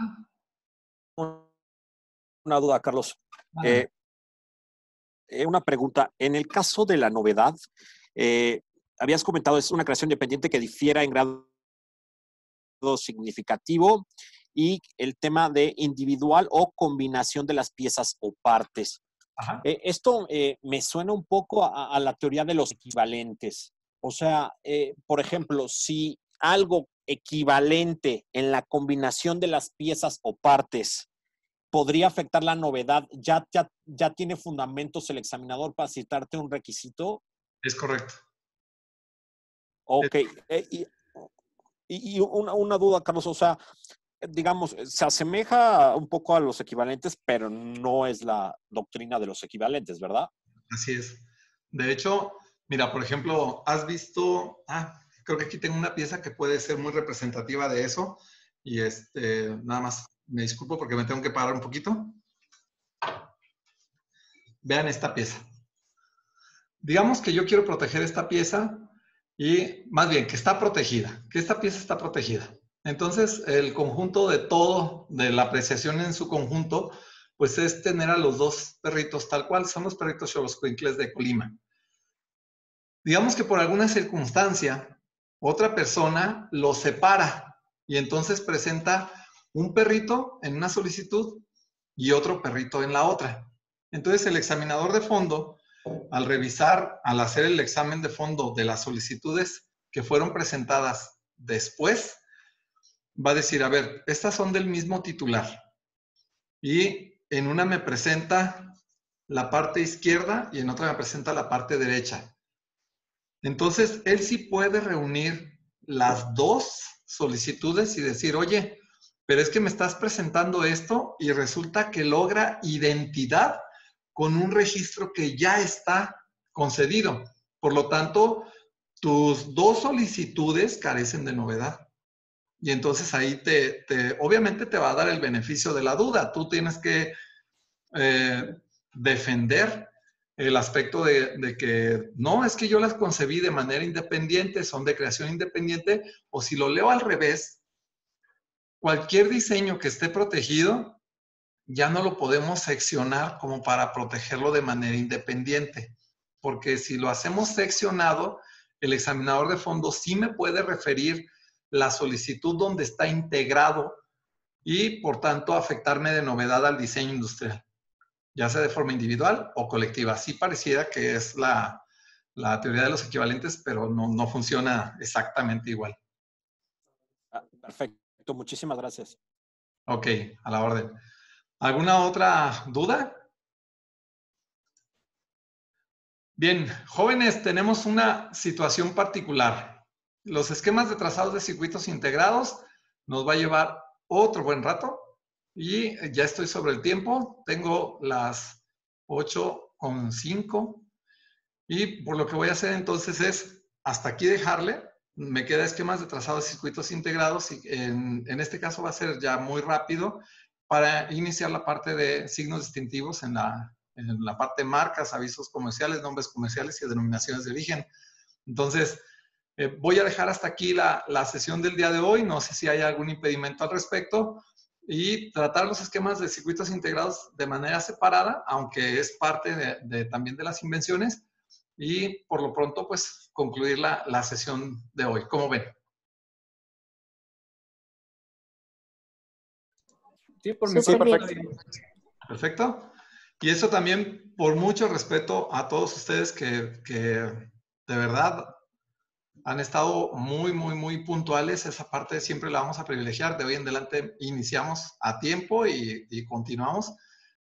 Speaker 6: Una duda, Carlos.
Speaker 1: Ah.
Speaker 6: Eh, eh, una pregunta. En el caso de la novedad, eh, habías comentado, es una creación independiente que difiera en grado significativo y el tema de individual o combinación de las piezas o partes.
Speaker 1: Ajá.
Speaker 6: Eh, esto eh, me suena un poco a, a la teoría de los equivalentes. O sea, eh, por ejemplo, si algo equivalente en la combinación de las piezas o partes podría afectar la novedad, ¿ya, ya, ya tiene fundamentos el examinador para citarte un requisito?
Speaker 1: Es correcto.
Speaker 6: Ok. Eh, y y una, una duda, Carlos, o sea, digamos, se asemeja un poco a los equivalentes, pero no es la doctrina de los equivalentes, ¿verdad?
Speaker 1: Así es. De hecho, mira, por ejemplo, has visto, ah, creo que aquí tengo una pieza que puede ser muy representativa de eso. Y este, nada más, me disculpo porque me tengo que parar un poquito. Vean esta pieza. Digamos que yo quiero proteger esta pieza y más bien que está protegida, que esta pieza está protegida. Entonces, el conjunto de todo, de la apreciación en su conjunto, pues es tener a los dos perritos tal cual, son los perritos xoloscuincles de Colima. Digamos que por alguna circunstancia, otra persona los separa y entonces presenta un perrito en una solicitud y otro perrito en la otra. Entonces, el examinador de fondo, al revisar, al hacer el examen de fondo de las solicitudes que fueron presentadas después, va a decir, a ver, estas son del mismo titular. Y en una me presenta la parte izquierda y en otra me presenta la parte derecha. Entonces, él sí puede reunir las dos solicitudes y decir, oye, pero es que me estás presentando esto y resulta que logra identidad con un registro que ya está concedido. Por lo tanto, tus dos solicitudes carecen de novedad. Y entonces ahí te, te obviamente te va a dar el beneficio de la duda. Tú tienes que eh, defender el aspecto de, de que no, es que yo las concebí de manera independiente, son de creación independiente, o si lo leo al revés, cualquier diseño que esté protegido, ya no lo podemos seccionar como para protegerlo de manera independiente. Porque si lo hacemos seccionado, el examinador de fondo sí me puede referir la solicitud donde está integrado y, por tanto, afectarme de novedad al diseño industrial, ya sea de forma individual o colectiva. Así pareciera que es la, la teoría de los equivalentes, pero no, no funciona exactamente igual.
Speaker 6: Ah, perfecto, muchísimas gracias.
Speaker 1: Ok, a la orden. ¿Alguna otra duda? Bien, jóvenes, tenemos una situación particular. Los esquemas de trazados de circuitos integrados nos va a llevar otro buen rato y ya estoy sobre el tiempo. Tengo las ocho con cinco y por lo que voy a hacer entonces es hasta aquí dejarle. Me queda esquemas de trazados de circuitos integrados y en, en este caso va a ser ya muy rápido para iniciar la parte de signos distintivos en la, en la parte de marcas, avisos comerciales, nombres comerciales y denominaciones de origen. Entonces, eh, voy a dejar hasta aquí la, la sesión del día de hoy. No sé si hay algún impedimento al respecto y tratar los esquemas de circuitos integrados de manera separada, aunque es parte de, de, también de las invenciones. Y por lo pronto, pues, concluir la, la sesión de hoy. ¿Cómo ven?
Speaker 2: Sí, por mi
Speaker 4: Sí,
Speaker 2: parte.
Speaker 4: perfecto.
Speaker 1: Perfecto. Y eso también por mucho respeto a todos ustedes que, que de verdad han estado muy, muy, muy puntuales. Esa parte siempre la vamos a privilegiar. De hoy en adelante iniciamos a tiempo y, y continuamos.